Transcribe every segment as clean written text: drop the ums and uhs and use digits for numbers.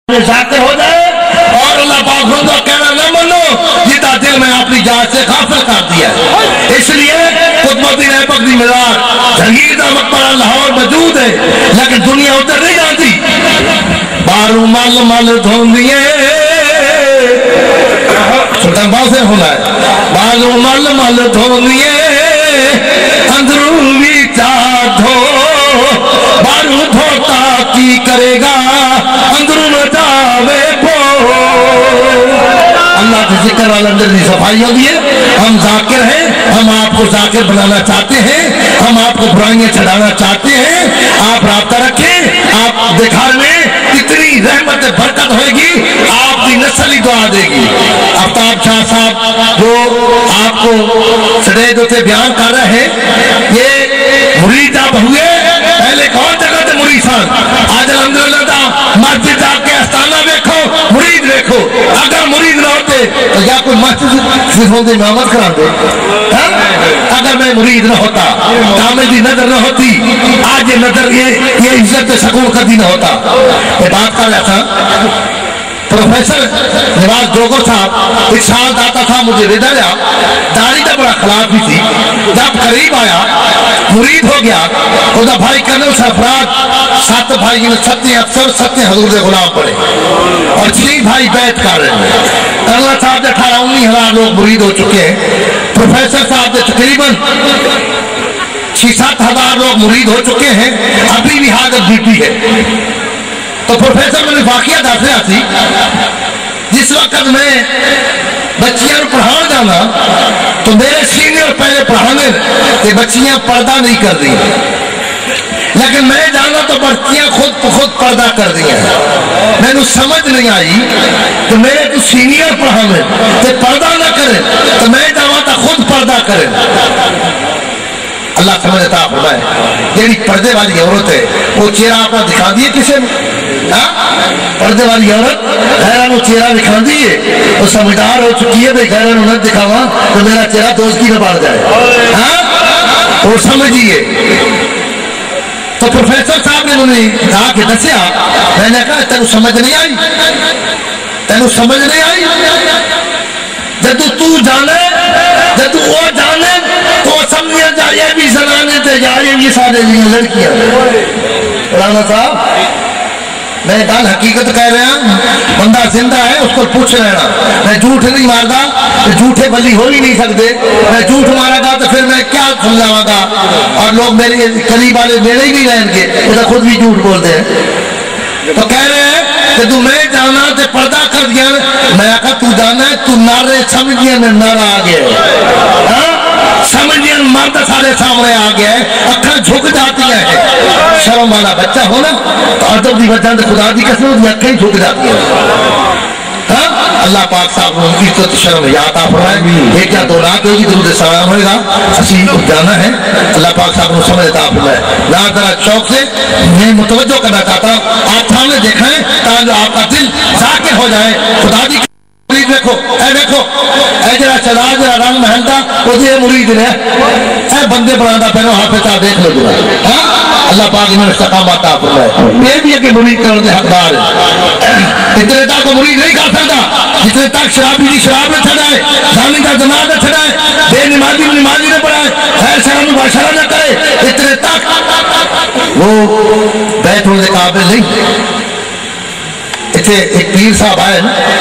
ذاکر ہو جائے اور اللہ پاک کا کہنا نہ منو جیتا دل میں اپنی جان سے غافل کر دیا ہے۔ اس لیے قطب الدین ایبک دی مزار جہانگیر دا مقبرہ لاہور موجود ہے لیکن دنیا ادھر نہیں جانتی۔ بارو مل مل دھوندیے سلطان باز سے ہونا ہے، بارو مل مل دھوندیے اندروں بھی چاہ دھو، بارو دھوتا کی کرے گا اندروں نہ جاوے پو۔ اللہ کے ذکر والا اندر کی صفائی ہوگی ہے۔ ہم ذاکر ہیں، ہم آپ کو ذاکر بنانا چاہتے ہیں، ہم آپ کو برائیاں چھڑانا چاہتے ہیں۔ آپ رابطہ رکھیں، آپ دکھار میں اتنی رحمت برکت ہوئے گی، آپ کی نسل ہی دعا دے گی۔ آفتاب شاہ صاحب جو آپ کو سٹیج سے بیان کر رہے ہیں، یہ مرید آپ ہوئے پہلے کون جگہ تھے مرید سان، آج الحمدللہ دا مسجد جا کے استانہ دیکھو مرید دیکھو۔ اگر مرید نہ ہوتے تو یا کوئی مسجد صرف ہوندے امامت کرا دے، اگر میں مرید نہ ہوتا، کامل دی نظر نہ ہوتی، آج یہ نظر یہ عزت سکون کبھی نہ ہوتا۔ یہ بات کر رہا تھا پروفیسر نواز جوگر صاحب ایک سال داتا تھا، مجھے ردہ لیا، داڑھی کا بڑا خلاف بھی تھی۔ جب قریب آیا مرید ہو گیا، خدا بھائی کرنل سرفراز سات بھائی ستے افسر ستے حضور دے غلام پڑے اور 6 بھائی بیعت کر رہے ہیں۔ کرنل صاحب دے 18-19 لوگ مرید ہو چکے ہیں، پروفیسر صاحب دے تقریباً 6-7 ہزار لوگ مرید ہو چکے ہیں، ابھی بھی حاضر ڈیوٹی ہے۔ تو پروفیسر میں نے واقعہ دس رہا تھی، جس وقت میں بچیاں پڑھان جانا تو میرے سینئر پہلے پڑھانے کہ بچیاں پردہ نہیں کر دی، لیکن میں جانا تو بچیاں خود پردہ کر دی ہیں۔ میں نے سمجھ نہیں آئی کہ میرے تو سینئر پڑھانے کہ پردہ نہ کریں تو میں جانا تو خود پردہ کریں۔ اللہ سمجھتا فرمائے جیڑی پردے والی عورت ہے وہ چہرہ اپنا دکھا دیے کسے میں، پردے والی عورت غیرانو چہرہ دکھا دیے، وہ سمجھدار ہو چکی ہے بھئی غیرانو نہ دکھاوا تو میرا چہرہ دوستی میں بڑھ جائے، وہ سمجھیے۔ تو پروفیسر صاحب نے انہیں کہا کہ دسیا، میں نے کہا تینو سمجھ نہیں آئی، تینو سمجھ نہیں آئی، جب تو جانے جب تو وہ جانے تو سمجھیا جائے بھی زنانے تے جائے یہ سارے لیے لڑکیاں۔ رانا صاحب میں گل حقیقت کہہ رہا ہوں، بندہ زندہ ہے اس کو پوچھ لینا، میں جھوٹ نہیں ماردا، جھوٹے بلی ہو ہی نہیں سکتے، میں جھوٹ مارا گا تو پھر میں کیا سمجھاواں گا، اور لوگ میرے قریب والے میرے ہی نہیں رہیں گے، وہ تو خود بھی جھوٹ بولتے ہیں۔ تو کہہ رہے ہیں کہ تو میں جانا تے پردہ کر دیا، میں کہا تو جانا ہے تو نعرے سمجھیا میں نعرہ آ گیا ہے، سمجھیا مرد سارے سامنے آ گیا ہے، اکھاں جھک جاتی ہیں، شرم والا بچہ ہونا تو ادب دی وجہ سے خدا دی قسم دی اکھاں جھک جاتی ہیں۔ اللہ پاک صاحب کو عزت شرم یاد آ فرمائے، ایک یا دو رات ہوگی درود سلام ہوئے گا، اسی جانا ہے۔ اللہ پاک صاحب کو سمجھ عطا فرمائے۔ ذرا ذرا شوق سے میں متوجہ کرنا چاہتا ہوں، آپ سامنے دیکھیں تاکہ آپ کا دل ذاکر ہو جائے۔ خدا دی مرید دیکھو، اے جڑا چلا جڑا رنگ محلتا وہ یہ مرید نے، اے بندے بنانا پہنو حافظہ دیکھ لو جڑا، اللہ پاک انہیں استقامت عطا فرمائے۔ یہ بھی ہے کہ مرید کرنے کے حقدار ہے، اتنے تک کو مرید نہیں کر سکتا جتنے تک شرابی دی شراب نہ چھڑائے، زانی کا زنا نہ چھڑائے، بے نمازی نمازی نہ پڑھائے، خیر شرم مباشرہ نہ کرے، اتنے تک وہ بیت ہونے قابل نہیں۔ اتنے ایک پیر صاحب آئے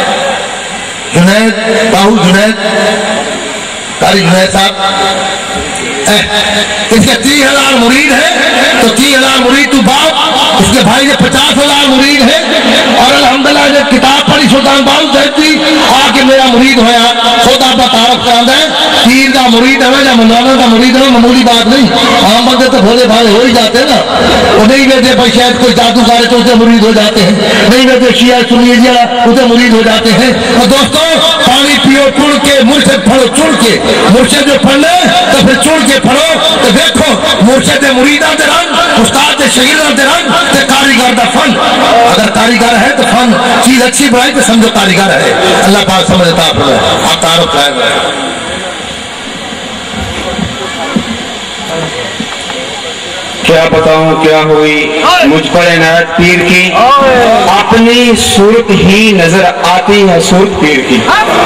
جنید باہو جنید قاری جنید صاحب، اس کے 30,000 مرید ہیں، تو 30,000 مرید تو باپ اس کے بھائی نے 50,000 مرید ہیں، اور الحمدللہ جب کتاب پڑھی سلطان باہو دیتی آ کے میرا مرید ہویا، خدا پر تعارف کراندہ ہے، پیر کا مرید ہے یا مولانا کا مرید ہے، معمولی بات نہیں، عام بندے تو بھولے بھالے ہو ہی جاتے ہیں نا، وہ نہیں کہتے بھائی شاید کوئی جادوگر ہے تو اسے مرید ہو جاتے ہیں، نہیں کہتے شیعہ سنی جا اسے مرید ہو جاتے ہیں۔ اور دوستوں پانی پیو چڑ کے، مرشد پڑھو چڑ کے، مرشد جو پڑھ لے تو پھر چڑ کے پڑھو تو دیکھو مرشد مریداں دے رنگ، استاد شاگرداں دے رنگ تے کاریگر دا فن، اگر کاریگر ہے تو فن چیز اچھی بنائی تو سمجھو کاریگر ہے۔ اللہ پاک سمجھتا فرمائے، آپ تعارف کریں۔ کیا بتاؤں کیا ہوئی مجھ پر عنایت پیر کی، اپنی صورت ہی نظر آتی ہے صورت پیر کی۔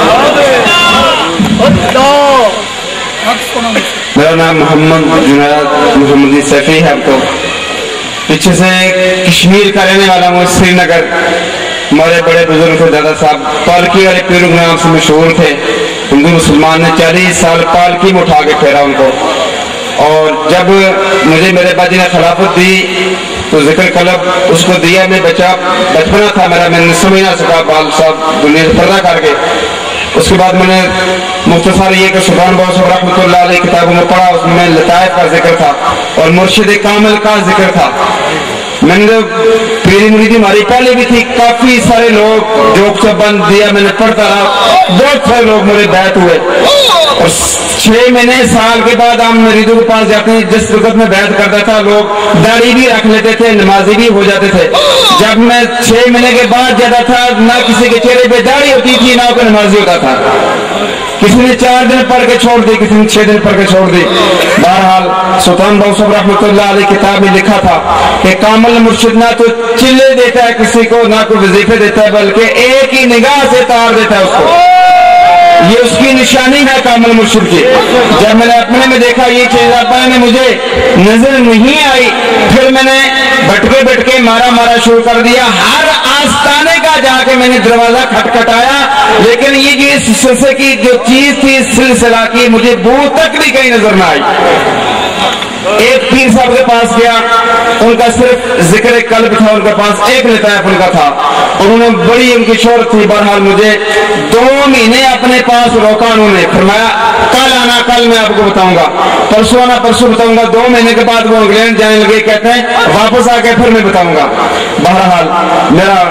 میرا نام محمد جنید محمدی سیفی ہے، تو پیچھے سے کشمیر کا رہنے والا ہوں، سری نگر۔ ہمارے بڑے بزرگ تھے دادا صاحب، پالکی والے پیر کے نام سے مشہور تھے۔ ہندو مسلمان نے 40 سال پالکی میں اٹھا کے پھیرا ان کو، اور جب مجھے میرے باجی نے خلافت دی تو ذکر قلب اس کو دیا۔ میں بچپنا تھا میرا، میں نے سمجھ نہ سکا، بال صاحب دنیا سے پردہ کر کے۔ اس کے بعد میں نے مختصر یہ کہ سلطان بہو صاحب رحمۃ اللہ علیہ کتابوں میں پڑھا، اس میں لطائف کا ذکر تھا اور مرشد کامل کا ذکر تھا۔ میں نے پیری مریدی ہماری پہلے بھی تھی، کافی سارے لوگ جو بند دیا میں نے پڑھتا رہا، بہت سارے لوگ میرے بیعت ہوئے، اور 6 مہینے سال کے بعد ہم مریدوں کے پاس جاتے ہیں۔ جس وقت میں بیعت کرتا تھا لوگ داڑھی بھی رکھ لیتے تھے، نمازی بھی ہو جاتے تھے۔ جب میں 6 مہینے کے بعد جاتا تھا، نہ کسی کے چہرے پہ داڑھی ہوتی تھی نہ کوئی نمازی ہوتا تھا۔ کسی نے 4 دن پڑھ کے چھوڑ دی، کسی نے 6 دن پڑھ کے چھوڑ دی۔ بہرحال سلطان بہو صاحب رحمۃ اللہ علیہ کتاب میں لکھا تھا کہ کامل مرشد نہ تو چلے دیتا ہے کسی کو، نہ کوئی وظیفے دیتا ہے، بلکہ ایک ہی نگاہ سے تار دیتا ہے اس کو۔ یہ اس کی نشانی ہے کامل مرشد کی۔ جب میں نے اپنے میں دیکھا یہ چیز اپنے میں مجھے نظر نہیں آئی، پھر میں نے بٹ کے مارا شروع کر دیا۔ ہر آستانے کا جا کے میں نے دروازہ کھٹکھٹایا، لیکن یہ جو اس سلسلے کی جو چیز تھی، اس سلسلہ کی، مجھے دور تک بھی کہیں نظر نہ آئی۔ ایک پیر صاحب کے پاس گیا، ان کا صرف ذکر قلب تھا، ان کے پاس ایک لطائف ان کا تھا، انہوں نے بڑی ان کی شہرت تھی۔ بہرحال مجھے 2 مہینے اپنے پاس روکا، انہوں نے فرمایا کل آنا، کل میں آپ کو بتاؤں گا، پرسوں آنا، پرسوں بتاؤں گا۔ 2 مہینے کے بعد وہ انگلینڈ جانے لگے، کہتے ہیں واپس آ کے پھر میں بتاؤں گا۔ بہرحال میرا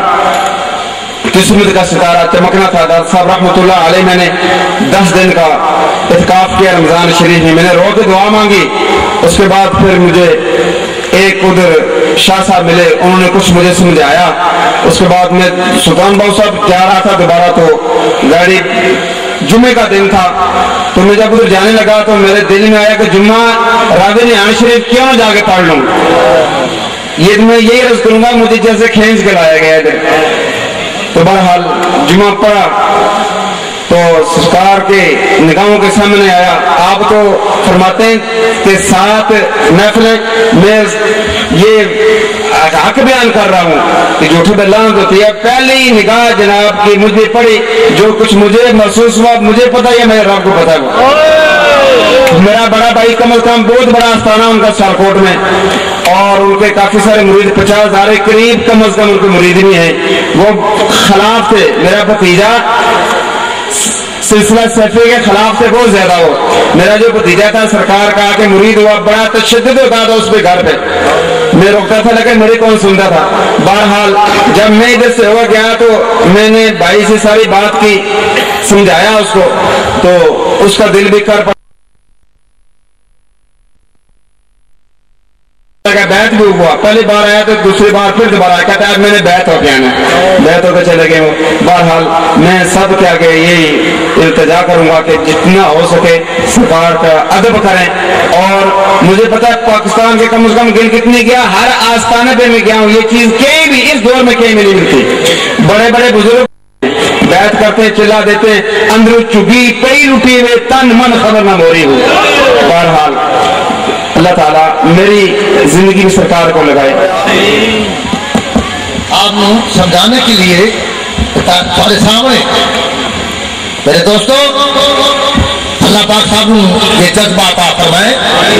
قسمت کا ستارہ چمکنا تھا۔ دادا صاحب رحمۃ اللہ علیہ میں نے 10 دن کا اعتکاف کیا رمضان شریف میں، میں نے رو کے دعا مانگی۔ اس کے بعد پھر مجھے ایک ادھر شاہ صاحب ملے، انہوں نے کچھ مجھے سمجھایا۔ اس کے بعد میں سلطان بہو صاحب جا رہا تھا دوبارہ، تو گاڑی جمعے کا دن تھا، تو میں جب ادھر جانے لگا تو میرے دل میں آیا کہ جمعہ راوی نیان شریف کیوں نہ جا کے پڑھ لوں۔ یہ میں یہی عرض کروں گا، مجھے جیسے کھینچ کے لایا گیا ادھر۔ تو بہرحال جمعہ پڑھا تو سرکار کے نگاہوں کے سامنے آیا۔ آپ تو فرماتے ہیں کہ 7 محفلیں، میں یہ حق بیان کر رہا ہوں کہ جھوٹی بے لعنت ہوتی ہے۔ پہلی نگاہ جناب کی مجھے پڑی، جو کچھ مجھے محسوس ہوا، مجھے پتا ہے میرے رب کو پتا ہے۔ میرا بڑا بھائی کمل خان، بہت بڑا آستانہ ان کا سیالکوٹ میں، اور ان کے کافی سارے مرید 50,000 قریب کم از کم ان کے مرید بھی ہیں، وہ خلاف تھے۔ میرا بھتیجا سلسلہ سیفی کے خلاف سے بہت زیادہ ہو۔ میرا جو بھتیجا تھا سرکار کا کہ مرید ہوا، بڑا تشدد ہوتا تھا اس پہ گھر پہ، میں روکتا تھا لیکن میرے کون سنتا تھا۔ بہرحال جب میں ادھر سے ہوا گیا تو میں نے بھائی سے ساری بات کی، سمجھایا اس کو، تو اس کا دل بھی کر بیعت بھی ہوا۔ پہلی بار آیا تو دوسری بار پھر دوبارہ آیا، کہتا ہے میں نے بیعت ہو کے آنا، بیعت ہو کے چلے گئے ہوں۔ بہرحال میں سب کے آگے یہی التجا کروں گا کہ جتنا ہو سکے سرکار کا ادب کریں، اور مجھے پتا ہے پاکستان کے کم از کم گن کتنی گیا، ہر آستانے پہ میں گیا ہوں، یہ چیز کہیں بھی اس دور میں کہیں بھی نہیں ملتی۔ بڑے بڑے بزرگ بیعت کرتے چلا دیتے، اندر چگی پئی لٹی ہوئے تن من خبر نہ موری ہو۔ بہرحال اللہ تعالیٰ میری زندگی میں سرکار کو لگائے۔ آپ نے سمجھانے کے لیے تمہارے سامنے میرے دوستوں اللہ پاک صاحب یہ جذبہ عطا فرمائے۔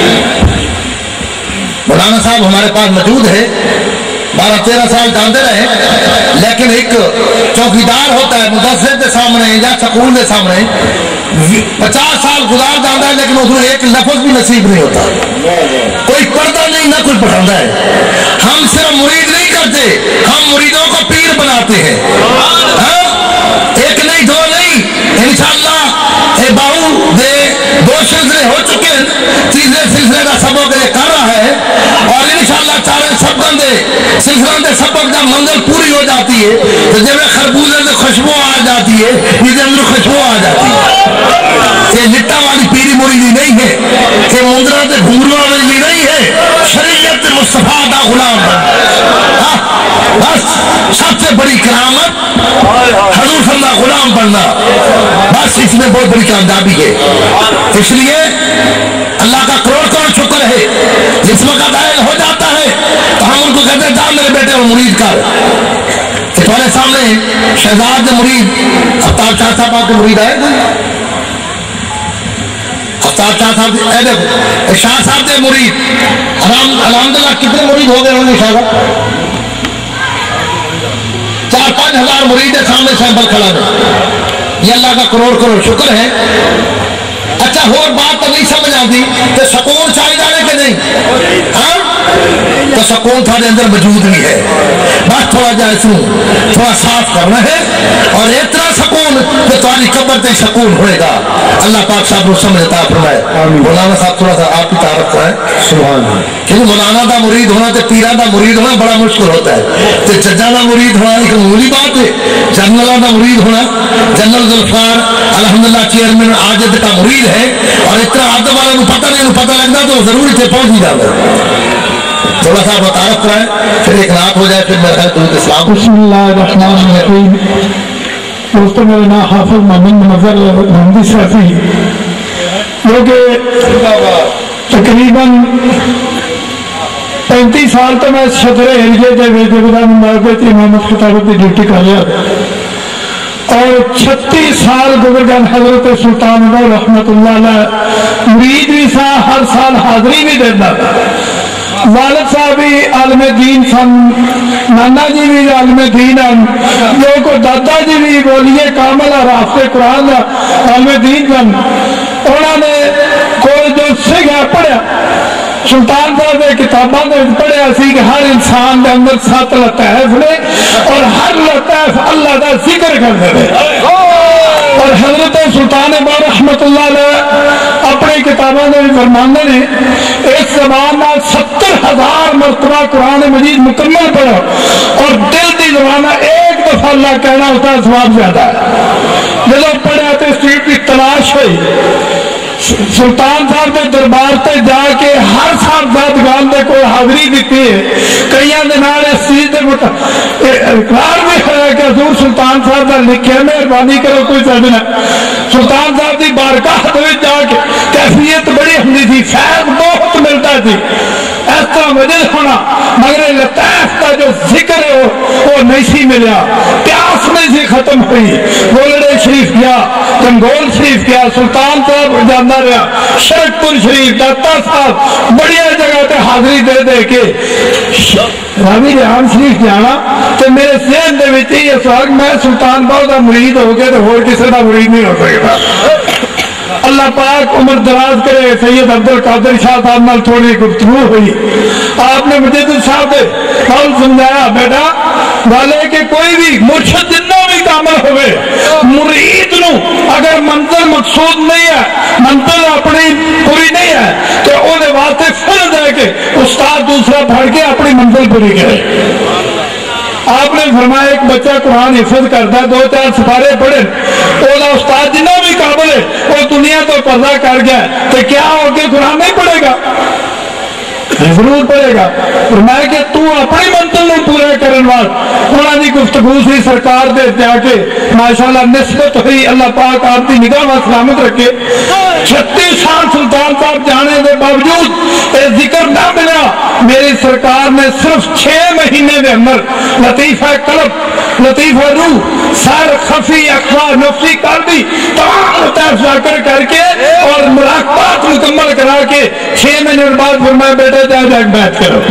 مولانا صاحب ہمارے پاس موجود ہے، 12-13 سال جانتے رہے، لیکن ایک چوکیدار ہوتا ہے مدرسے کے سامنے یا سکول کے سامنے 50 سال گزار جاتا ہے، لیکن اس میں ایک لفظ بھی نصیب نہیں ہوتا، کوئی پڑھتا نہیں نہ کوئی پڑھاتا ہے۔ ہم صرف مرید نہیں کرتے، ہم مریدوں کو پیر بناتے ہیں۔ ایک نہیں، 2 نہیں، انشاءاللہ اے باہو دے 2 سلسلے ہو چکے ہیں، تیسرے سلسلے کا سبق کر رہا ہے، اور انشاءاللہ 4 سبقوں دے سلسلوں دے سبق جب منزل پوری ہو جاتی ہے تو جب خربوزے سے خوشبو آ جاتی ہے، یہ اندر خوشبو آ جاتی ہے۔ یہ لٹا والی پیری مریدی نہیں ہے، یہ مندرہ سے گھنگرو والی نہیں ہے، شریعت शरीयत मुस्तफा का गुलाम बनना, बस सबसे बड़ी करामत हजूर सल्लल्लाहु अलैहि गुलाम बनना, बस इसमें बहुत बड़ी कामयाबी है। इसलिए अल्लाह का करोड़ करोड़ शुक्र है, जिस वक्त आयल हो जाता है तो हम उनको कहते हैं जा मेरे बेटे और मुरीद कर। तुम्हारे सामने शहजाद ने मुरीद अफ्ताब शाह साहब के मुरीद आए, अफ्ताब शाह साहब देखो शाह साहब के मुरीद अलहमदुलिल्लाह कितने मुरीद हो गए होंगे शाह 4-5 हजार मुरीद है सामने सैंपल खड़ा है। ये अल्लाह का करोड़ करोड़ शुक्र है। अच्छा और बात तो नहीं समझ आती तो सुकून चाहिए कि नहीं? हाँ तो सुकून थोड़े अंदर मौजूद भी है, बस थोड़ा जा इसको थोड़ा साफ करना है और इतना सुकून कि तुम्हारी कब्र से सुकून होएगा। अल्लाह पाक साहब को समझता फरमाए। मौलाना साहब थोड़ा सा आप की तारीफ करें। सुभान अल्लाह। क्योंकि मौलाना का मुरीद होना तो पीरा का मुरीद होना बड़ा मुश्किल होता है। तो जज्जा का मुरीद होना एक मामूली बात है, जनरल का मुरीद होना, जनरल जुल्फार अल्हम्दुलिल्लाह चेयरमैन आजिद का मुरीद है और इतना आदम वाले को पता नहीं पता लगता तो जरूर इतने पहुंच ही जाता। थोड़ा सा बतारफ कराए फिर एक रात हो जाए फिर मेरा इस्लाम। बिस्मिल्लाहिर्रहमानिर्रहीम। दोस्तों मेरा नाम हाफिज मोहम्मद नजर मोहम्मदी सैफी, जो कि तकरीबन 35 साल तो मैं सदर एरिए के इमामत खिताबत की ड्यूटी कर लिया और 36 साल गुजरगन हजरत सुल्तान रहमतुल्लाह अलैह मुरीद भी सा, हर साल हाजरी भी देता। वालिद साहब भी आलम दीन सन, नाना जी भी आलम दीन हैं, जो को दादा जी भी बोलिए कामल रास्ते कुरान आलम दीन सन। उन्होंने कोई जो सिख है पढ़िया सुल्तान साहब ने किताबों में पढ़िया सी कि हर इंसान के अंदर 7 लताइफ ने और हर लताइफ अल्लाह का जिक्र करते हैं। और हजरत सुल्तान रहमतुल्लाह अलैह अपनी किताबों में फरमाते ने इस जबान में 70,000 मरतबा कुरान मजीद मुकम्मल पढ़ो और दिल की जबाना एक दफा अल्लाह कहना उसका सवाब ज्यादा है। जब पढ़ा तो स्ट्रीट की तलाश हुई, सुल्तान साहब के दरबार से जाके हर साल गाल ने कोई हाजरी दी है। कई इस चीज इकरार भी है कि हजूर सुल्तान साहब का लिखे मेहरबानी करो कोई समझना। सुल्तान साहब की बारगाह जाके कैफियत बड़ी होती थी, फैज बहुत मिलता थी, इस तरह वजह होना, मगर लताइफ का जो जिक्र है वो नहीं सी मिला, प्यास नहीं सी खत्म हुई। गोलड़े शरीफ गया, गंगोल शरीफ गया, सुल्तान साहब जाना रहा, शरकपुर शरीफ, दाता साहब बढ़िया जगह पे हाजिरी दे दे के रावी रिहान शरीफ जाना तो मेरे सेहत के मैं सुल्तान बाहु का मुरीद हो गया तो होर किसी का मुरीद नहीं हो सकता। अल्लाह पाक उम्र दराज करे। सैयद अब्दुल कादिर शाह साहब नाल थोड़ी गुफ्तगू हुई, आपने मुझे साहब समझाया बेटा वाले के कोई भी मुर्शद जितना भी कामल होवे मुरीद नू अगर मंजिल मकसूद नहीं है, मंजिल अपनी पूरी नहीं है तो ਉਹਦੇ वास्ते फर्ज है कि उस्ताद दूसरा पढ़ के अपनी मंजिल पूरी करे। आपने फरमाया एक बच्चा कुरान हिफज करता, 2-4 सिपारे पढ़े, ओदा उस्ताद जितना भी काबिल है वो दुनिया तो पर्दा कर गया तो क्या होके कुरान नहीं पढ़ेगा? जरूर पड़ेगा। फरमाया कि तू अपनी मंजिल में पूरा करने वाल उन्होंने गुफ्तगू सी सरकार दे जाके माशाअल्लाह निस्बत हुई। अल्लाह पाक आपकी निगाह में सलामत रखे। 36 साल सुल्तान साहब जाने के बावजूद ये जिक्र ना मिला। मेरी सरकार ने सिर्फ 6 महीने के अंदर लतीफा कल्ब, लतीफा रूह, सर खफी अखवा नफसी कर दी तमाम जाकर करके और मुलाकात मुकम्मल करा के 6 महीने बाद फरमाया बेटा जाके बैत करो।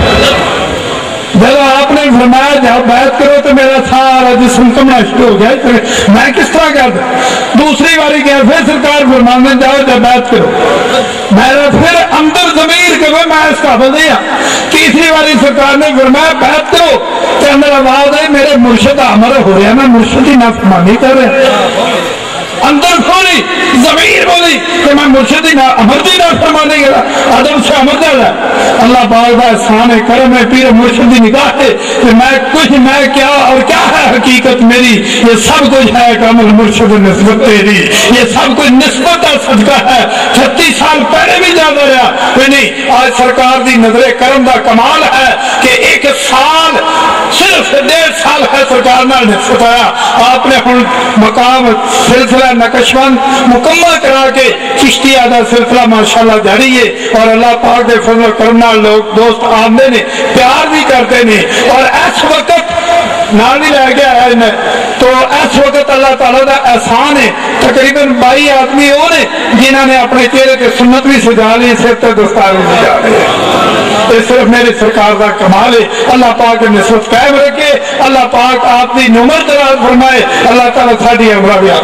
जब आपने फरमाया जाओ बैत करो तो मेरा सारा जिस्म कमना शुरू हो गया। मैं किस तरह करता? दूसरी बारी गया फिर सरकार फरमाने जाओ जब बैत करो, मेरा फिर अंदर जमीर के मैं इस काबिल नहीं। तीसरी बारी सरकार ने फरमाया बैत करो तो अंदर आवाज है मेरे मुर्शिद अमर हो रहा, मैं मुर्शिद की नाफरमानी कर रहा। अंदर खोली जमीर बोली कि मैं मुर्शिदी ना अमरदी ना फरमाने गया आदम से अमर जाना अल्लाह पाक का एहसान है करम है पीर मुर्शिद की निगाह है कि मैं क्या और क्या है हकीकत मेरी ये सब कुछ है कमल मुर्शिद निस्बत तेरी ये सब कुछ निस्बत का सदका है 36 साल पहले भी ज्यादा रहा नहीं आज सरकार की नजरे करम का कमाल है कि एक साल सिर्फ 1.5 साल है सरकार ने निस्बत आया आपने हुण मकाम सिलसिला नक्शबंद मुकम्मल करा के चिश्तिया का सिलसिला माशाल्लाह जारी है और अल्लाह पाक के फजल करम नाल लोग दोस्त आते ने प्यार भी करते ने और इस वक्त नाल ही लै गया है तो इस वक्त अल्लाह ताला का एहसान है तकरीबन 22 आदमी वो ने जिन्होंने अपने चेहरे पे सुन्नत भी सजा ली सिर पर दस्तार भी सजा ली ये सिर्फ मेरी सरकार का कमाल है अल्लाह पाक निस्बत कायम रखे अल्लाह पाक आपकी उम्र दराज फरमाए अल्लाह ताला साडी उम्र भी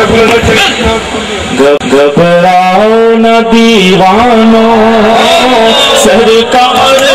घबराओ न दीवानो सरकार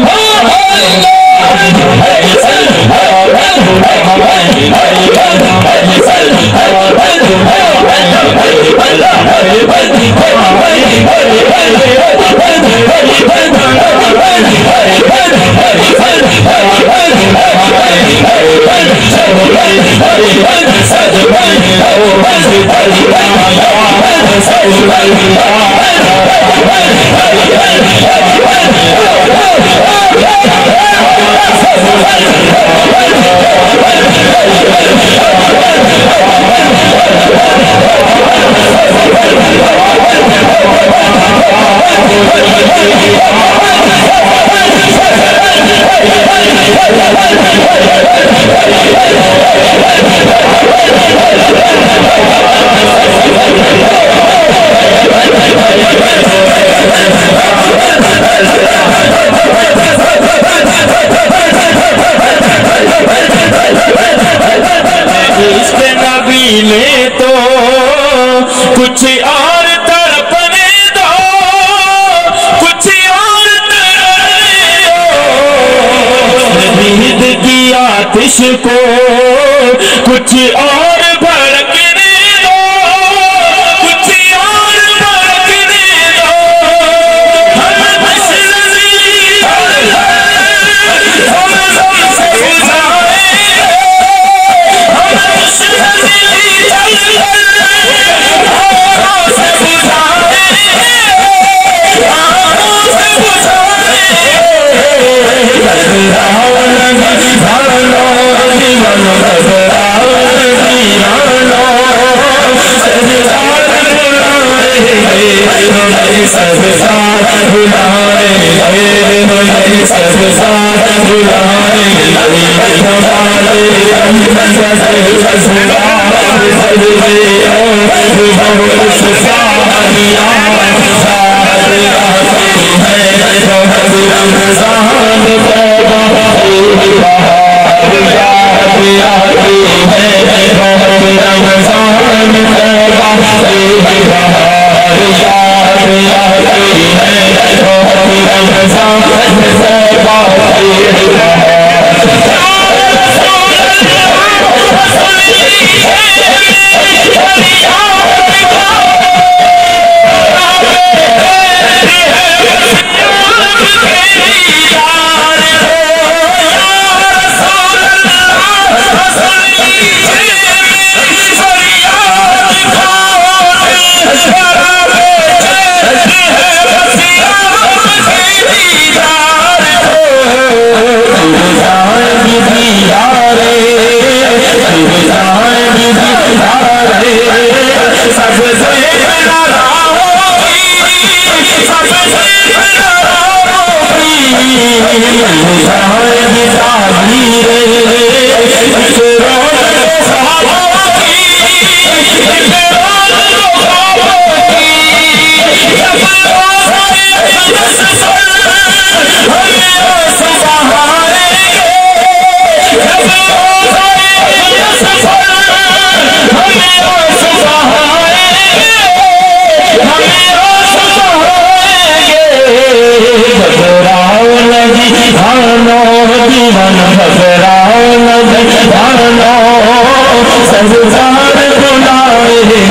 ने तो कुछ और तड़पने दो कुछ और शहीद की आतिश को कुछ और भड़कने दो कुछ और भड़कने दो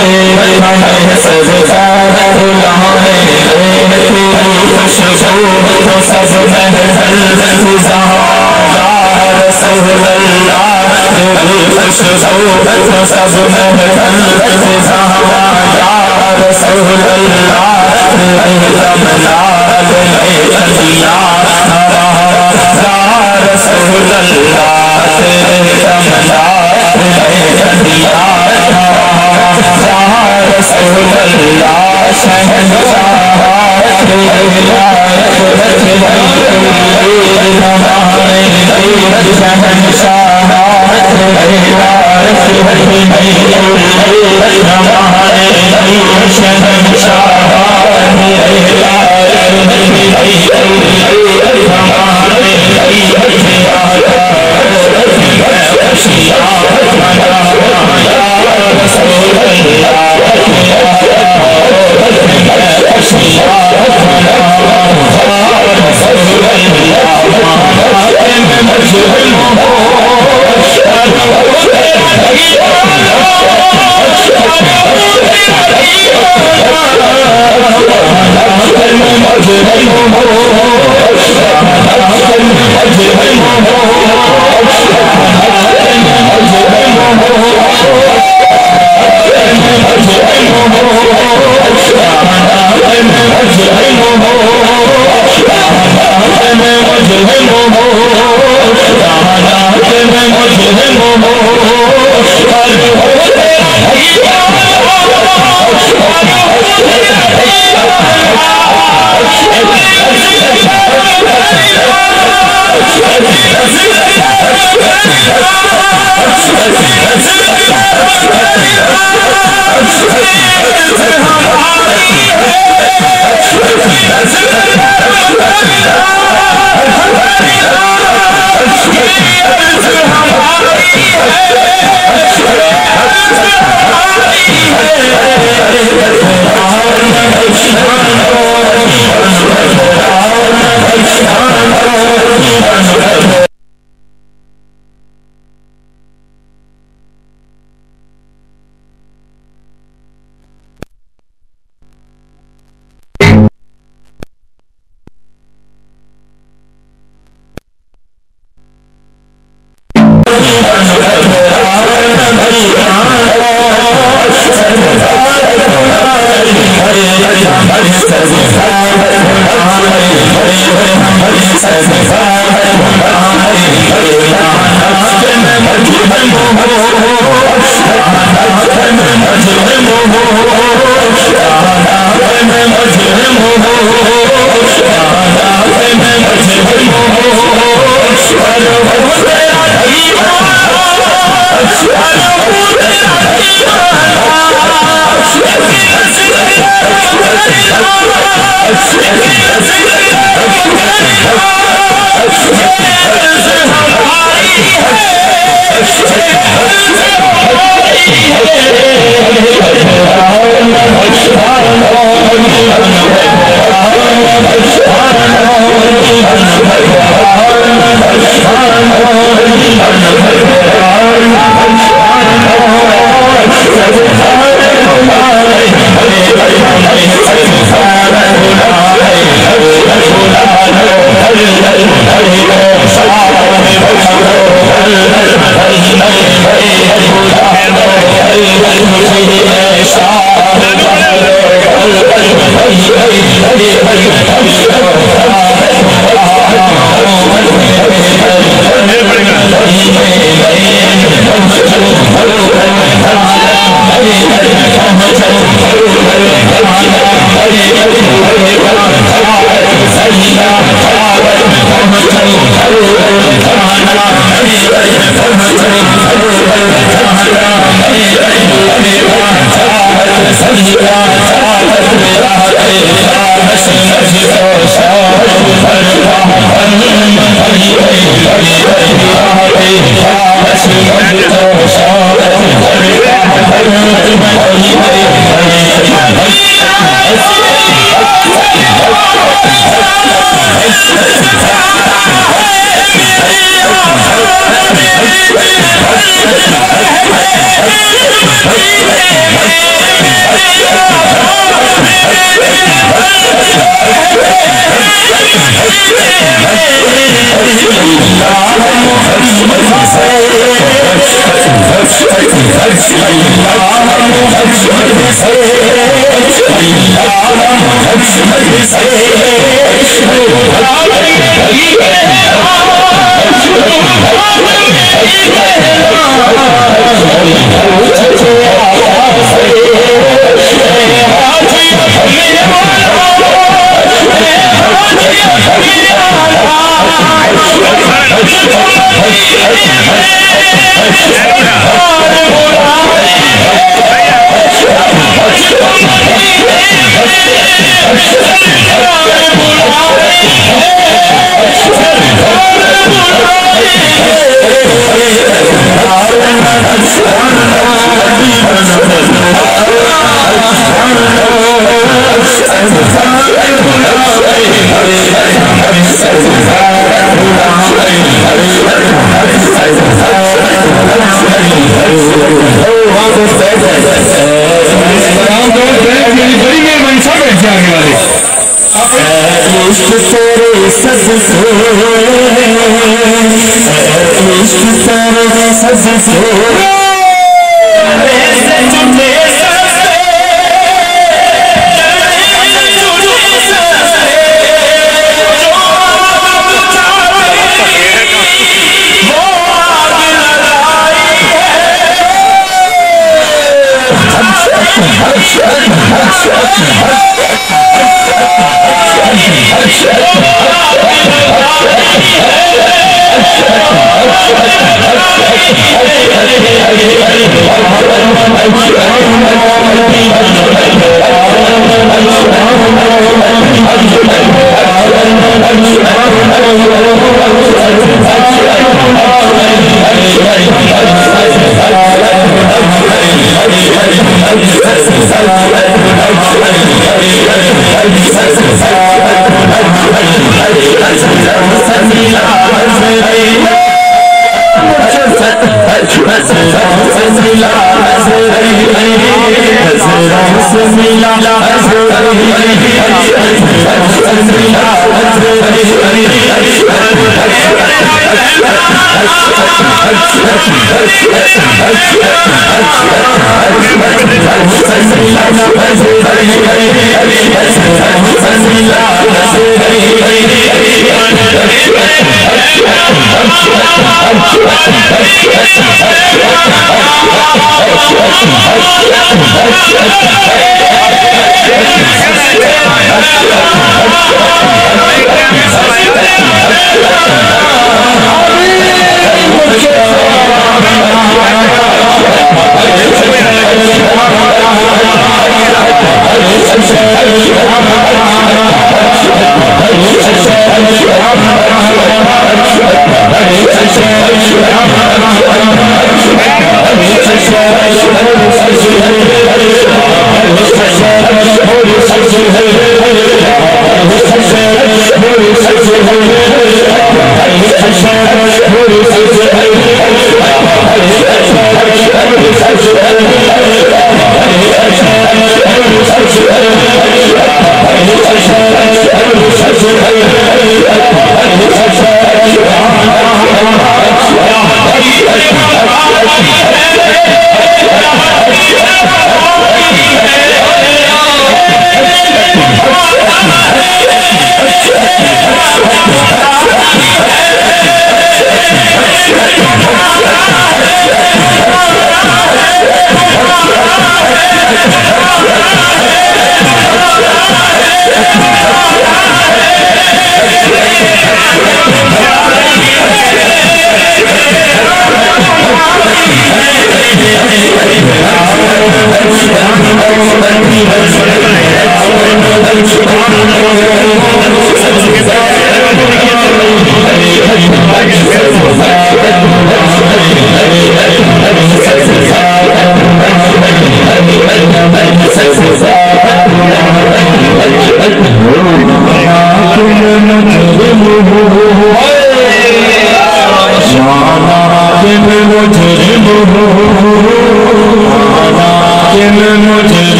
Hey!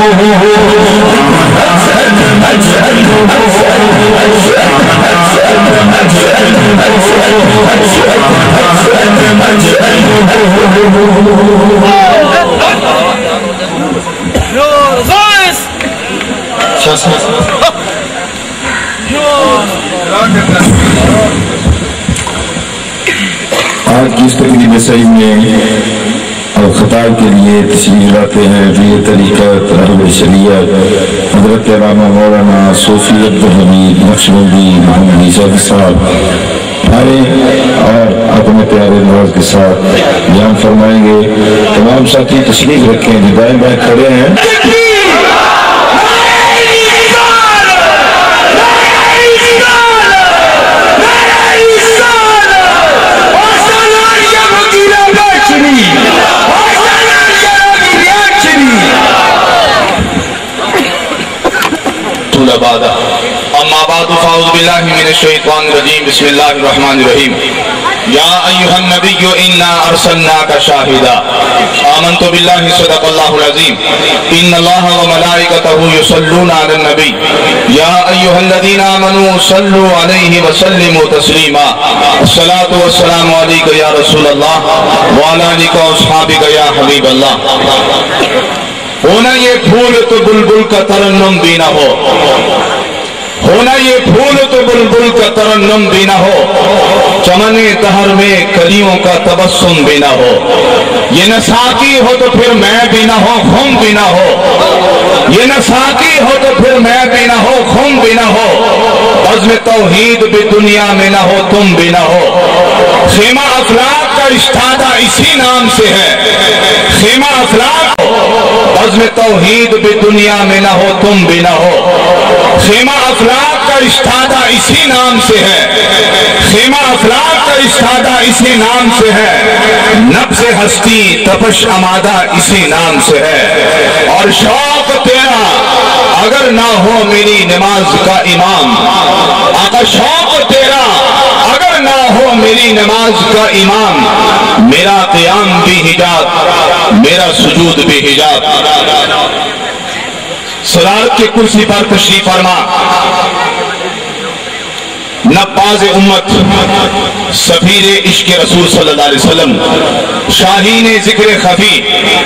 آج کی اس تقریب صحیح میں اور خطاب کے لیے تشریف لاتے ہیں یہ طریقت اہل شریعت حضرت علامہ مولانا صوفی عبدالحمید نقشبندی محمد عیسیٰ صاحب آئے اور اپنے پیارے نواز کے ساتھ بیان فرمائیں گے. تمام ساتھی تشریف رکھیں جو دائیں بائیں کھڑے ہیں. اما بعد فاعوذ باللہ من الشیطان الرجیم بسم اللہ الرحمن الرحیم یا ایہا النبی انا ارسلناک شاہدا آمنت باللہ صدق اللہ العظیم ان اللہ وملائکتہ یصلون علی النبی یا ایہا الذین آمنوا صلوا علیہ وسلموا تسلیما الصلاة والسلام علیک یا رسول اللہ وعلی آلک واصحابک یا حبیب اللہ. ہونا یہ پھول تو بلبل کا ترنم بھی نہ ہو, ہونا یہ پھول تو بلبل کا ترنم بھی نہ ہو, چمن دہر میں کلیوں کا تبسم بھی نہ ہو. یہ نہ ساقی ہو تو پھر میں بھی نہ ہو خم بھی نہ ہو, یہ نہ ساقی ہو تو پھر میں بھی نہ ہو خم بھی نہ ہو, عزم توحید بھی دنیا میں نہ ہو تم بھی نہ ہو. خیمہ افلاک کا اشتہادہ اسی نام سے ہے, خیمہ افلاک عزم توحید بھی دنیا میں نہ ہو تم بھی نہ ہو. خیمہ افلاک کا اشتہادہ اسی نام سے ہے, خیمہ افلاک کا اشتہادہ اسی نام سے ہے, نبض ہستی تپش امادہ اسی نام سے ہے. اور شوق تیرا اگر نہ ہو میری نماز کا امام, آقا شوق تیرا اگر نہ ہو میری نماز کا امام, میرا قیام بھی حجاب میرا سجود بھی حجاب. صدارت کی کرسی پر تشریف فرما نباز امت سفیر عشق رسول صلی اللہ علیہ وسلم, شاہین ذکر خفی,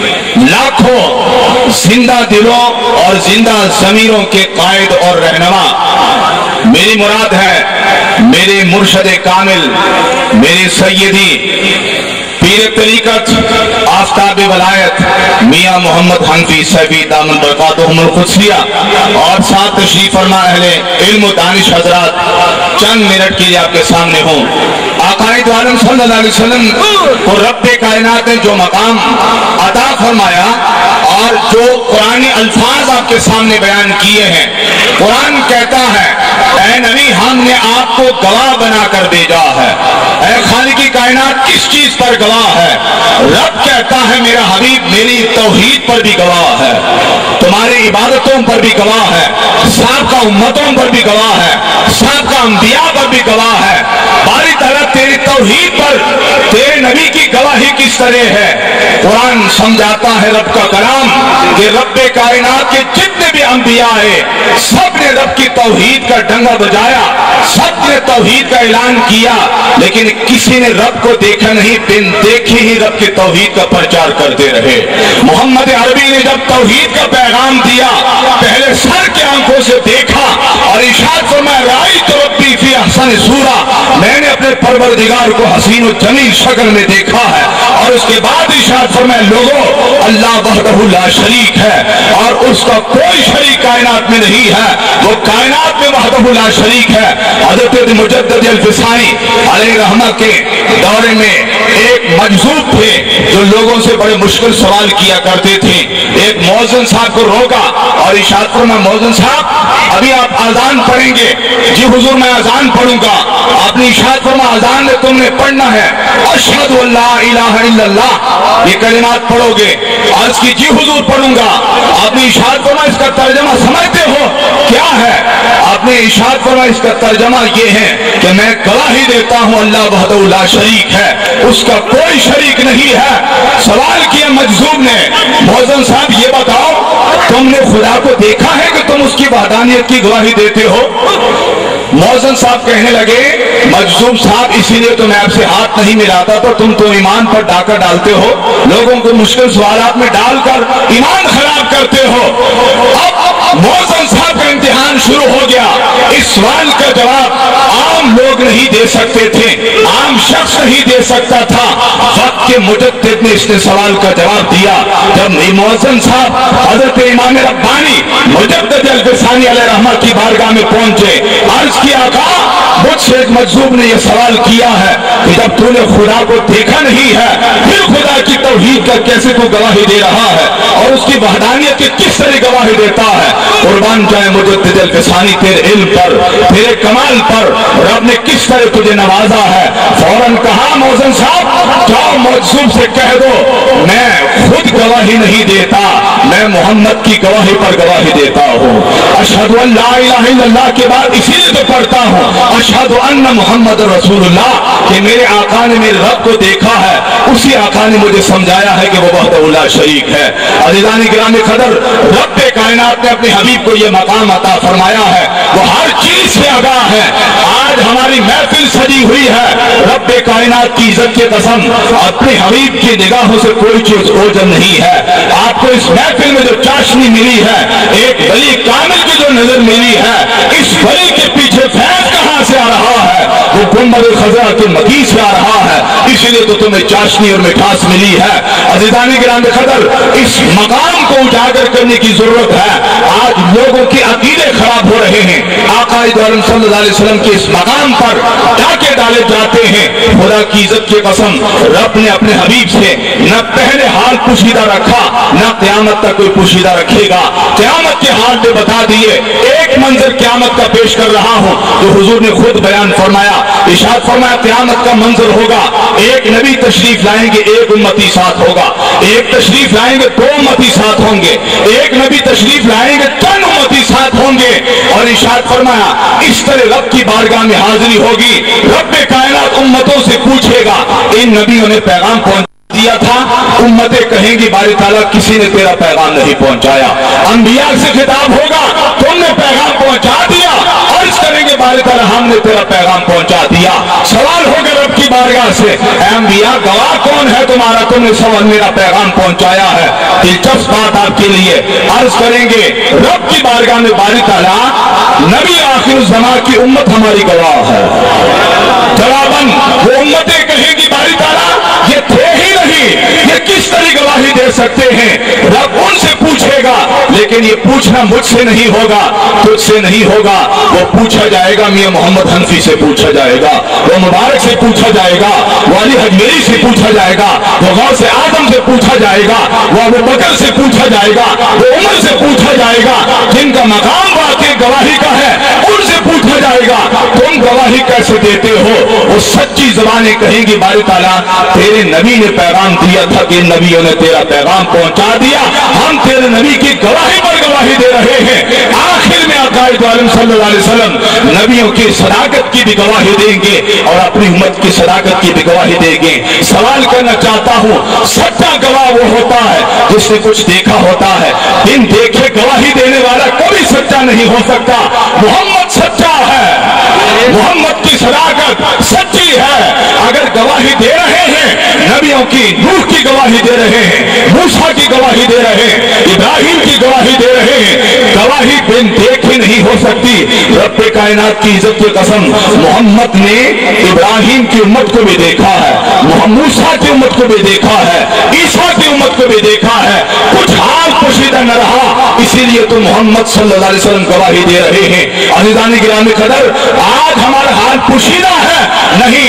لاکھوں زندہ دلوں اور زندہ ضمیروں کے قائد اور رہنما. میری مراد ہے میرے مرشد کامل, میرے سیدی پیر طریقت آفتاب ولایت میاں محمد حنفی صاحبی دامن برکاتہم القدسیہ, اور ساتھ تشریف فرما اہل علم و دانش حضرات چند منٹ کے لیے آپ کے سامنے ہوں. آقائد عالم صلی اللہ علیہ وسلم کو رب کائنات نے جو مقام عطا فرمایا اور جو قرآنی الفاظ آپ کے سامنے بیان کیے ہیں, قرآن کہتا ہے اے نبی ہم نے آپ کو گواہ بنا کر بھیجا ہے. اے خالقی کائنات کس چیز پر گواہ ہے؟ رب کہتا ہے میرا حبیب میری توحید پر بھی گواہ ہے, تمہاری عبادتوں پر بھی گواہ ہے, سابقہ امتوں پر بھی گواہ ہے, سابقہ انبیاء پر بھی گواہ ہے. باری تعالیٰ تیری توحید پر تیرے نبی کی گواہی کس طرح ہے؟ قرآن سمجھاتا ہے رب کا کلام کہ رب کائنات کے جتنے بھی انبیاء ہیں سب نے رب کی توحید کا ڈنگا بجایا, سب نے توحید کا اعلان کیا, لیکن کسی نے رب کو دیکھا نہیں, بن دیکھے ہی رب کی توحید کا پرچار کرتے رہے. محمد عربی نے جب توحید کا پیغام دیا پہلے سر کے آنکھوں سے دیکھا اور ارشاد فرمایا رأیت ربی فی احسن صورہ, میں نے اپنے پروردگار کو حسین و جمیل شکل میں دیکھا ہے. اور اس کے بعد ارشاد فرمایا لوگوں اللہ وحدہ لا شریک ہے اور اس کا کوئی شریک کائنات میں نہیں ہے, وہ کائنات میں وحدہ لا شریک ہے. حضرت مجدد الفسانی علیہ رحمہ کے دورے میں ایک مجذوب تھے جو لوگوں سے بڑے مشکل سوال کیا کرتے تھے. ایک مؤذن صاحب کو روکا اور ارشاد فرمایا مؤذن صاحب ابھی آپ اذان پڑھیں گے؟ جی حضور میں اذان پڑھوں گا. आपने इरशाद फरमा अजान में तुमने पढ़ना है अशहदु अल्ला इलाहा इल्लल्लाह, ये कलिमात पढ़ोगे। आज की जी हुजूर पढ़ूंगा। आपने इरशाद फरमा इसका तर्जमा समझते हो क्या है? आपने इरशाद फरमा इसका तर्जमा ये है कि मैं गवाही देता हूं अल्लाह वहदहू ला शरीक है, उसका कोई शरीक नहीं है। सवाल किया मजजूब ने, मौज़न साहब ये बताओ तुमने खुदा को देखा है कि तुम उसकी वहदानियत की गवाही देते हो? मौज़न साहब कहने लगे मजजूब साहब इसीलिए तो मैं आपसे हाथ नहीं मिलाता, तो तुम तो ईमान पर डाका डालते हो, लोगों को मुश्किल सवालात में डालकर ईमान खराब करते हो। अब मौज़न साहब का इम्तिहान शुरू हो गया। इस सवाल का जवाब आम लोग नहीं दे सकते थे, आम शख्स नहीं दे सकता था। वक्त के मुजद्दिद ने इसने सवाल का जवाब दिया। जब मौज़न साहब हजरत इमाम रब्बानी मुजद्दिद अल-फ़सानी अलैहि रहमत की बारगाह में पहुंचे, अर्ज किया आका मुझसे एक मजलूम ने यह सवाल किया है कि जब तूने खुदा को देखा नहीं है फिर खुदा की तौहीद का कैसे तू गवाही दे रहा है और उसकी वहदानियत की किस तरह गवाही देता है? कुर्बान जाए मुजद्दिद अल-फ़सानी तेरे इल्म पर, तेरे कमाल पर रब ने किस तरह तुझे नवाजा है। फौरन कहा मौज़न साहब जाओ मजलूम से कह दो मैं खुद गवाही नहीं देता, मैं मोहम्मद की गवाही पर गवाही देता हूँ। अशहदु अल्ला इलाहा इल्लल्लाह के बाद इसीलिए तो पढ़ता हूँ अशहदु अन्ना मुहम्मद रसूलुल्लाह, कि मेरे आका ने मेरे रब को देखा है, उसी आका ने मुझे समझाया है कि वो वहदहू ला शरीक है। अज़ीज़ान गिरामी क़दर, रब कायनात ने अपने हबीब को यह मकाम अता फरमाया है, वो हर चीज से आगाह है। आज हमारी महफिल सजी हुई है, रब कायनात की इज्जत की कसम अपने हबीब की निगाहों से कोई चीज ओझल नहीं है। आपको इस महफिल में जो चाशनी मिली है, एक वली कामिल की जो नजर मिली है, इस वली के पीछे फैज कहां से आ रहा है? वो गुंबद खज़रा के मकी से आ रहा है, इसीलिए तो तुम्हें चाशनी और मिठास मिली है। अज़ीज़ान गिरामी क़दर, इस मकाम को उजागर करने की जरूरत है। आज लोगों के अकीदे खराब हो रहे हैं। आका दो आलम सल्लल्लाहु अलैहि वसल्लम के इस मकाम पर डाके डाले जाते हैं। खुदा की इज्जत की कसम रब ने अपने हबीब से न पहले हाल पुशीदा रखा, न क़यामत तक कोई पुशीदा रखेगा। क़यामत के हाल पे बता दिए। एक मंजर क़यामत का पेश कर रहा हूं जो हुजूर ने खुद बयान फरमाया। इरशाद फरमाया क़यामत का मंजर होगा, एक नबी तशरीफ लाएंगे, एक उम्मती साथ होगा। एक तशरीफ लाएंगे, दो उम्मती साथ होंगे। एक नबी तशरीफ लाएंगे, 3 उम्मती साथ होंगे। और इरशाद फरमाया इस तरह रब की बारगाह में हाजिरी होगी। रब कायनात उम्मतों से पूछेगा इन नबियों ने पैगाम पहुंचा दिया था? उम्मतें कहेंगी बारी ताला किसी ने तेरा पैगाम नहीं पहुंचाया। अंबिया से खिताब होगा तुमने पैगाम पहुंचा दिया, अर्ज करेंगे बारी ताला हमने तेरा पैगाम पहुंचा दिया। सवाल होगा रब की बारगाह से अंबिया गवाह कौन है तुम्हारा, तुमने सवाल मेरा पैगाम पहुंचाया है। दिलचस्प बात आपके लिए अर्ज करेंगे रब की बारगाह में बारी ताला नबी आखिर ज़मां की उम्मत हमारी गवाह है। जवाबन वो उम्मतें कहेंगी बारी ताला ये थे ही नहीं, ये किस तरह गवाही दे सकते हैं? रब उनसे पूछेगा, लेकिन ये पूछना मुझसे नहीं होगा, तुझसे नहीं होगा। वो पूछा जाएगा मियां मोहम्मद हनफी से पूछा जाएगा, वो मुबारक से पूछा जाएगा, वो अली हजमेरी से पूछा जाएगा, वो गौसे आदम से पूछा जाएगा, वो अबू बकर से पूछा जाएगा, वो उमर से पूछा जाएगा। जिनका मकाम वाकई गवाही का है उनसे पूछा जाएगा तुम गवाही कैसे देते हो? वो सच्ची ज़बानें कहेंगी बारी ताला तेरे नबी ने पैगाम दिया था कि नबियों ने तेरा पैगाम पहुंचा दिया, हम तेरे नबी की गवाही पर गवाही दे रहे हैं। आखिर में आकाए दो आलम सल्लल्लाहु अलैहि वसल्लम नबियों की सदाकत की भी गवाही देंगे और अपनी उम्मत की सदाकत की भी गवाही देंगे। सवाल करना चाहता हूं, सच्चा गवाह वो होता है जिसने कुछ देखा होता है। इन देखे गवाही देने वाला कभी सच्चा नहीं हो सकता। मोहम्मद सच्चा है, मोहम्मद की सदाकत सच्ची है। अगर गवाही दे रहे हैं नबियों की, नूह की गवाही दे रहे हैं, मूसा की गवाही दे रहे हैं, इब्राहिम की गवाही दे रहे हैं, गवाही बिन देखे नहीं हो सकती। रब कायनात की इज्जत की कसम मोहम्मद ने इब्राहिम की उम्मत को भी देखा है, मूसा की उम्मत को भी देखा है, ईसा की उम्मत को भी देखा है। कुछ हाल पोशीदा न रहा, इसीलिए तो मोहम्मद सल्लल्लाहु अलैहि वसल्लम गवाही दे रहे हैं। अज़ीज़ान गिरामी क़दर, आज हमारा हाल पोशीदा है नहीं, जो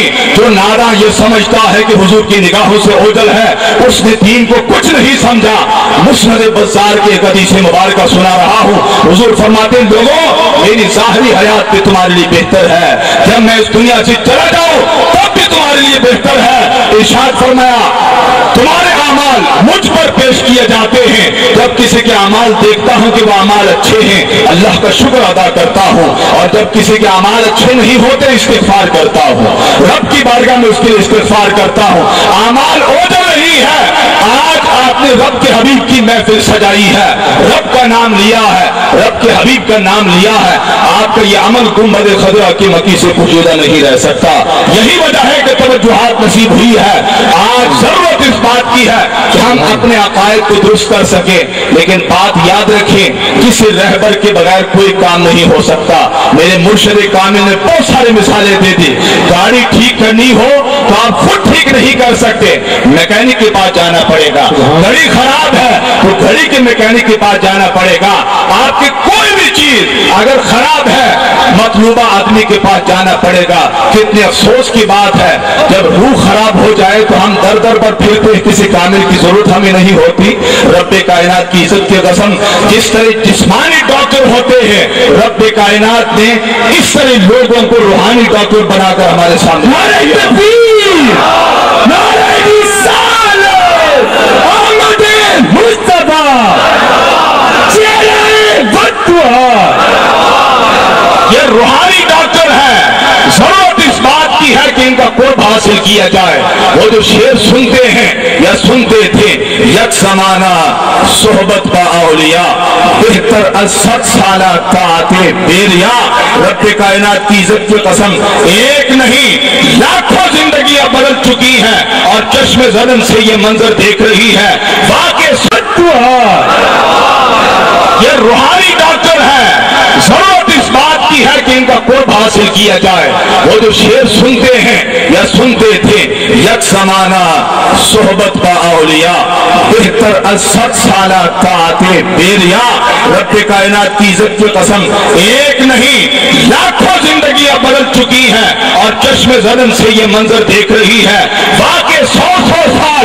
जो नादा ये समझता है कि हुजूर की निगाहों से ओझल है, उसने दीन को कुछ नहीं समझा। मुस्नद बज़ार के एक हदीस मुबारक सुना रहा हूँ। हुजूर फरमाते हैं, लोगों मेरी ज़ाहिरी हयात भी तुम्हारे लिए बेहतर है, जब मैं इस दुनिया से चला जाऊं तब भी तुम्हारे लिए बेहतर है। इरशाद फरमाया, तुम्हारे अमाल मुझ पर पेश किए जाते हैं, जब किसी के अमाल देखता हूं कि वो अमाल अच्छे हैं, अल्लाह का शुक्र अदा करता हूं, और जब किसी के अमाल अच्छे नहीं होते इस्तिग़फ़ार करता हूं, रब की बारगाह में उसके लिए इस्तिग़फ़ार करता हूं। अमाल ओझल नहीं है। आज आपने रब के हबीब की महफिल सजाई है, रब का नाम लिया है, रब के हबीब का नाम लिया है, आपका ये अमल गुंबद खदरा की मकी से पोशीदा नहीं रह सकता। यही वजह है कि तवज्जुहात नसीब हुई है। आज जरूरत इस बात की है कि हम अपने अकायद को दुरुस्त कर सके, लेकिन बात याद रखें, किसी रहबर के बगैर कोई काम नहीं हो सकता। मेरे मुर्शिद कामिल ने बहुत सारी मिसालें दे दी। गाड़ी ठीक करनी हो तो आप खुद ठीक नहीं कर सकते, मैकेनिक के पास जाना पड़ेगा। घड़ी खराब है तो घड़ी के मैकेनिक के पास जाना पड़ेगा। आपकी कोई भी चीज अगर खराब है, मतलूबा आदमी के पास जाना पड़ेगा। कितने अफसोस की बात है, जब रूह खराब हो जाए तो हम दर दर पर फिरते, किसी कामिल की जरूरत हमें नहीं होती। रब्बे कायनात की इज्जत की कसम, जिस तरह जिस्मानी डॉक्टर होते हैं, रब्बे कायनात ने इस तरह लोगों को रूहानी डॉक्टर बनाकर हमारे सामने ये रूहानी डॉक्टर है। जरूरत इस बात की है कि इनका कुर्ब हासिल किया जाए। वो जो शेर सुनते हैं या सुनते थे, यक समाना सोहबत का औलिया बेहतर असद साला ताते बेरिया। रब्बे कायनात की इज्जत की कसम, एक नहीं लाखों जिंदगियां बदल चुकी हैं और चश्मे ज़लन से ये मंजर देख रही है। वाकई सत्य ये रूहानी डॉक्टर है। जरूरत इस बात की है कि इनका कुर्ब हासिल किया जाए। वो जो शेर सुनते हैं या सुनते थे, यक समाना सोहबत का औलिया बेहतर असद साला ताते बेरिया। रब्बे कायनात की इज्जत की कसम, एक नहीं लाखों जिंदगियां बदल चुकी हैं और चश्मे ज़लन से ये मंजर देख रही है। वाकई 100 साल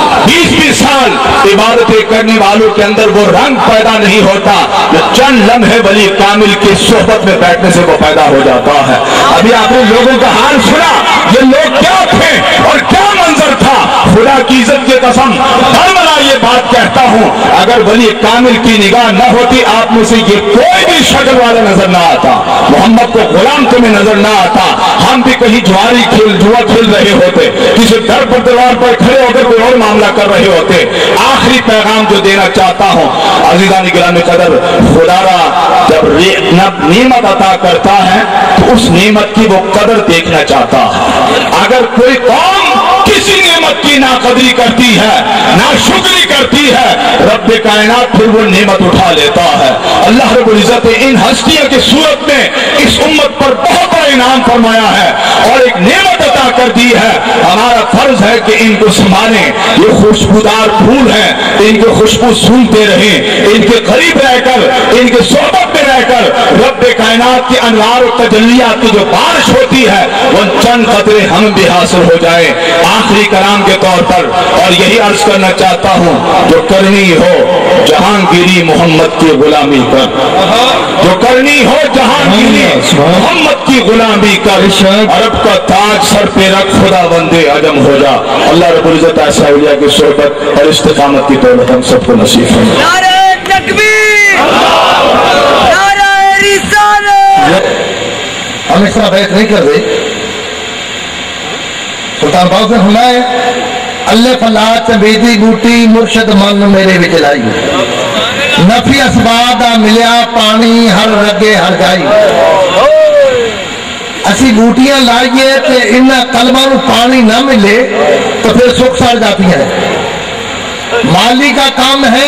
20 साल इबादतें करने वालों के अंदर वो रंग पैदा नहीं होता जो चंद लम्हे वली कामिल की सोहबत में बैठने से वो पैदा हो जाता है। अभी आपने लोगों का हाल सुना, ये लोग क्या थे और क्या मंजर था। खुदा की इज्जत की कसम, बरमला ये बात कहता हूं, अगर वली कामिल की निगाह न होती, आप में से ये कोई भी शक्ल वाला नजर ना आता, मोहम्मद को गुलाम तुम्हें नजर ना आता। हम भी कहीं जुआ खेल रहे होते, किसी दर पर दरबार पर खड़े होकर कोई और मामला कर रहे होते। आखिरी पैगाम जो देना चाहता हूं, अज़ीज़ान गिरामी कदर, खुदारा जब नेमत अता करता है तो उस नेमत की वो कदर देखना चाहता है। अगर कोई कौम किसी नेमत की नाकदरी करती है, नाशुक्री करती है, रब्बे कायनात फिर वो नेमत उठा लेता है। अल्लाह रब्बुल इज्जत ने इन हस्तियों की सूरत में इस उम्मत पर बहुत बड़ा इनाम फरमाया है और एक नेमत अता कर दी है। हमारा फर्ज है कि इनको संभालें। ये खुशबूदार फूल हैं, इनकी खुशबू सूंघते रहें, इनके करीब रहकर, इनके सोहबत में रहकर रब्बे कायनात के अनवार और तजल्लियात की जो बारिश होती है वो चंद कतरे हम भी हासिल हो जाए आखिरी कलाम के तौर पर। और यही अर्ज करना चाहता हूं, जो करनी हो जहांगीरी मोहम्मद की गुलामी कर, जो करनी हो जहांगीरी मोहम्मद की गुलामी कर, अरब का ताज सर पे रख, खुदा बंदे अजम हो जा। अल्लाह रब्बुल इज्जत ऐसा औलिया की सोहबत और इस्तिकामत की दौलत हम सबको नसीब फरमाए। नारे तकबीर, नारे रिसालत। हम इस तरह बैठ नहीं कर रहे। सुल्तान बाबू ने फरमाया, अल्लाह फला चबेदी बूटी मुर्शद मन मेरे विच लाई, नफी असबाब दा मिलिया पानी हर रगे हर जाई। असी बूटियां लाइए तो इन कलमां नूं पानी ना मिले तो फिर सुख सड़ जाती है। माली का काम है,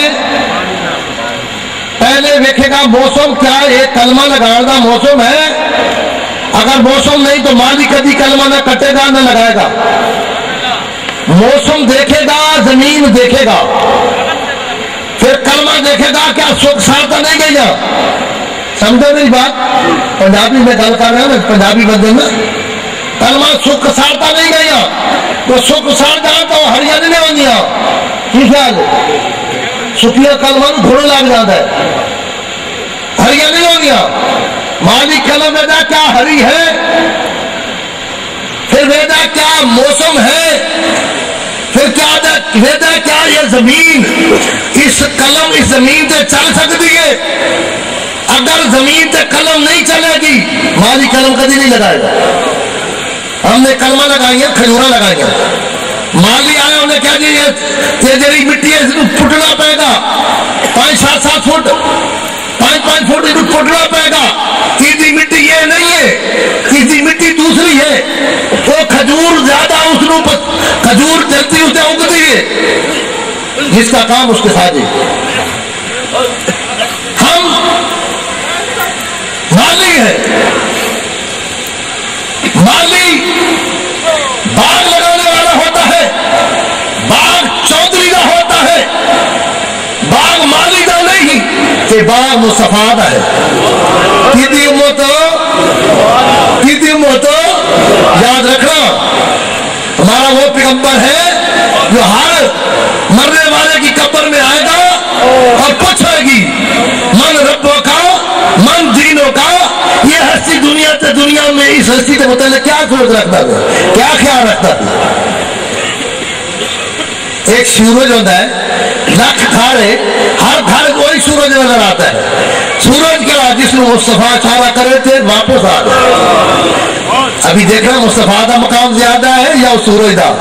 पहले देखेगा मौसम क्या है, एक कलमा लगाने का मौसम है। अगर मौसम नहीं तो माली कभी कलमा न कटेगा न लगाएगा। मौसम देखेगा, जमीन देखेगा, फिर कलमा देखेगा क्या सुख साथ नहीं गई। समझो मेरी बात, पंजाबी में गल कर रहे हो ना, पंजाबी बंदे में कलमा सुख साड़ता नहीं गया, वो सुख साड़ जाए तो हरियाणा नहीं होंगी। की ख्याल सुखिया कलमा घोड़ो लग जाता है, हरियाणा नहीं होंगी। माली कलम वेदा क्या हरी है, फिर वेदा क्या मौसम है, फिर क्या वेदा क्या ये जमीन, इस कलम इस जमीन से चल सकती है। अगर जमीन से कलम नहीं चलेगी माली कलम कभी नहीं लगाएगा। हमने कलमा लगाई है, खजूरा लगाई है, माली आया उन्हें क्या जी ये जरी मिट्टी है इसको फुटना पड़ेगा 5-7 फुट 5-5 फुट इसको फुटना पड़ेगा। इसकी मिट्टी ये नहीं है, इसकी मिट्टी दूसरी है। वो खजूर ज्यादा उसको खजूर जल्दी उसे उगती है, जिसका काम उसके साथ है। हम माली है, माली बाग लगाने वाला होता है, बाग चौधरी का होता है, बाग माली का नहीं कि बाग मुस्तफा का है। किसी मोतो याद रखना, हमारा वो पैगंबर है जो हर मरने वाले की कब्र में आएगा और पूछेगी मन रब्बों का मन दीनों का। ये हस्ती दुनिया से दुनिया में इस हस्ती के मुताबिक क्या सोच रखता है, क्या ख्याल रखता है। एक सूरज होता है, लख घर है, हर घर वही सूरज नजर आता है। सूरज के बाद जिसमें मुस्तफा इशारा करे थे वापस आ गए। अभी देखना मुस्तफा का मकाम ज्यादा है या सूरज का।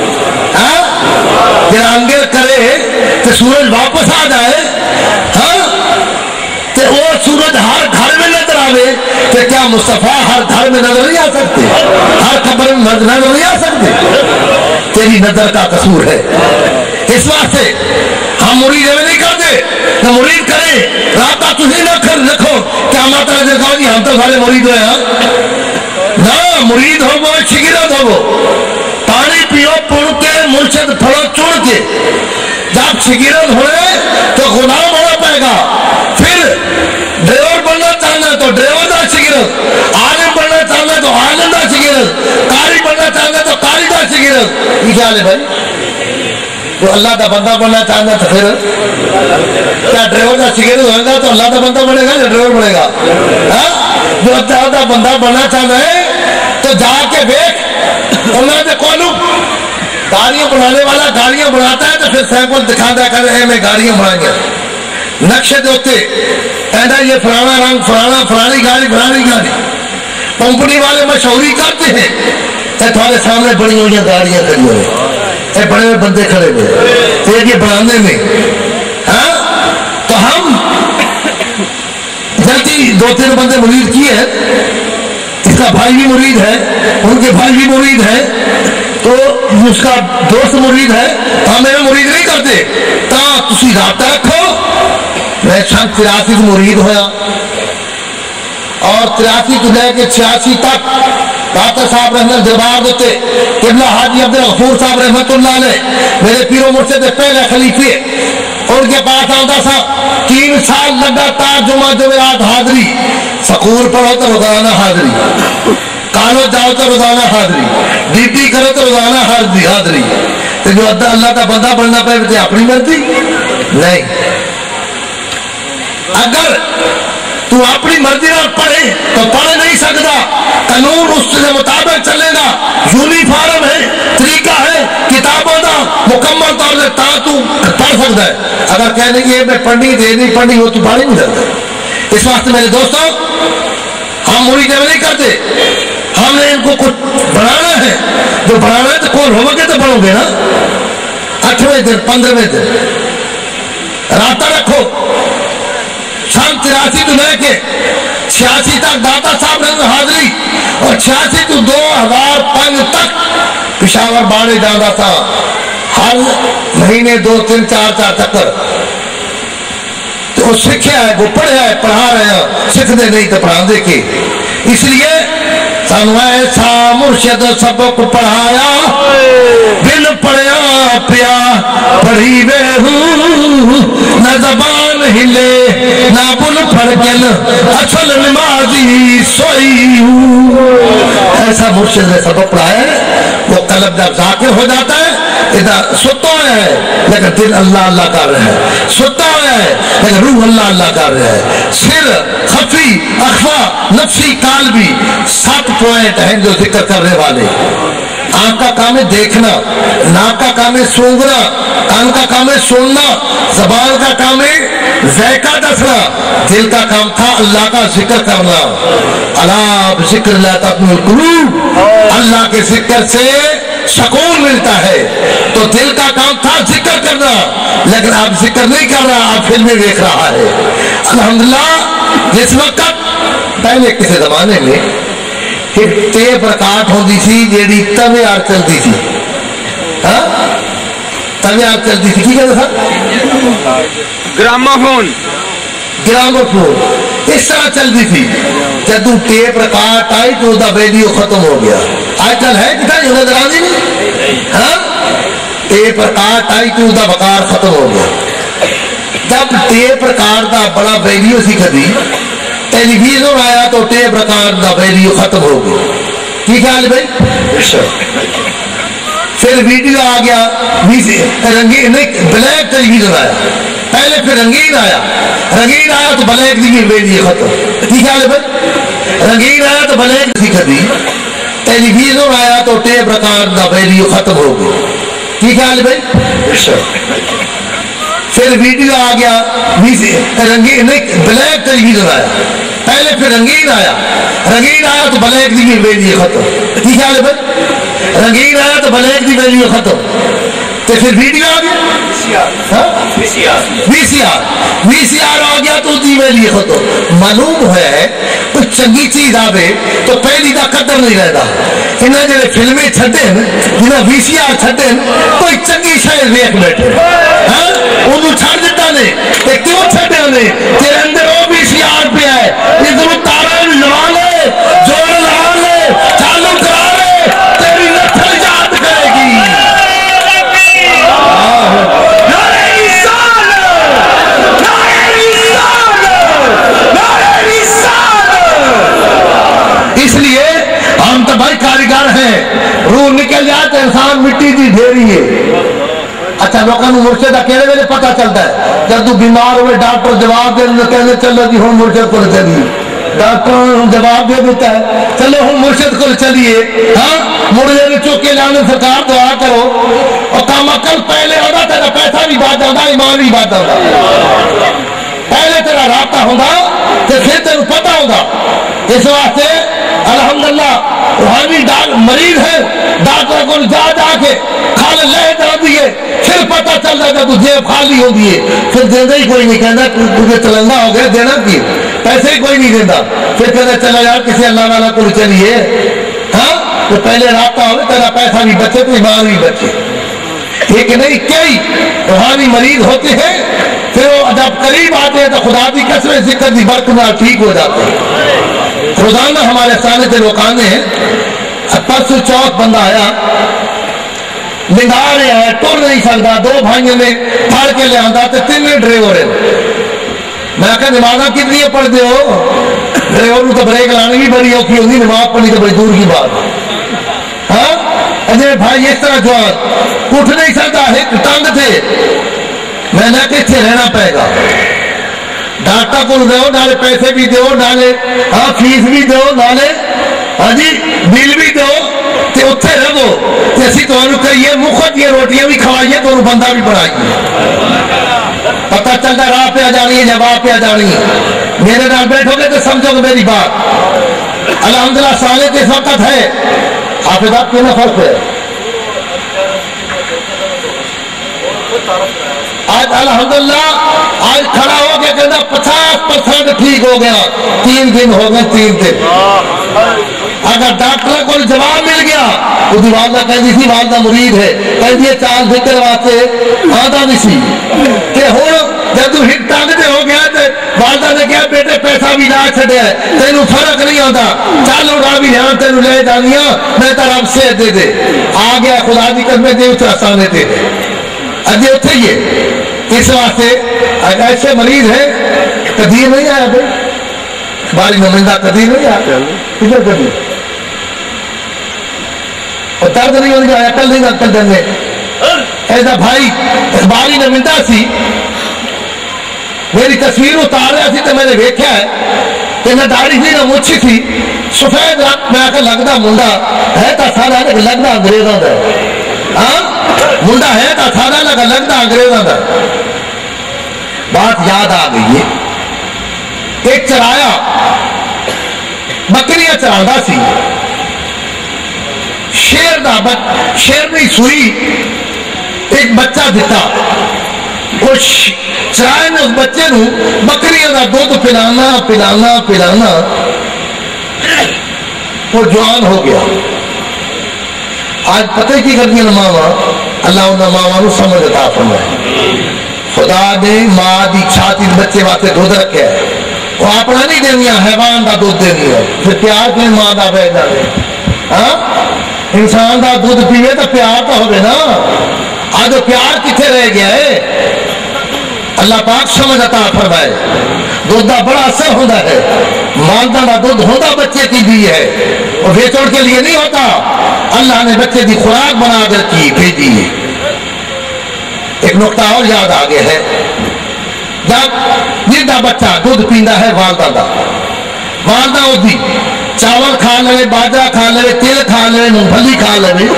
अंगे करे तो सूरज वापस आ जाए, हाँ तो वो सूरज हर घर में नजर आवे तो क्या मुस्तफा हर घर में नजर नहीं आ सकते, हर खबर में नजर नहीं आ सकते। तेरी नजर का कसूर है। इस वास्ते हम मुरीद नहीं करते, तो मुरीद करें राता तुझे न कर रखो क्या माता ने देखा जी हम तो सारे मुरीद हुए ना। मुरीद हो वो शिगिरत हो वो पानी पियो पुण के मुर्शद फलो चुन के। जब शिगिरत होए तो गुलाम होना पड़ेगा। फिर ड्राइवर बनना चाहना है तो ड्राइवर का शिगिरत, आलिम बनना चाहना है तो आलिम का शिगिरत, कारी बनना चाहना है तो कारी का शिगिरत। ये ख्याल है भाई, जो अल्लाह का बंदा बनना चाहता तो फिर क्या ड्राइवर का शिगिरत होगा तो अल्लाह का बंदा बनेगा या ड्राइवर बनेगा। जो अल्लाह का बंदा बनना चाहता है तो जाके देख उन्होंने कौन गाड़ियां बनाने वाला गाड़ियां बनाता है तो फिर सैंपल दिखाता करे मैं गाड़ियां बनाएंगे, नक्शे देते कहता ये फलाना रंग फलाना फलानी गाड़ी कंपनी वाले मशहूरी करते हैं। तुम्हारे सामने बड़ी हुई गाड़ियां खड़ी हुई, बड़े बड़े बंदे खड़े हुए ये बनाने में। हाँ तो हम जल्दी 2-3 बंदे मुरीद किए हैं, इसका भाई भी मुरीद है, उनके भाई भी मुरीद है, तो उसका दोस्त मुरीद है, हम मेरे मुरीद नहीं करते तो तुसी राबता रखो। मैं 83 मुरीद होया और 83 तो लेके 86 तक दाता साहब रहमत दरबार देते किबला हाजी अब्दुल गफूर साहब रहमतुल्लाह अलैह मेरे पीरो मुर्शिद पहले खलीफे, उनके पास आता था 3 साल लगातार जुमा जुमेरात हाजिरी, सकूल पढ़ो तो रोजाना हाजिरी, कॉलेज जाओ तो रोजाना हाजिरी, ड्यूटी करो तो रोजाना हाजिरी। तो जो अल्लाह का बंदा बनना पाए अपनी मर्जी नहीं। अगर तू अपनी मर्जी में पढ़े तो पढ़ नहीं सकता, कानून उसके मुताबिक चलेगा, यूनिफॉर्म है, तरीका है किताबों का मुकम्मल तौर से तू पढ़ सकता है। अगर कहने की मैं पढ़नी दे नहीं पढ़नी हो तो पढ़ नहीं सकता। इस वास्ते मेरे दोस्तों हम मुरीद नहीं करते, हमने इनको कुछ बनाना है, जो बनाना है तो कौन होगे तो पढ़ोगे ना। 8वें दिन 15वें दिन राता रखो। 83 तो लेके 86 तक दाता साहब ने हाजिरी और 86 तो 2005 तक पिशावर बाड़े जाता था, हर महीने 2-3-4 चक्कर। तो सीखा है, वो पढ़ा है, पढ़ा रहे हैं, सीखते नहीं तो पढ़ा दे के। इसलिए सानू ऐसा मुर्शिद सबक पढ़ाया बिन पढ़िया पिया पढ़ी वे न जबान हिले ना बुल फड़कन असल नमाजी सोई ऐसा मुर्शिद ने सबक पढ़ाया है। वो कलब जब जाकिर हो जाता है इधर सुता है लेकिन दिल अल्लाह अल्लाह कर रहा है, सुता है लेकिन रूह अल्लाह अल्लाह कर रहा है। सिर खफी अखफा नफसी कालबी 7 पॉइंट हैं जो जिक्र करने वाले। आंख का काम है देखना, नाक का काम है सूंघना, कान का काम है सुनना, जबान का काम है ज़ायका दसना, दिल का काम था अल्लाह का जिक्र करना। अला बिज़िक्रिल्लाह तत्मइन्नुल कुलूब, अल्लाह के जिक्र से सुकून मिलता है। तो दिल का काम था जिक्र करना, लेकिन आप जिक्र नहीं कर रहा, आप फिल्में देख रहा है। अल्हम्दुलिल्लाह जिस वक्त पहले किसी जमाने में टेप रिकॉर्ड होती थी जेडी तवे आर चलती थी, हाँ तवे आर चलती थी, की कहता था ग्रामाफोन, ग्रामोफोन इस तरह चलती थी। जब टेप रिकॉर्ड आई तो उसका रेडियो खत्म हो गया। आजकल है कितना नजर आती नहीं, हाँ टेप रिकॉर्ड आई तो उसका वकार खत्म हो गया। जब टेप रिकॉर्ड का बड़ा रेडियो सी कभी टेलीविजन आया तो टेप रिकॉर्ड का वैल्यू खत्म हो गई। ठीक है भाई, फिर वीडियो आ गया, रंगीन नहीं ब्लैक टेलीविजन आया, पहले फिर रंगीन आया, रंगीन आया तो ब्लैक की वैल्यू खत्म। ठीक है भाई, रंगीन आया तो ब्लैक सी खदी, टेलीविजन आया तो टेप रिकॉर्ड का वैल्यू खत्म हो गई। ठीक है भाई, फिर वीडियो आ गया, रंगीन नहीं ब्लैक टेलीविजन आया, पहले फिर रंगीन आया, रंगीन आया तो ब्लैक की वैल्यू खत्म। ठीक है भाई, रंगीन आया तो ब्लैक की वैल्यू खत्म। तो फिर वीडियो आ गया, वीसीआर आ गया तो उसकी वैल्यू खत्म। मालूम है कोई चंगी चीज आवे तो पहली का कदर नहीं रहता। इन्हें जो फिल्में छे जिन्हें वीसीआर छे कोई चंगी शायद वेख बैठे, उन्होंने छड़ दिता ने, क्यों छड़िया ने? तेरे अंदर वो वीसीआर पे है, इधर तारा लगा ले, जोड़ लगा ले, चालू करा ले, तेरी नस्ल याद करेगी। इसलिए हम तो भाई कारीगर हैं, रूह निकल जाए तो इंसान मिट्टी की ढेरी है। अच्छा लोगों को मुर्शिद अकेले वेले पता चलता है, जब तू बीमार हुए डॉक्टर जवाब दे कहते चलो जी हम मुर्शिद को चलिए, डॉक्टर जवाब दे देता है चलो हम मुर्शिद को चलिए। हाँ मुर्दे ने चुक के लाने सरकार दुआ करो और काम अकल पहले होगा, तेरा पैसा भी बात होगा, ईमान भी बात होगा। पहले तेरा रास्ता होगा तो फिर तेन पता होगा। इस वास्ते अल्हम्दुलिल्लाह रूहानी मरीज है, डॉक्टर को जा जाके खाल ले जाती है, फिर पता चल जाता तू जेब खाली होती है, फिर देना ही कोई नहीं, कहना तुझे चलना हो गया, देना की पैसे ही कोई नहीं देता, फिर कहना चला यार किसी अल्लाह वाला को चलिए। हाँ तो पहले रास्ता हो तेरा पैसा भी बचे तो ईमान भी बचे। ठीक नहीं, कई रूहानी मरीज होते हैं, फिर वो जब करीब आते हैं तो खुदा की कसम जिक्र की बरकरार ठीक हो जाते हैं। रोजाना हमारे सामने से रोकाने हैं, परसों चौथ बंदा आया, निगाह रहा है, टुर नहीं सकता, 2 भाइयों ने फड़ के ले आंदा तो 3 ड्राइवर है। मैं क्या नमाजा कितनी पढ़ते हो? ड्राइवर को तो ब्रेक लाने भी बड़ी औखी होगी, नमाज पढ़नी तो बड़ी दूर की बात। हाँ अजय भाई इस तरह जो उठ नहीं सकता है, तंग थे, मैंने कि इतने रहना पड़ेगा, डॉक्टर को दो, नाले पैसे भी दो, नाले हाँ फीस भी दो, नाले हाँ जी बिल भी दो, तो उत्थे रहो तो असी तुहानू कहिए मुफ्त दी रोटियां भी खवाइए, तो बंदा भी बनाइए। पता चलता राह पे आ जानी है, जवाब पे आ जानी है। मेरे नाल बैठोगे तो समझोगे मेरी बात। अल्हम्दुलिल्लाह साले के वक्त है, हाफिज़ात क्यों ना फर्क है। आज अल्हम्दुलिल्लाह आज खड़ा हो गया, कहना 50% ठीक हो गया, 3 दिन हो गए, 3 दिन। अगर डॉक्टर को जवाब मिल गया, उसकी वालदा कहती थी वालदा मुरीद है, कहती है 4 जिक्र वास्ते आदा नहीं सी, कि हुण जब तू हिट टंग ते हो गया तो والدہ نے کہا بیٹے پیسہ بھی لا چھڑیا ہے تینوں فرق نہیں آتا چل اڑا بھی یہاں تینوں لے جانیا میں تو رب سے دے دے آ گیا خدا دی قسم دے اتنا آسانے دے دے اجے اتنے ہی ہے اس واسطے ایسے مریض ہے قدیم نہیں آیا بھائی باری نمائندہ قدیم نہیں آیا کدھر قدیم اور درد نہیں ہونے جایا کل نہیں کل دیں ایسا بھائی اخباری نمائندہ سی میری تصویر اتار رہا سی تو میں نے دیکھا ہے کہ نہ داڑھی تھی نہ مچھی تھی سفید رنگ میں آ لگتا منڈا ہے تو سارا لگتا انگریزوں کا ہاں منڈا ہے تو سارا لگتا انگریزوں کا بات یاد آ گئی ہے ایک چرایا بکریاں چرانا سی شیر نہیں سوئی ایک بچہ دیتا اس چرائے نے اس بچے نو بکریاں کا دودھ پلانا پلانا پلانا وہ جوان ہو گیا آج پتہ کی کرنی ماوا اللہ انہوں ماوا نو سمجھ عطا فرمائے خدا نے ماں دی چھاتی بچے واسطے دودھ رکھا ہے وہ اپنا نہیں دینیا حیوان کا دودھ دینی ہے پھر پیار کے ماں کا بہ جائے ہاں انسان کا دودھ پیوے تو پیار تو ہوگا نا آج پیار کتنے رہ گیا ہے اللہ پاک سمجھ عطا فرمائے دودھ کا بڑا اثر ہوتا ہے مالدہ کا دودھ ہوتا بچے کی بھی ہے اور بیچڑ کے لیے نہیں ہوتا اللہ نے بچے کی خوراک بنا کر کی بھیجی ہے ایک نقطہ اور یاد آ گیا ہے جب جنہ بچہ دودھ پیندا ہے والدہ کا والدہ ہوتی چاول کھا لے باجرا کھا لے تیل کھا لے مونگ پھلی کھا لے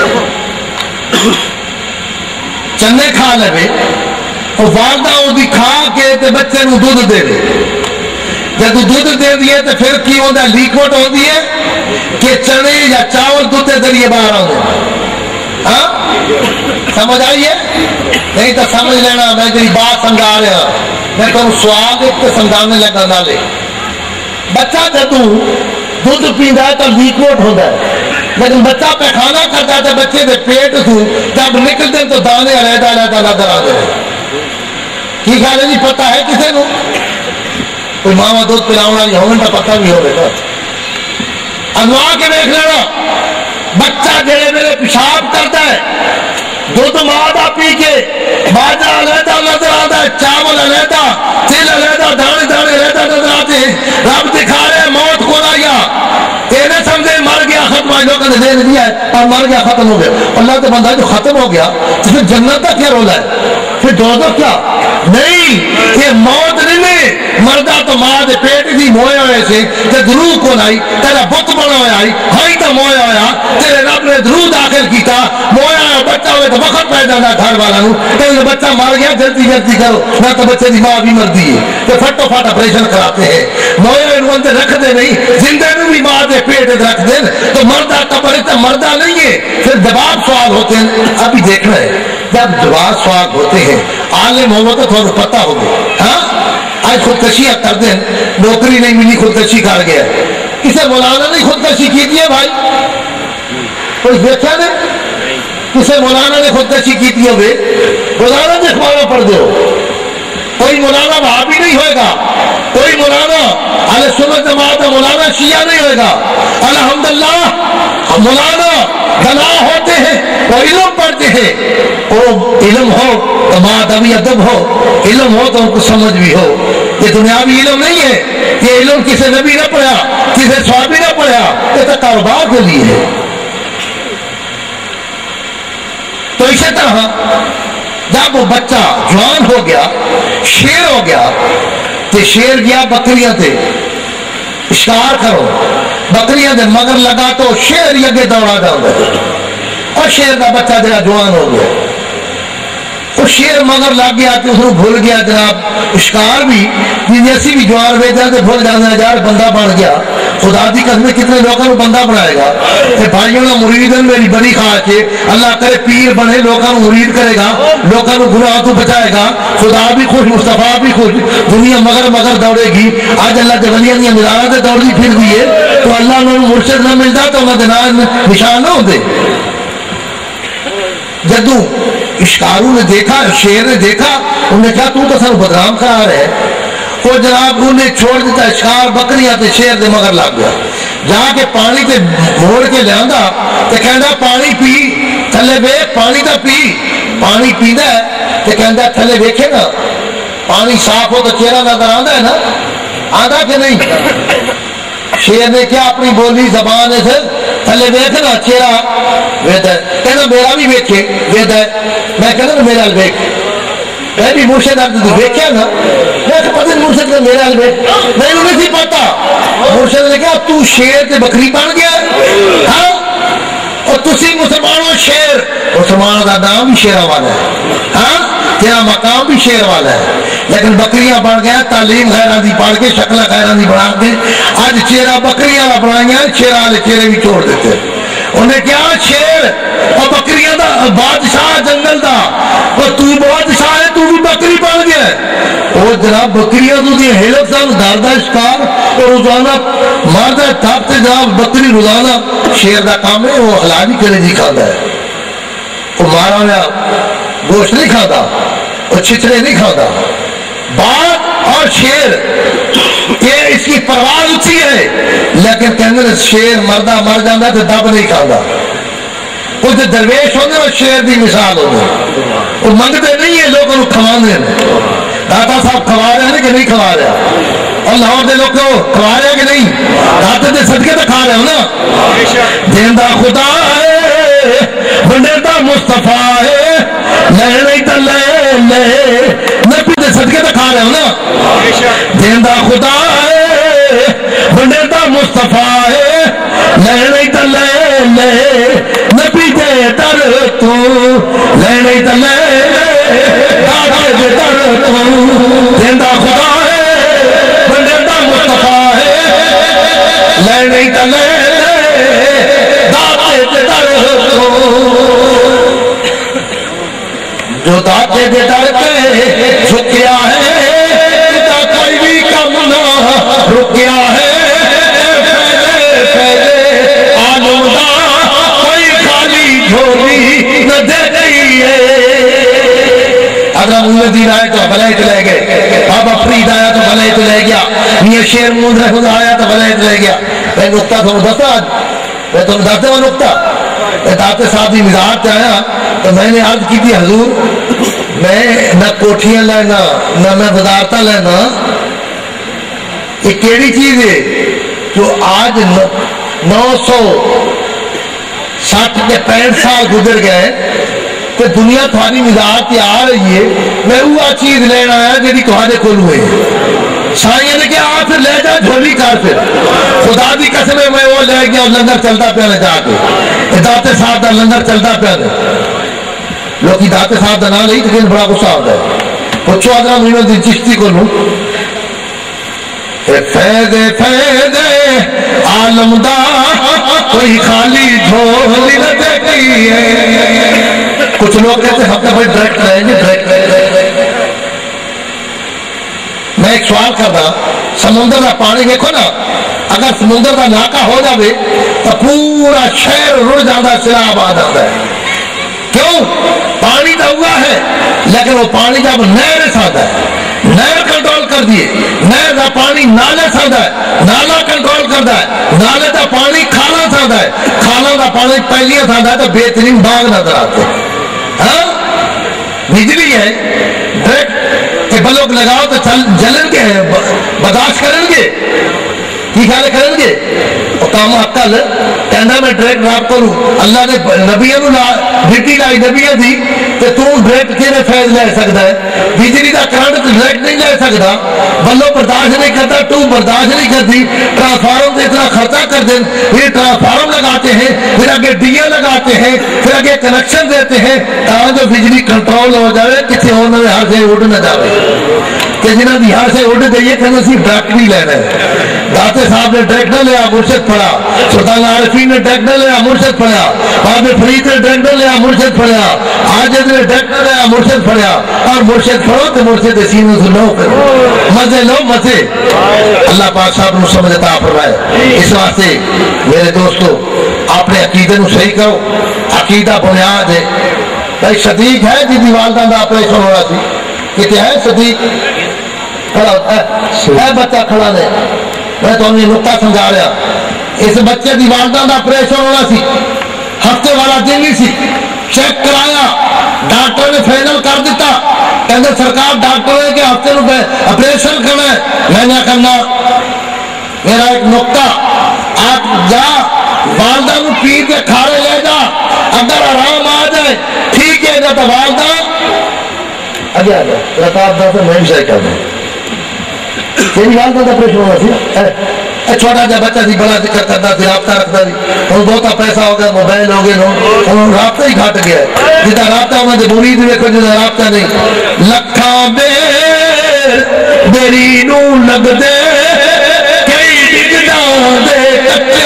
چنے کھا لے اور والدہ ہوتی کھا کے تے بچے نو دودھ دے دے جب دودھ دے دیے تو پھر کی ہوتا لیکوٹ ہوتی ہے کہ چنے یا چاول دودھ کے ذریعے باہر آتے ہاں سمجھ آئیے نہیں تو سمجھ لینا میں تیری بات سمجھا رہا میں تمہیں سوال ایک تو سمجھانے لگا نہ لے بچہ جدو دودھ پیندا ہے تو لیکوٹ ہوتا ہے لیکن بچہ پیخانہ کرتا ہے تو بچے کے پیٹ تو جب نکلتے تو دانے علیحدہ علیحدہ نظر آتے ہیں کی خیال ہے جی پتہ ہے کسی کو کوئی ماما دودھ پلاؤنا والی ہونے کا پتہ بھی ہو بیٹا انواع کے دیکھ لینا بچہ جڑے میرے پیشاب کرتا ہے دودھ ماں کا پی کے باجرا علیحدہ نظر آتا ہے چاول علیحدہ تیل علیحدہ دانے دانے علیحدہ نظر آتے ہیں رب دکھا رہے موت کو لایا یہ نہ سمجھے مر گیا ختم ہے لوگوں نے دے دیا ہے اور مر گیا ختم ہو گیا اللہ تو بندہ جو ختم ہو گیا تو پھر جنت کا کیا رول ہے پھر دوزخ کیا نہیں یہ موت نہیں مردہ تو ماں دے پیٹ دی مویا ہوئے سے تے درو کو لائی تیرا بت بنا ہویا آئی ہائی تا مویا ہویا تیرے رب نے درو داخل کیتا مویا ہویا بچہ ہوئے تو وقت پیدا نہ گھر والا نو کہ بچہ مر گیا جلدی جلدی کرو نہ تو بچے دی ماں بھی مر دی ہے تو پھٹو پھٹ آپریشن کراتے ہیں مویا انہوں اندر رکھ دے نہیں زندہ نو بھی ماں دے پیٹ رکھ دیں تو مردہ قبر تو مردہ نہیں ہے پھر جواب سوال ہوتے ہیں ابھی دیکھنا ہے جب جواب سوال ہوتے ہیں عالم ہوگا تو تھوڑا پتہ ہوگا ہاں آج خودکشیاں کر دیں نوکری نہیں ملی خودکشی کر گیا کسے مولانا نے خودکشی کی تھی ہے بھائی کوئی دیکھا نہیں کسے مولانا نے خودکشی کی تھی ہوئے مولانا نے اخباروں پڑھ دو کوئی مولانا وہابی نہیں ہوئے گا کوئی مولانا اہل سنت جماعت مولانا شیعہ نہیں ہوئے گا الحمدللہ مولانا گناہ ہوتے ہیں وہ علم پڑھتے ہیں وہ علم ہو تو ادبی ادب ہو علم ہو تو ان کو سمجھ بھی ہو یہ دنیاوی علم نہیں ہے یہ علم کسی نبی نہ پڑھا کسی صحابی نہ پڑھا یہ تو کاروبار کے لیے ہے تو اسی طرح جب وہ بچہ جوان ہو گیا شیر ہو گیا تو شیر گیا بکریاں تے شکار کرو بکریاں دے مگر لگا تو شیر ہی اگے دوڑا جاتا ہے اور شیر کا بچہ جڑا جوان ہو گیا وہ شیر مگر لگ گیا تو اس کو بھول گیا جناب شکار بھی جیسی بھی جوان بیچا تو بھول جانا یار بندہ بن گیا خدا دی قسم کتنے لوگوں کو بندہ بنائے گا بھائیوں نے مرید میری بڑی خواہش ہے اللہ کرے پیر بنے لوگوں کو مرید کرے گا لوگوں کو گناہ تو بچائے گا خدا بھی خوش مصطفیٰ بھی خوش دنیا مگر مگر دوڑے گی آج اللہ جبلیاں دیا مزارہ سے دوڑی پھر بھی ہے تو اللہ نے مرشد نہ ملتا تو انہوں نے نشان نہ ہوتے جدو اشکاروں نے دیکھا شیر نے دیکھا انہوں نے کہا تو سر بدنام کرا رہے وہ جناب انہیں چھوڑ دیتا شکار بکریاں تے شیر دے مگر لگ گیا جا کے پانی تے موڑ کے لیا تے کہندا پانی پی تھلے ویکھ پانی دا پی پانی پیندا ہے تے کہندا تھلے ویکھے نا پانی صاف ہو تو چہرہ نظر آندا ہے نا آندا کہ نہیں شیر نے کیا اپنی بولی زبان سے تھلے ویکھ نا چہرہ ویدا کہندا میرا بھی ویکھے ویدا میں کہندا میرا ویکھ میں بھی مرشد آپ نے دیکھا نا میں کہ پتہ مرشد کا میرا البیت میں انہیں نہیں پتا مرشد نے کہا تو شیر تے بکری بن گیا ہاں اور تسی مسلمانوں شیر مسلمان کا نام بھی شیرہ والا ہے ہاں تیرا مقام بھی شیر والا ہے لیکن بکریاں بن گیا تعلیم غیرہ دی پڑھ کے شکل غیرہ دی بنا کے آج چہرہ بکریاں بنائیاں چہرہ والے چہرے بھی چھوڑ دیتے انہیں کیا شیر اور بکریاں دا بادشاہ جنگل دا اور تو بادشاہ ہے تو بھی بکری بن گیا ہے اور جناب بکریاں تو دی ہیلت سان داردہ شکار اور روزانہ ماردہ تھاپتے جناب بکری روزانہ شیر دا کام ہے وہ حلالی کلیجی کھاتا ہے وہ مارا میں گوشت نہیں کھاتا وہ چھچڑے نہیں کھاتا باغ اور شیر یہ اس کی پرواز اچھی ہے لیکن کہنے شیر مردہ مر جانا تو دب نہیں کھاتا کچھ درویش ہونے اور شیر دی مثال ہونے وہ منگتے نہیں ہیں لوگوں کو کھوانے داتا صاحب کھوا رہے ہیں کہ نہیں کھوا رہے اور لاہور دے لوگ کو کھوا رہے ہیں کہ نہیں داتے دے صدقے تو کھا رہے ہو نا دیندہ خدا ہے بندیدہ مصطفیٰ ہے لے تا لے نبی دے صدقے تو کھا رہے ہو نا دیندہ خدا ہے بندیدہ مصطفیٰ ہے لے تا لے نبی دے در تو لے تا لے دادا دے در تو دیندہ خدا ہے بندیدہ مصطفیٰ ہے لے تا لے دادا دے در تو جو داتے دے در پہ جھکیا ہے تا کوئی بھی کم نہ رکیا ہے پہلے پہلے عالم دا کوئی خالی جھولی نہ دے گئی ہے اگر مولدین آئے تو بھلے تو لے گئے بابا فرید آیا تو بھلے تو لے گیا میاں شیر محمد رحمت آیا تو بھلے تو لے گیا میں نقطہ تم دستا میں تم دستے وہ نقطہ داتے صاحب کی مزاج سے آیا تو میں نے عرض کی تھی حضور میں نہ کوٹھیاں لینا نہ میں وزارتہ لینا یہ کیڑی چیز ہے جو آج 960 کے 65 سال گزر گئے کہ دنیا تھوڑی مزاج کی آ رہی ہے میں وہ چیز لینا آیا جی تھوڑے کول ہوئے سائیں نے کہا آپ پھر لے جا جھولی کر پھر خدا دی قسم میں وہ لے گیا اور لنگر چلتا پیا جا کے داتے صاحب دا لنگر چلتا پیا لوگ داتے صاحب دا نہ نہیں لیکن بڑا غصہ ہوتا ہے پوچھو آدھا مہینوں دی چشتی کو لوں فیض فیض عالم دا کوئی خالی جھولی نہ دیکھی ہے کچھ لوگ کہتے ہیں ہم تو بھائی ڈائریکٹ رہیں گے ڈائریکٹ میں ایک سوال کر رہا سمندر کا پانی دیکھو نا اگر سمندر کا ناکا ہو جائے تو پورا شہر رڑ جاتا سیلاب آ جاتا ہے کیوں پانی تو ہوا ہے لیکن وہ پانی جب نہر ساتا ہے نہر کنٹرول کر دیے نہر کا پانی نالے ساتا ہے نالا کنٹرول کرتا ہے نالے کا پانی کھانا ساتا ہے کھانا کا پانی پہلیاں ساتا ہے تو بہترین باغ نظر آتے ہیں ہاں بجلی ہے ڈائریکٹ کہ بلوک لگاؤ تو جلن کے برداشت کریں گے کی خیال کریں گے اور کام عقل کہنا میں ڈائریکٹ راب کروں اللہ نے نبیوں بھیٹی لائی نبیاں دی کہ تو ڈائریکٹ کینے فیض لے سکتا ہے بجلی کا کرنٹ ڈائریکٹ نہیں لے سکتا بلو برداشت نہیں کرتا تو برداشت نہیں کرتی ٹرانسفارم سے اتنا خرچہ کر دیں پھر ٹرانسفارم لگاتے ہیں پھر آگے ڈیاں لگاتے ہیں پھر آگے کنیکشن دیتے ہیں تاکہ بجلی کنٹرول ہو جائے کسی اور نہ ہر سے اڑ نہ جائے کہ جنہوں نے یہاں سے اڑ گئی ہے کہنا سی ڈائریکٹ نہیں لینا ہے داتے صاحب نے ڈائریکٹ نہ لیا مرشد پڑھا سلطان عارفین نے ڈائریکٹ نہ لیا مرشد پڑھا باب فرید نے ڈائریکٹ نہ لیا مرشد پڑھا عاجز نے ڈائریکٹ نہ لیا مرشد پڑھا اور مرشد پڑھو تو مرشد سینوں سے لو مزے لو مزے اللہ پاک صاحب نے سمجھ عطا فرمائے اس واسطے میرے دوستو اپنے عقیدے نو صحیح کرو عقیدہ بنیاد ہے بھائی صدیق ہے جی والدہ کا آپریشن ہو رہا سی کتنے ہے صدیق کھڑا ہے بچہ کھڑا ہے میں تمہیں نقطہ سمجھا رہا اس بچے کی والدہ کا آپریشن ہونا سی ہفتے والا دن ہی سی چیک کرایا ڈاکٹر نے فائنل کر دیتا کہتے سرکار ڈاکٹر ہے کہ ہفتے میں آپریشن کرنا ہے میں نہ کرنا میرا ایک نقطہ آپ جا والدہ کو پی کے کھارے لے جا اگر آرام آ جائے ٹھیک ہے نہ تو والدہ آگے آ جائے رکاب دا سے میں بھی شاید کر دوں تیری والدہ کا آپریشن ہونا سی چھوٹا جا بچہ سی بڑا ذکر کرتا سی رابطہ رکھتا سی اور بہتا پیسہ ہو گیا موبائل ہو گئے اور رابطہ ہی گھٹ گیا ہے جتا رابطہ ہونا دے مرید دیکھو جتا رابطہ نہیں لکھاں بیر بیری نو لگ دے کئی ڈگدان دے کچے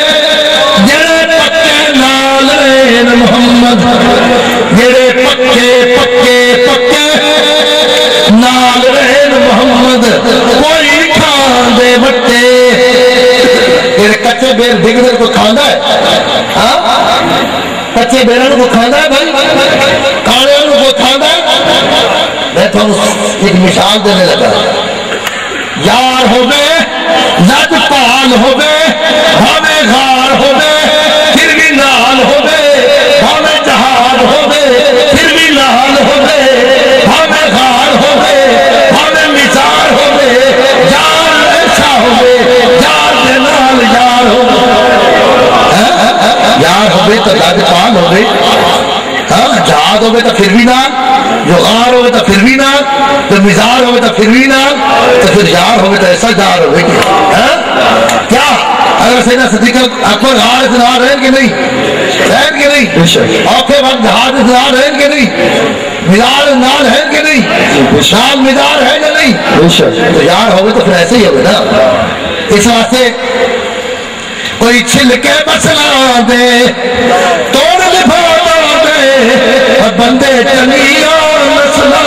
جڑے پکے نال رین محمد جڑے پکے پکے پکے نال رین محمد کوئی کھان دے بٹے یہ کچے بیر ڈگ دے کو کھانا ہے کچے بیرن کو کھانا ہے بھائی کھانے کو کھانا ہے میں تو ایک مثال دینے لگا یار ہو گئے لج پال ہو گئے بھاوے غار ہو گئے پھر بھی نال ہو گئے بھاوے جہاد ہو گئے پھر بھی نال ہو گئے بھاوے غار ہو گئے بھاوے مثال ہو گئے یار ایسا ہو گئے یار دے نال یار ہو گئے یار ہو گئے تو لج پال ہو گئے جہاد ہوگئے تو پھر بھی نال جو غار ہوگئے تو پھر بھی نال جو مزار ہوگئے تو پھر بھی نال تو پھر یار ہوگئے تو ایسا یار ہوگئے کیا اگر سیدہ صدیق اکبر غار سے نال رہن کے نہیں رہن کے نہیں اوکے وقت جہاد سے نال رہن کے نہیں مزار نال رہن کے نہیں شام مزار ہے یا نہیں تو یار ہوگئے تو پھر ایسے ہی ہوگئے نا اس واسطے کوئی چھل کے بسنا دے توڑ لبھا اور بندے چنی اور نسلہ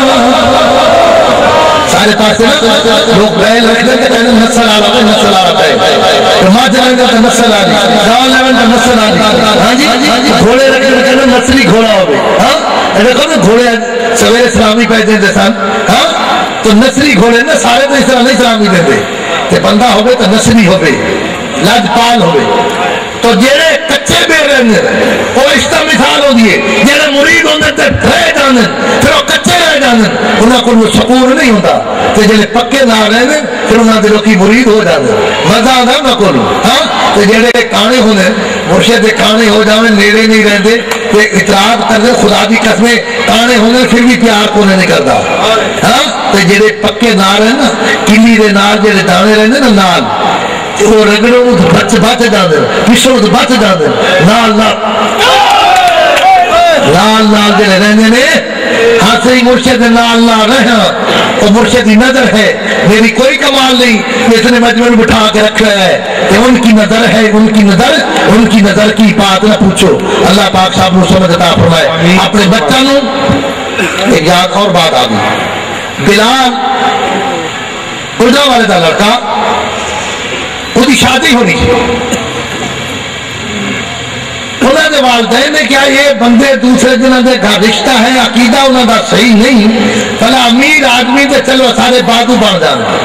سارے پاس نا لوگ بیل رکھ دیں کہ کہنے نسل آ رہا ہے نسل آ رہا ہے تو ماں جنہیں کا نسل آ رہی جان لیون کا نسل آ رہی ہاں جی گھوڑے رکھ دیں کہنے نسلی گھوڑا ہوگی ہاں دیکھو نا گھوڑے سویر اسلامی پہ دیں سن ہاں تو نسلی گھوڑے نا سارے تو اس طرح نہیں اسلامی دیں دے کہ بندہ ہوگے تو نسلی ہوگے لج پال ہوگے تو جیڑے کچے بے رہنے وہ اشتہ مثال ہو دیئے جیڑے مرید ہوندے تے رہ جانے پھر وہ کچے رہ جانے انہاں کو وہ سکون نہیں ہوتا کہ جیڑے پکے نہ رہنے پھر انہاں دلوں کی مرید ہو جانے مزہ آدھا نہ کو ہاں تو جیڑے کانے ہونے مرشد کانے ہو جانے نیڑے نہیں رہنے کہ اطراعات کرنے خدا دی قسمیں کانے ہونے پھر بھی پیار کو نہیں کرتا ہاں تو جیڑے پکے نہ رہنے کلی دے نال جیڑے دانے رہنے نا نال وہ رگڑوں تو بچ جاندے پسوں تو بچ جاندے نال نال جڑے رہنے نے ہاتھی مرشد نال رہا تو مرشد کی نظر ہے میری کوئی کمال نہیں اس نے مجمع میں بٹھا کے رکھا ہے کہ ان کی نظر ہے ان کی نظر کی بات نہ پوچھو اللہ پاک صاحب نے سمجھ عطا فرمائے اپنے بچوں نے ایک یاد اور بات آ گئی بلال گجرا والے کا لڑکا وہ شادی ہونی تھی انہوں نے والدین نے کیا یہ بندے دوسرے جنہوں نے رشتہ ہے عقیدہ انہوں کا صحیح نہیں پہلے امیر آدمی تے چلو سارے بازو بن جانا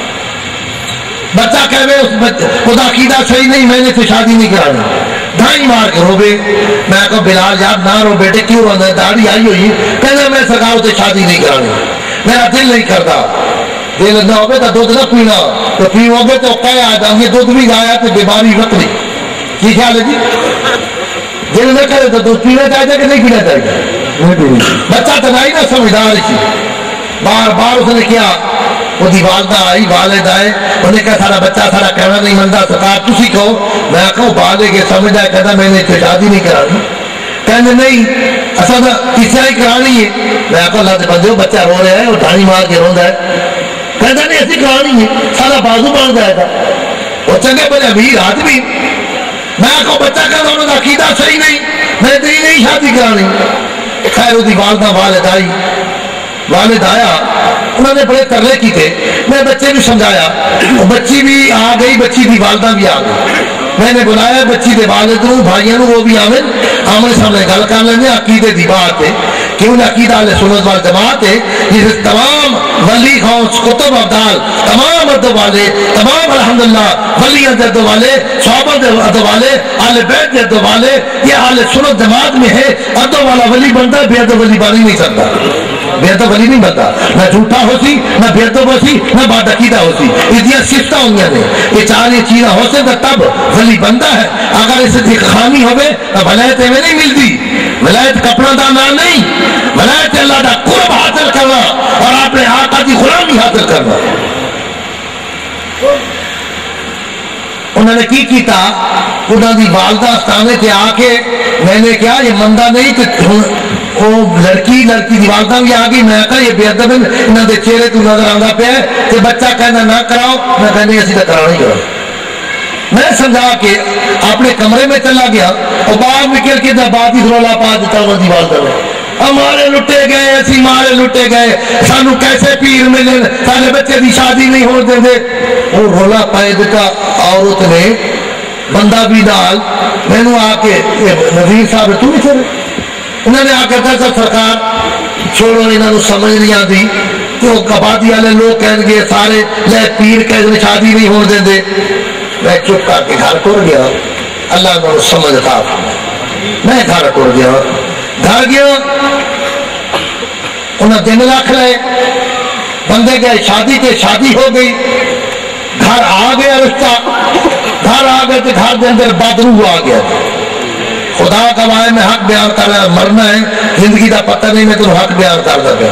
بچہ کہے اس عقیدہ صحیح نہیں میں نے تو شادی نہیں کرانی دھائی مار کے رو گے میں کہا بلال یار نہ رو بیٹے کیوں رونا ہے داڑھی آئی ہوئی کہنا میں سرکار سے شادی نہیں کرانی میرا دل نہیں کرتا دل نہ ہوگے تو دودھ نہ پینا تو پیو گے تو کہہ آ جاؤں گے دودھ بھی گایا تو بیماری رکھ لی کی خیال ہے جی دل نہ کرے تو دودھ پینا چاہیے کہ نہیں پینا چاہیے بچہ تو نہیں نہ سمجھدار تھی بار بار اس نے کیا وہ والدہ آئی والد آئے انہیں کہا سارا بچہ سارا کہنا نہیں منتا سرکار تسی کہو میں کہوں بالے کے سمجھ آئے کہتا میں نے شادی نہیں کرانی کہنے نہیں اصل تیسرا ہی کرانی ہے میں کہا اللہ دے بندے بچہ رو رہا ہے اور ڈھانی مار کے روندا ہے کہتا نہیں ایسی کرانی ہے سارا بازو بن جائے گا وہ چنگے بڑے امیر آدمی میں کہوں بچہ کہتا انہوں نے عقیدہ صحیح نہیں میں تیری نہیں شادی کرانی خیر وہ والدہ والد آیا انہوں نے بڑے ترلے کی تھے میں بچے بھی سمجھایا بچی بھی آ گئی بچی کی والدہ بھی آ گئی میں نے بلایا بچی کے والد نو بھائیوں وہ بھی آمنے سامنے گل کر لیں عقیدے کی بات ہے کہ انہیں عقیدہ سنت وال جماعت ہے جس تمام वली गौस कुतुब अब्दाल तमाम अदब वाले तमाम अल्हम्दुलिल्लाह वलियों के अदब वाले सहाबा के अदब वाले आले बैत के अदब वाले ये आले सुन्नत जमात में है अदब वाला वली बनता है बेअदब वली बन नहीं सकता बेअदब वली नहीं बनता ना झूठा होसी ना बेअदब होसी ना बादकीदा होसी इसलिए सिफत होंगे ने ये चार ये चीज़ें हो से तब वली बनता है अगर इसे खामी होवे तो वलायत में नहीं मिलती वलायत कपड़ा का नाम नहीं वलायत अल्लाह का कुर्ब हासिल करना और अपने आका की गुलामी हासिल करना उन्होंने की किया उन्होंने वालदा स्थाने से आके मैंने क्या ये मंदा नहीं तो वो लड़की की वालदा भी आ गई मैं कहा ये बेअदब इन्हों के चेहरे तू नजर आता पे तो बच्चा कहना ना कराओ मैं कहने असं तो कराना ही करो मैं समझा के अपने कमरे में चला गया और बाहर निकल के जब बात ही रौला पा देता उन्होंने वालदा ने हमारे लुटे गए ऐसी मारे लुटे गए सानू कैसे पीर मिले सारे बच्चे की शादी नहीं हो देते वो रोला पाए दिता औरत ने बंदा भी नाल मैनू आके नजीर साहब तू भी चले उन्होंने आके कहा सरकार छोड़ो इन्हों समझ नहीं आती तो आबादी वाले लोग कहेंगे सारे ले पीर कह शादी नहीं हो देते मैं चुप करके घर तुर गया अल्लाह को समझ था मैं घर तुर गया घर गया उन्हें दिन रख रहे बंदे गए शादी के शादी हो गई घर आ गया रिश्ता घर आ गए तो घर के अंदर बदरू आ गया खुदा गवाए में हक बयान कर रहा मरना है जिंदगी का पता नहीं मैं तुम हक बयान कर दे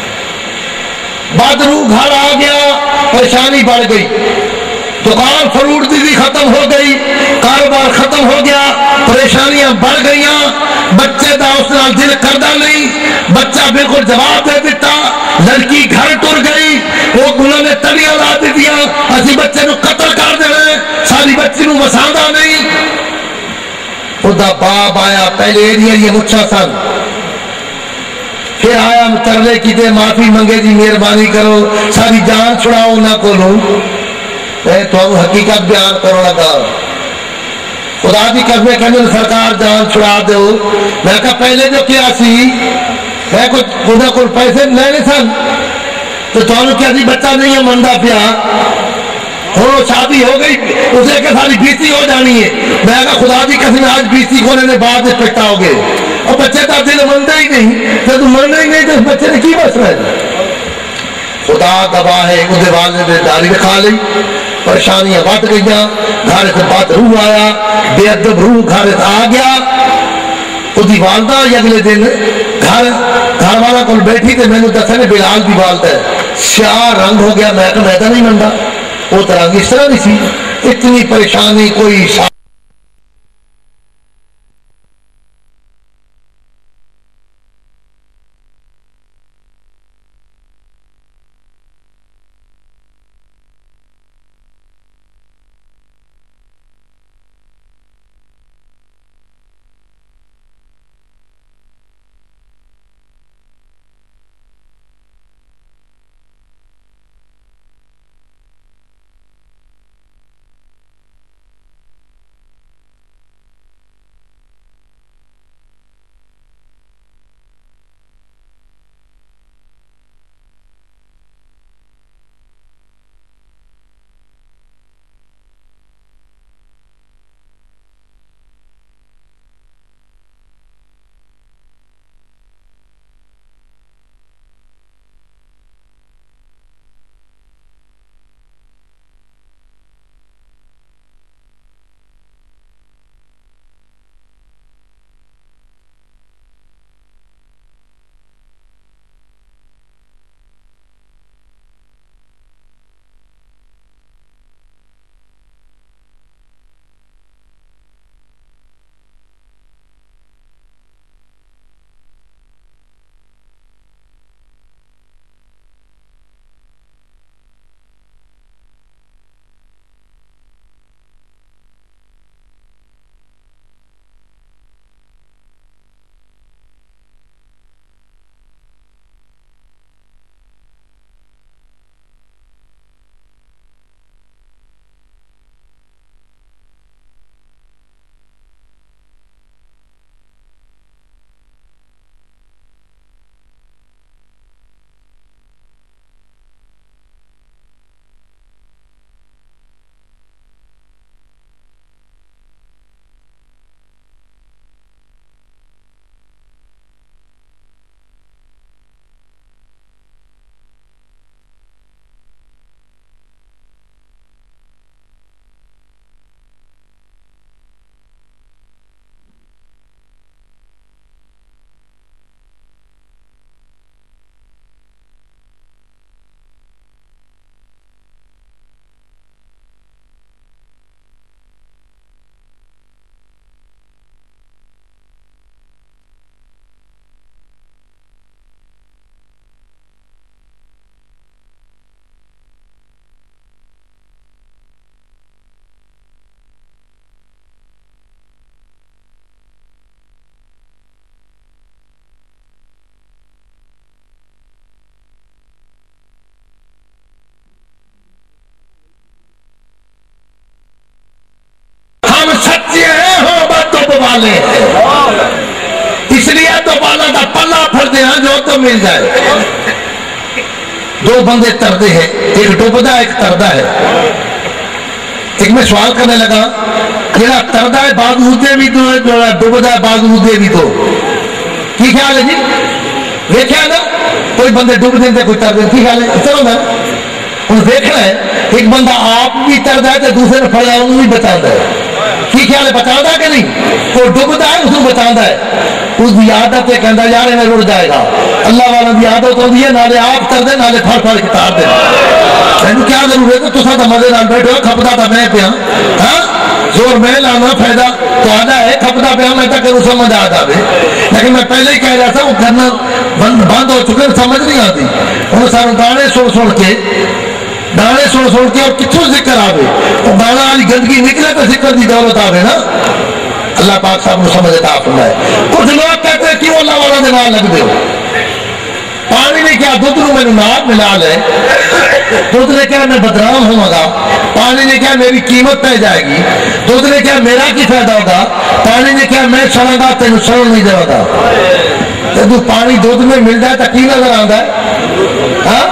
बदरू घर आ गया परेशानी बढ़ गई दुकान फ्रूट की भी खत्म हो गई कारोबार खत्म हो गया परेशानियां बढ़ गई बच्चे का उस नाल दिल करता नहीं बच्चा बिल्कुल जवाब दे दिता लड़की घर टुर गई वो उन्होंने तलियां ला दी असी बच्चे को कत्ल कर देना सारी बच्ची को वसादा नहीं उदा बाप आया पहले एरिया मुच्छा सन फिर आया तरले की माफी मंगे जी मेहरबानी करो सारी जान छुड़ाओ ना को तो हकीकत बयान करो लगा खुदा की कसमें कहने सरकार जान छुड़ा दो मैं कहा पहले जो क्या सी मैं कुछ पैसे लेने सन तो तुम क्या बच्चा नहीं है मंदा पिया हो शादी हो गई उसे के सारी बीसी हो जानी है मैं कहा खुदा की कसम आज बीसी होने के बाद पिटाओगे और बच्चे का दिल मनता ही नहीं तो तुम मनना ही नहीं तो बच्चे ने की बस रहे खुदा गवाह है उसे वाले ने दारी दिखा ली परेशानियां बढ़ गई घर से बात रूह आया बेअदब रूह घर आ गया उसकी वालदा अगले दिन घर वाला को बैठी तो मैंने दसा ने बिलाल की वालदा है स्याह रंग हो गया मैं तो नहीं मनता वो तो रंग इस तरह नहीं सी इतनी परेशानी कोई والے ہیں, اس لیے تو بالا کا پلا پھڑتے ہیں جو تو مل جائے. دو بندے تردے ہیں, ایک ڈوبدا ایک تردا ہے. ایک میں سوال کرنے لگا, جڑا تردا ہے باغ مودے بھی دو, جڑا ڈوبدا ہے باغ مودے بھی دو, کی خیال ہے جی؟ دیکھا نا کوئی بندے ڈوب دیں کوئی تر دیں, کی خیال ہے؟ چلو نا انہیں دیکھنا ہے, ایک بندہ آپ بھی تردا ہے تو دوسرے نے پڑا انہوں بھی بتا ہے, کی خیال ہے؟ بتا کہ نہیں؟ وہ ڈوبتا ہے اس کو بتا ہے, اس کی عادت ہے کہندا یار میں رڑ جائے گا. اللہ والا کی عادت ہوتی ہے نالے آپ کر دیں نالے پھڑ پھڑ کتاب دیں. تینوں کیا ضرورت ہے؟ تصا تو مزے نال بیٹھو, کھپدا تو میں پیا, ہاں زور میں لانا فائدہ تو آدھا ہے, کھپدا پیا میں تک سمجھ آ جائے. لیکن میں پہلے ہی کہہ رہا تھا وہ کرنا بند ہو چکے, سمجھ نہیں آتی. انہوں سارے گانے سن کے دانے سن کے اور کتوں ذکر آوے, اور دانا والی گندگی نکلے تو ذکر کی دولت آوے نا. اللہ پاک صاحب کو سمجھ عطا فرمائے. کچھ لوگ کہتے ہیں کیوں اللہ والا دے نال لگ دیو, پانی نے کیا دودھ نو میرے نال ملا لے, دودھ نے کیا میں بدنام ہوں گا, پانی نے کیا میری قیمت پہ جائے گی, دودھ نے کیا میرا کی فائدہ ہوگا, پانی نے کیا میں سڑوں گا تینوں سڑ نہیں دے گا. جب پانی دودھ میں مل جائے تو کی نظر آتا ہے؟ ہاں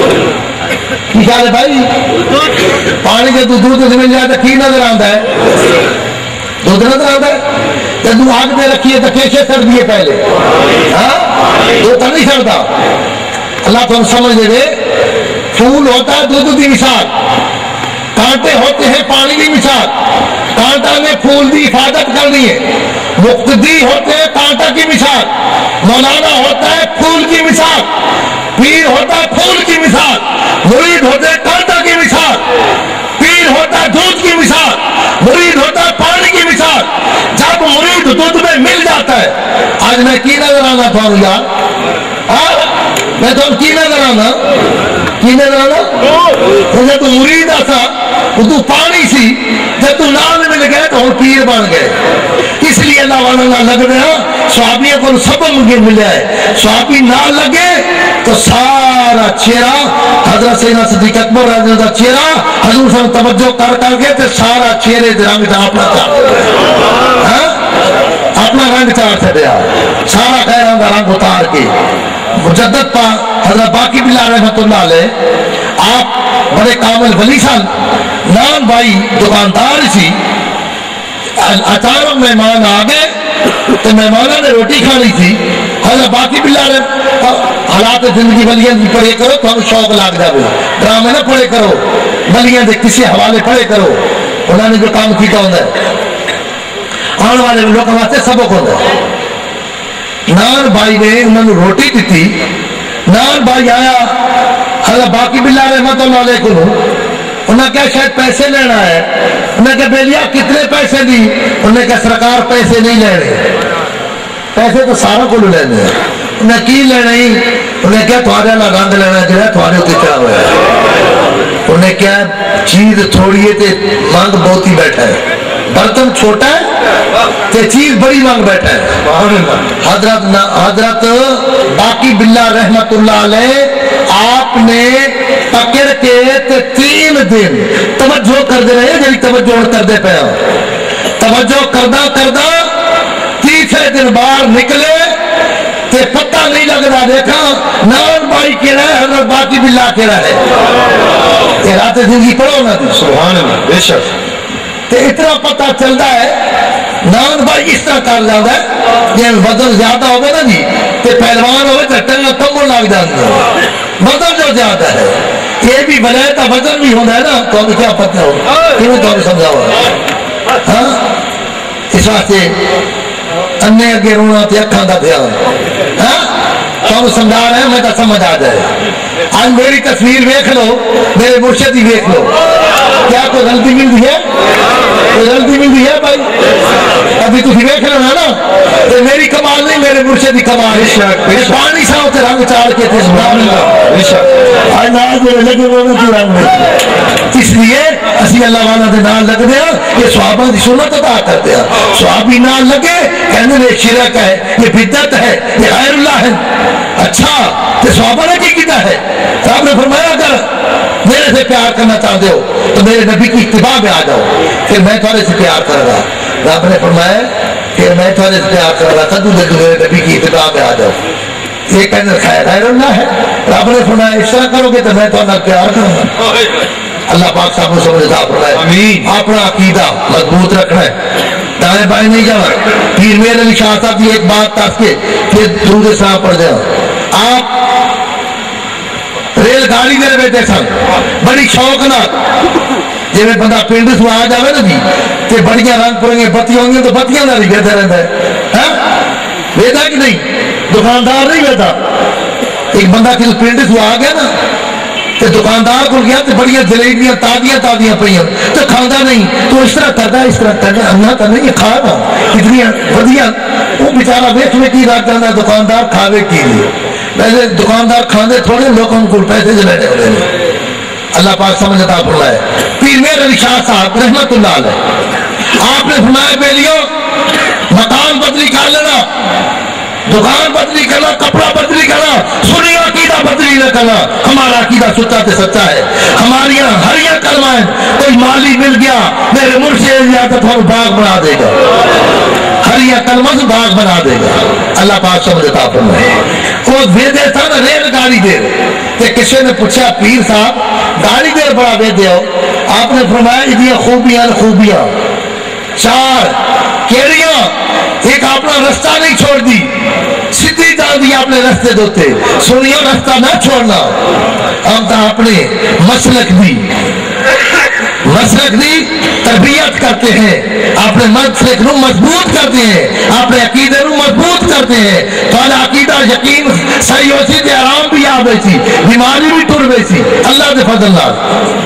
کی خیال ہے بھائی؟ پانی جب دودھ سے مل جائے تو کی نظر آتا ہے؟ دودھ نظر آتا ہے. جب آگ میں رکھیے تو کیسے سڑ دیے پہلے, ہاں دودھ تو نہیں سڑتا. اللہ تو سمجھ دے, پھول ہوتا ہے دودھ کی مثال, کانٹے ہوتے ہیں پانی کی مثال. کانٹا نے پھول کی حفاظت کرنی ہے. مقتدی ہوتے ہیں کانٹا کی مثال, مولانا ہوتا ہے پھول کی مثال, پیر ہوتا ہے پھول کی مثال, مرید ہوتے ہیں کانٹا کی مثال, پیر ہوتا ہے دودھ کی مثال, مرید ہوتا ہے پانی کی مثال. جب مرید دودھ میں مل جاتا ہے, آج میں کی نظر آنا تھا یار, میں تو کی نظر آنا, کی نظر آنا جب تو مرید آتا تو پانی سی, جب تو نام مل گئے تو ہم پیر بن گئے. اس لیے اللہ والا نہ لگ رہا, صحابیوں کو سب ملیا ہے. صحابی نہ لگے تو سارا چہرہ حضرت سیدنا صدیق اکبر رضی اللہ عنہ چہرہ حضور صلی اللہ علیہ وسلم توجہ کر کے تو سارا چہرے رنگ اپنا اپنا رنگ چار چڑیا, سارا خیران کا رنگ اتار کے. مجدد پا حضرت باقی بلّہ رحمت اللہ علیہ, آپ بڑے کامل ولی سن. نان بھائی دکاندار سی, اچانک مہمان آ گئے تو مہمانوں نے روٹی کھانی تھی. حضرت باقی بلّہ حالات زندگی ولیاں کی پڑھے کرو تو ہم شوق لگ جائے, ڈرامے نہ پڑھے کرو, ولیاں دے کسی حوالے پڑھے کرو. انہوں نے جو کام کیا ہوتا ہے آنے والے لوگوں واسطے سبق ہوتا ہے. نان بھائی نے انہوں نے روٹی دیتی. نان بھائی آیا حضرت باقی بلّہ رحمت اللہ علیہ کو, انہوں نے کہا شاید پیسے لینا ہے. انہوں نے کہا بیلیا کتنے پیسے دی؟ انہوں نے کہا سرکار پیسے نہیں لینے, پیسے تو سارا کو لینے ہیں. انہیں کی لینا ہی, انہیں کیا تھوڑے والا رنگ لینا جو ہے تھوڑے اتنے چڑھا ہوا ہے. انہیں کیا چیز تھوڑی ہے تے مانگ بہت ہی بیٹھا ہے, برتن چھوٹا ہے تے چیز بڑی مانگ بیٹھا ہے. حضرت باقی بلّہ رحمت اللہ علیہ آپ نے پکڑ کے 3 دن توجہ کر دے رہے, جی توجہ کر دے پہ توجہ کردہ تیسرے دن باہر نکلے تے پتہ نہیں لگ رہا. دیکھا نان بھائی کہہ رہا ہے, حضرت باقی بلّہ کہہ رہا ہے. یہ رات زندگی پڑھو نا, سبحان اللہ, بے شک. تے اتنا پتہ چلتا ہے نان بھائی اس طرح کر لینا ہے, جی وزن زیادہ ہوگا نا جی تے پہلوان ہوئے تو ٹنگا کمبل لگ جاتی ہے. وزن جو زیادہ ہے یہ بھی بلے کا وزن بھی ہوتا ہے نا, تو ہمیں کیا پتہ ہو کیوں تو ہمیں سمجھا ہوا. ہاں اس واسطے انے اگے رونا تے اکھاں دا دھیان, تو سمجھا رہے ہیں, میں تو سمجھ آ جائے. آج میری تصویر دیکھ لو, میرے مرشد ہی دیکھ لو, کیا کوئی غلطی ملتی ہے؟ کوئی غلطی ملتی ہے بھائی؟ ابھی تھی دیکھ لو نا, تو میری کمال نہیں میرے مرشد کی کمال. پانی سا ہوتے رنگ چاڑ کے تھے, آج ناز لگے ہوئے کی رنگ میں. اس لیے اسی اللہ والا دے نال لگ دیا, یہ صحابہ دی سنت ادا کر دیا. صحابی نال لگے کہنے یہ شرک ہے, یہ بدعت ہے, یہ غیر اللہ ہے. اچھا تو صحابہ نے کی کیا ہے؟ آپ نے فرمایا اگر میرے سے پیار کرنا چاہتے ہو تو میرے نبی کی اتباع میں آ جاؤ, پھر میں تھوڑے سے پیار کروں گا. رب نے فرمایا کہ پھر میں تھوڑے پیار کر رہا تھا دودھ میرے نبی کی اتباع میں آ جاؤ. یہ کہنے خیر اللہ ہے. رب نے فرمایا اس طرح کرو گے تو میں تھوڑا پیار کروں گا. اللہ پاک صاحب کو سمجھتا فرمائے اپنا عقیدہ مضبوط رکھنا ہے, دائیں بائیں نہیں جانا. پیر میر علی شاہ صاحب کی ایک بات تاس کے پھر درود اسلام پڑھ جاؤ. آپ ریل گاڑی میرے بیٹے سن بڑی شوق نال, جی میں بندہ پنڈ سے آ جائے نا جی تو بڑیاں رنگ پرنگے بتیاں ہوں گی تو بتیاں نہ ویکھتا رہتا ہے. ویکھتا کہ نہیں؟ دکاندار نہیں ویکھتا. ایک بندہ کسی پنڈ سے آ گیا نا تو دکاندار کو گیا تو بڑی جلیبیاں تازیاں پہ تو کھانا نہیں. تو اس طرح کرنا اللہ کا نہیں کھانا اتنی ودیا. وہ بےچارا ویچنے کی رکھ جانا, دکاندار کھاوے کی لیے. ویسے دکاندار کھانے تھوڑے لوگوں کو پیسے لینے ہوتے ہیں. اللہ پاک سمجھتا فرمائے. پیر میر علی شاہ صاحب رحمت اللہ علیہ آپ نے فرمایا بیلیو مکان بدلی کر لینا, دکان بدلی کرنا, کپڑا بدلی کرنا, سنی عقیدہ بدلی نہ کرنا. ہمارا عقیدہ سچا تے سچا ہے. ہماری ہریاں کلمہ ہے. کوئی مالی مل گیا میرے مرشد یا تو تھوڑا باغ بنا دے گا, ہریاں کلمہ سے باغ بنا دے گا. اللہ پاک سمجھتا فرمائے. وہ دے تھا نا ریل گاڑی دے کہ کسی نے پوچھا پیر صاحب گاڑی دیر بڑا دے دیو. آپ نے فرمایا یہ خوبیاں چار کیڑیاں. ایک اپنا رستہ نہیں چھوڑ دی, سیدھی جان دی اپنے رستے دوتے. سنیو رستہ نہ چھوڑنا. ہم تو اپنے مسلک دی تربیت کرتے ہیں, اپنے مسلک نو مضبوط کرتے ہیں, اپنے عقیدے نو مضبوط کرتے ہیں. تو عقیدہ یقین صحیح ہو سی تے آرام بھی آ گئی سی, بیماری بھی ٹر گئی سی اللہ دے فضل نال.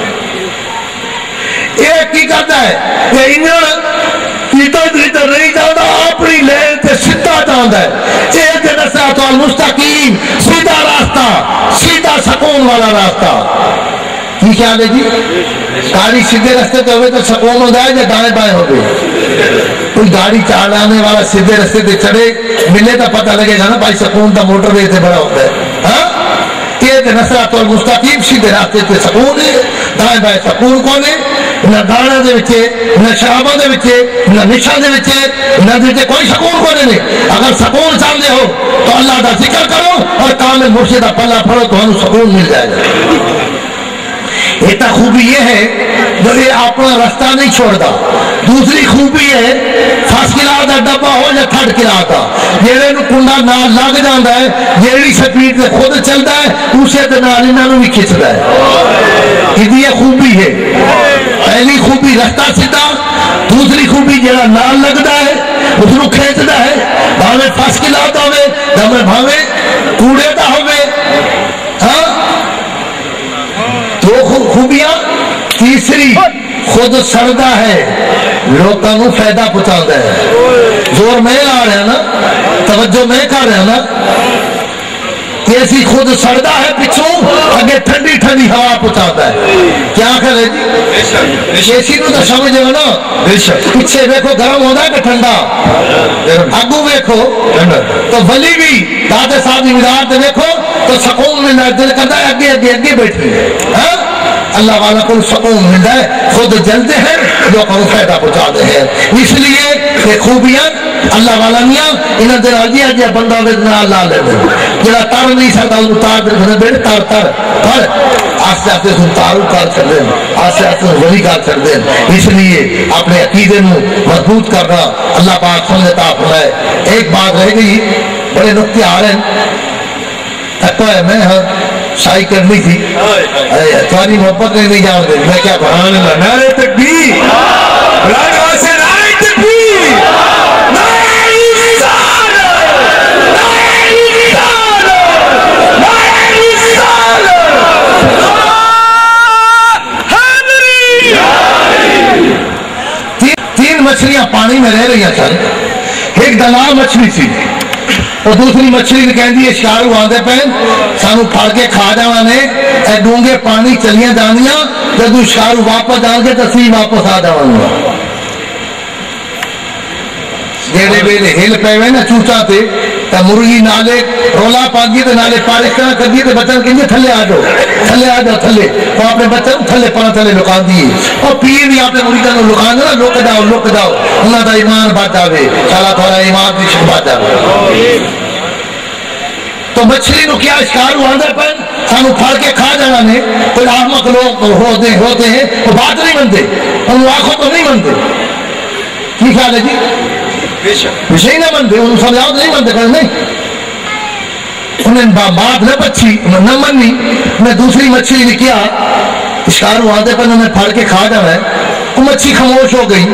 ایک کی کرتا ہے کہ انجن ادھر نہیں جاتا, اپنی لین سے سیدھا جانا ہے. ایک رستہ تو مستقیم سیدھا راستہ, سیدھا سکون والا راستہ. کی خیال ہے جی؟ گاڑی سیدھے رستے پہ ہوئے تو سکون ہو جائے یا دائیں بائیں ہو گئے؟ کوئی گاڑی چلانے والا سیدھے رستے پہ چڑھے ملے تو پتہ لگے گا نا بھائی سکون کا موٹر وے سے بڑا ہوتا ہے. ہاں ایک نصرت المستقیم سیدھے راستے پہ سکون ہے, دائیں بائیں سکون کون ہے؟ نہ گاڑا دے وچے, نہ شرابہ دے وچے, نہ نشا دے وچے, نہ دے کوئی سکون کو نہیں. اگر سکون چاہتے ہو تو اللہ کا ذکر کرو اور کامل مرشد کا پلہ پڑھو تو ہمیں سکون مل جائے گا. ایک خوبی یہ ہے جو یہ اپنا رستہ نہیں چھوڑتا. دوسری خوبی ہے فرسٹ کلاس کا ڈبا ہو یا تھرڈ کلاس کا, جہے کنڈا نہ لگ جاتا ہے, جیڑی سپیڈ سے خود چلتا ہے اسے نال انہوں بھی کھچتا ہے. یہ خوبی ہے. پہلی خوبی رستہ سیدھا, دوسری خوبی جہاں نال لگتا ہے اس کو کھینچتا ہے, بھاوے فرسٹ کلاس کا ہوے بھاوے کوڑے کا ہوے. دو خوبیاں. تیسری خود سڑتا ہے لوگوں کو فائدہ پہنچاتا ہے. زور میں لا رہا نا, توجہ میں کر رہا نا. ایسی خود سڑتا ہے پچھوں اگے ٹھنڈی ٹھنڈی ہوا پہنچاتا ہے. کیا کرے جی اے سی نو تو سمجھ لو نا, پیچھے دیکھو گرم ہوتا ہے کہ ٹھنڈا, اگو دیکھو تو ولی بھی دادے صاحب کی مدار سے دیکھو تو سکون ملتا ہے, دل کرتا ہے اگے بیٹھی ہے. اللہ والا کو سکون ملتا ہے, خود جلتے ہیں لوگوں کو فائدہ پہنچاتے ہیں. اس لیے کہ خوبیاں اللہ والا میاں انہیں دل آجی آجی بندہ اللہ لے دے جڑا تر نہیں سکتا انہوں تار دے بیٹے تر پر آستے آستے سن تارو کار کر دیں, آستے آستے ولی کار کر دیں. اس لیے اپنے عقیدے نو مضبوط کرنا اللہ پاک سمجھتا فرمائے. ایک بات رہ گئی, بڑے نقطے آ رہے ہیں, تکو ہے میں شاہی کرنی تھی, تمہاری محبت نہیں جان دے. میں کیا بہان اللہ نعرہ تکبیر, نعرہ تکبیر, تین مچھلیاں پانی میں رہ رہی سن. ایک دلال مچھلی تھی اور دوسری مچھلی نے کہہ دی شکارو آدھے پہ سانو پھڑ کے کھا جانا نے, اے ڈونگے پانی چلیاں جانیاں, جب شکارو واپس جان کے تصویر واپس آ جانا. جیڑے ویلے ہل پے ہوئے نا چوچا تے تو مرغی نالے رولا پاندی تے نالے پارشتہ کر دی تے بچن کہیں تھلے آ جاؤ تھلے وہ اپنے بچن تھلے پڑا تھلے لکان دیے اور پیر بھی اپنے مریداں نو لکان دینا لک جاؤ انہاں دا ایمان بچ جاوے اللہ تھوڑا ایمان دی شک بچ جاوے تو مچھلی نو کیا اشکار ہوا اندر پر سانو پھڑ کے کھا جانا نے کوئی احمق لوگ ہوتے ہیں وہ بات نہیں بنتے ان آنکھوں تو نہیں بنتے کی خیال ہے جی وشے نہ بنتے ان سمجھاؤ نہیں بنتے کہ نہیں انہیں بات نہ بچی نہ منی انہیں دوسری مچھلی نے کیا اشکار ہوا اندر پر انہیں پھڑ کے کھا جانا ہے وہ مچھلی خاموش ہو گئی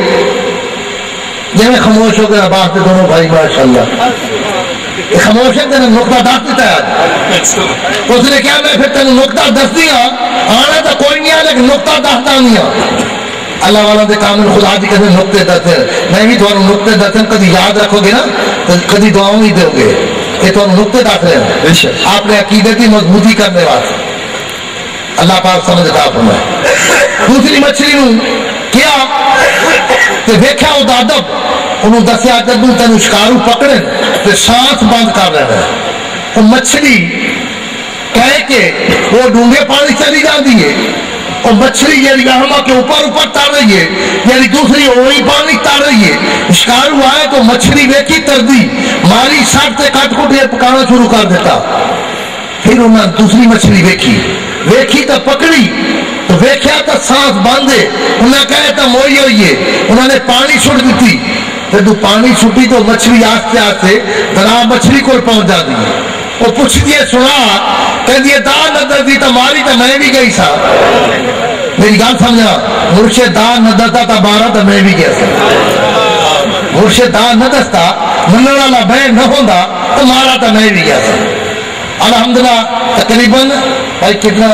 جب میں خاموش ہو گیا بات دونوں بھائی ماشاءاللہ خاموش ہے تینوں نقطہ دس دیتا ہے اس نے کیا میں پھر تینوں نقطہ دس دیا آنا تو کوئی نہیں آ لیکن نقطہ دستا نہیں آ اللہ والا دے کامل خدا دی کہتے نقطے دس ہیں میں بھی تمہاروں نقطے دس ہیں کدی یاد رکھو گے نا تو کدی دعاؤں ہی دو گے کہ تمہاروں نقطے دس رہے ہیں آپ نے عقیدت کی مضبوطی کرنے واسطے اللہ پاک سمجھتا فرمائے دوسری مچھلی نو کیا تے ویکھیا او دا ادب انہوں دسیا جدوں تینوں شکارو پکڑے تے سانس بند کر لینا وہ مچھلی کہہ کے وہ ڈونگے پانی چلی جاتی ہے اور مچھلی یعنی ہما کے اوپر تر رہی ہے یعنی دوسری وہی پانی تر رہی ہے شکار ہوا ہے تو مچھلی ویکھی تردی ماری سٹ سے کٹ کٹ پکانا شروع کر دیتا پھر انہوں نے دوسری مچھلی ویکھی تو پکڑی تو ویکھیا تو سانس بند ہے انہیں کہے تو موئی ہوئی ہے انہوں نے پانی چھوڑ دیتی جب پانی چھٹی تو مچھلی آستے آستے جناب مچھلی کو پہنچ جاتی ہے وہ پوچھتی ہے سنا کہتی ہے دان نہ دی تو ماری تو میں بھی گئی سا میری گل سمجھا مرشد دان نہ دتا تو مارا تو میں بھی گیا سا مرشد دان نہ دستا منن والا میں نہ ہوندا تو مارا تو میں بھی گیا سا الحمدللہ تقریباً بھائی کتنا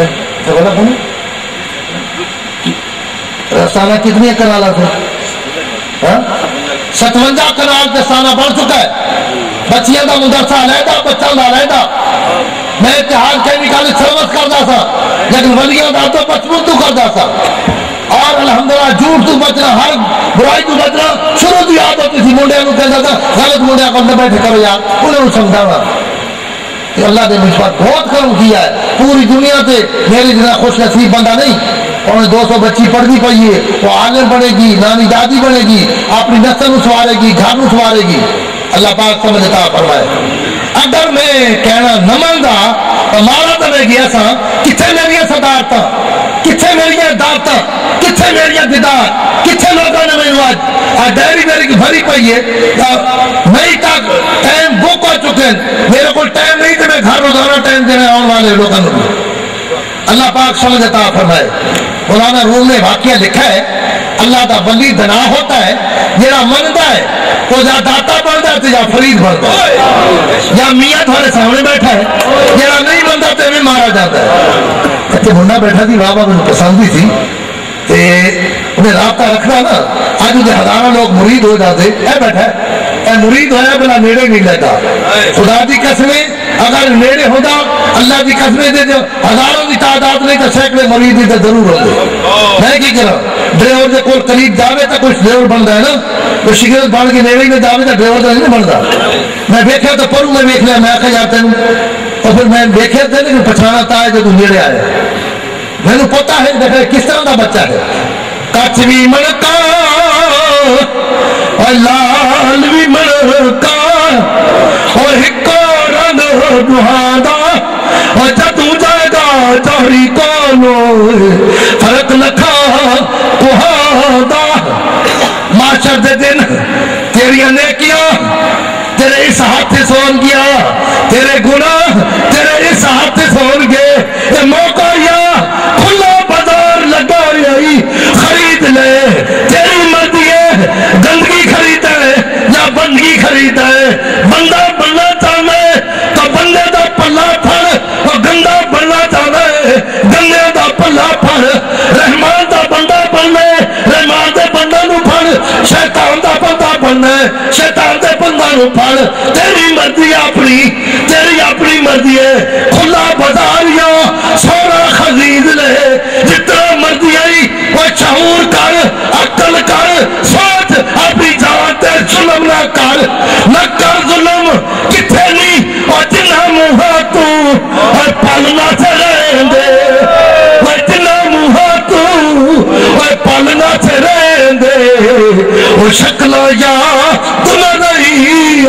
رسانہ کتنی کنالا سے 57 کنال دستانہ بڑھ چکا ہے بچیاں دا مدرسہ علیحدہ بچوں دا علیحدہ میں اتحاد کیمیکل سروس کرتا سا لیکن ولیاں دا تو بچپن تو کرتا سا اور الحمدللہ جھوٹ تو بچنا ہر برائی تو بچنا شروع کی عادت ہوتی تھی منڈیا کو کہتا تھا غلط منڈیا کو نہ بیٹھے کرو یار انہیں سمجھانا کہ اللہ نے مجھ پر بہت کرم کیا ہے پوری دنیا سے میری جنا خوش نصیب بندہ نہیں اور 200 بچی پڑھنی پڑی ہے وہ عالم بنے گی نانی دادی بنے گی اپنی نسل نو سوارے گی گھر نو سوارے گی اللہ پاک سمجھتا فرمائے اگر میں کہنا نہ مندا تو مارا تو میں گیا سا کتنے میری صدارت کتنے میری دعوت کتنے میری دیدار کتنے لوگوں نے میرے آج ڈائری میری کی بھری پئی ہے نہیں تک ٹائم بک ہو چکے میرے کو ٹائم نہیں تو میں گھر روزانہ ٹائم دینے آنے والے لوگوں نے اللہ پاک سمجھتا فرمائے مولانا روم نے واقعہ لکھا ہے اللہ دا ولی دنا ہوتا ہے جڑا منتا ہے وہ یا داتا بنتا ہے یا فرید بنتا ہے یا میاں تھوڑے سامنے بیٹھا ہے جڑا نہیں بنتا تو میں مارا جاتا ہے کہتے منڈا بیٹھا تھی بابا مجھے پسند بھی تھی تے انہیں رابطہ رکھنا نا آج مجھے ہزاروں لوگ مرید ہو جاتے اے بیٹھا ہے اے مرید ہویا بلا نیڑے نہیں لیتا خدا دی قسمیں اگر نیڑے ہوتا اللہ کی قسمیں دے جو ہزاروں کی تعداد نہیں تو سینکڑے مرید بھی ضرور ہوتے میں کی کرا ڈرائیور سے کوئی قریب جاوے تو کچھ ڈرائیور بنتا ہے نا کوئی شکرت بن کے نیڑے میں جاوے تو ڈرائیور تو نہیں بنتا میں دیکھا تو پروں میں دیکھ لیا میں آخر جاتے ہوں اور پھر میں دیکھے تھے لیکن پچھانا تا ہے جو نیڑے آیا میں نے پتا ہے دیکھا کس طرح کا بچہ ہے کچھ بھی منکا اور لال بھی منکا اور ہکو رنگ دہادا اور جدو جائے گا چوری کونو فرق لکھا کہادا معاشر دے دن تیری نیکیاں تیرے اس ہاتھ سے سون گیا تیرے گناہ تیرے اس ہاتھ سے سون گئے یہ موقع یا کھلا بازار لگا یہی خرید لے تیری مرضی ہے گندگی خرید ہے یا بندگی خرید ہے بندہ بننا چاہنا ہے تو بندے دا پلا پھڑ اور گندا بننا چاہنا ہے گندے دا پلا پھڑ رحمان دا بندہ بننا ہے رحمان دے بندہ نو پھڑ شیطان دا بندہ بننا ہے شیطان دے بندہ نو پھڑ تیری مرضی اپنی مرضی ہے کھلا بازار یا سونا خرید لے جتنا مرضی آئی وہ شعور کر عقل کر سوچ اپنی جان تے ظلم نہ کر ظلم وہ شکل یاد نہ رہی.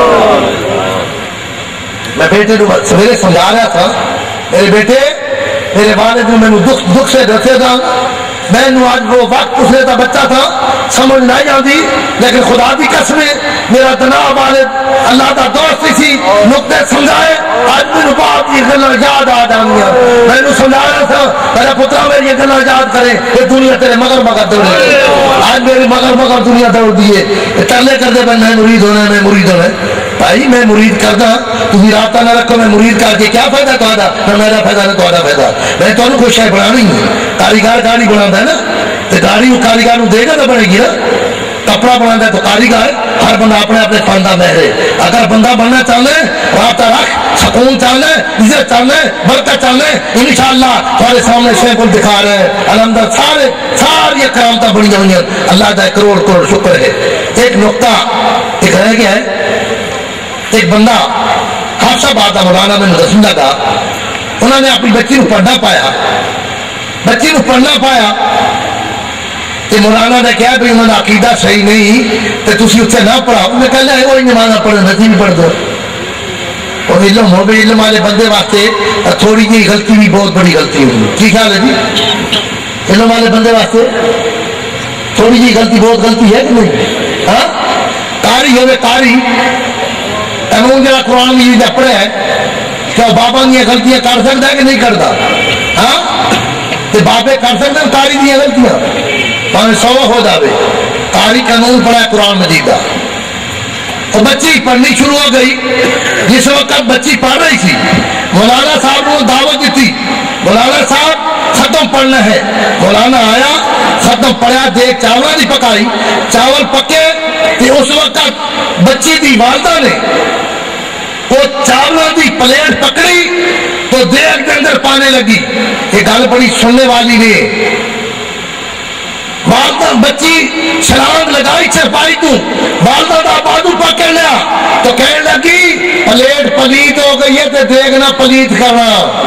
میں بیٹے کو سویرے سمجھا رہا تھا, میرے بیٹے میرے والد نے مینو دکھ سے ڈرتے تھا. میں آج وہ وقت اس لیے بچہ تھا سمجھ نہیں آتی, لیکن خدا کی قسم میرا دنا والد اللہ کا دوست سی نقطے سمجھائے. آج میرے باپ کی گلا یاد آ جانی. میں نے سمجھا رہا تھا میرا پترا میری یہ گلا یاد کرے, یہ دنیا تیرے مگر مگر دوڑے. آج میری مگر مگر دنیا دوڑ دیے ترلے کرتے پہ میں مرید ہونا میں مرید ہونا. بھائی میں مرید کردا, تم رابطہ نہ رکھو. میں مرید کر کے کیا فائدہ تھوڑا, نہ میرا فائدہ نہ تھوڑا فائدہ. میں تمہیں کوئی شے بنانی ہے. کاریگر گاڑی بنا ہے نا, تو گاڑی وہ کاریگر دے گا تو بنے گی نا. کپڑا بنا ہے تو کاریگر, ہر بندہ اپنے اپنے فن کا ماہر ہے. اگر بندہ بننا چاہنا ہے, رابطہ رکھ, سکون چاہنا ہے, عزت چاہنا ہے, برکت چاہنا ہے, انشاءاللہ تمہارے سامنے شیخ ال دکھا رہے ہیں. الحمد ساری کرامتیں بڑی ہوئی ہیں. اللہ کا کروڑ کروڑ شکر ہے. ایک نقطہ ایک رہ گیا ہے. ایک بندہ حادثہ بات ہے مولانا میں دسوں لگا, انہوں نے اپنی بچی کو پڑھنا پایا, بچی کو پڑھنا پایا تو مولانا نے کہا بھائی انہوں نے عقیدہ صحیح نہیں تو تھی اتنے نہ پڑھاؤ. انہیں کہنا ہے وہی نماز پڑھو, نتی بھی پڑھ دو. اور علم ہو بھی علم والے بندے واسطے تھوڑی جی غلطی بھی بہت بڑی غلطی ہوگی. کی خیال ہے جی؟ علم والے بندے واسطے تھوڑی جی غلطی بہت غلطی ہے کہ نہیں؟ ہاں, قاری ہوئے قاری امون جا قرآن بھی جب پڑھا ہے کیا بابا دیا غلطیاں کر سکتا ہے کہ نہیں کرتا؟ ہاں, تو بابے کر سکتے ہیں قاری دیا غلطیاں, پانچ سو ہو جاوے. قاری قانون پڑھا ہے قرآن مجید کا. تو بچی پڑھنی شروع ہو گئی. جس وقت بچی پڑھ رہی تھی مولانا صاحب نے دعوت دیتی, مولانا صاحب ختم پڑھنا ہے. مولانا آیا, ختم پڑھا, دیکھ چاول نہیں پکائی, چاول پکے تو اس وقت بچی دی والدہ نے وہ چاولوں کی پلیٹ پکڑی تو دیگ کے اندر پانے لگی. یہ گل بڑی سننے والی نے. والدہ بچی چھلانگ لگائی چرپائی کو, والدہ دا بازو پکڑ لیا تو کہنے لگی پلیٹ پلیت ہو گئی ہے تو دیگ نہ پلیت کرنا.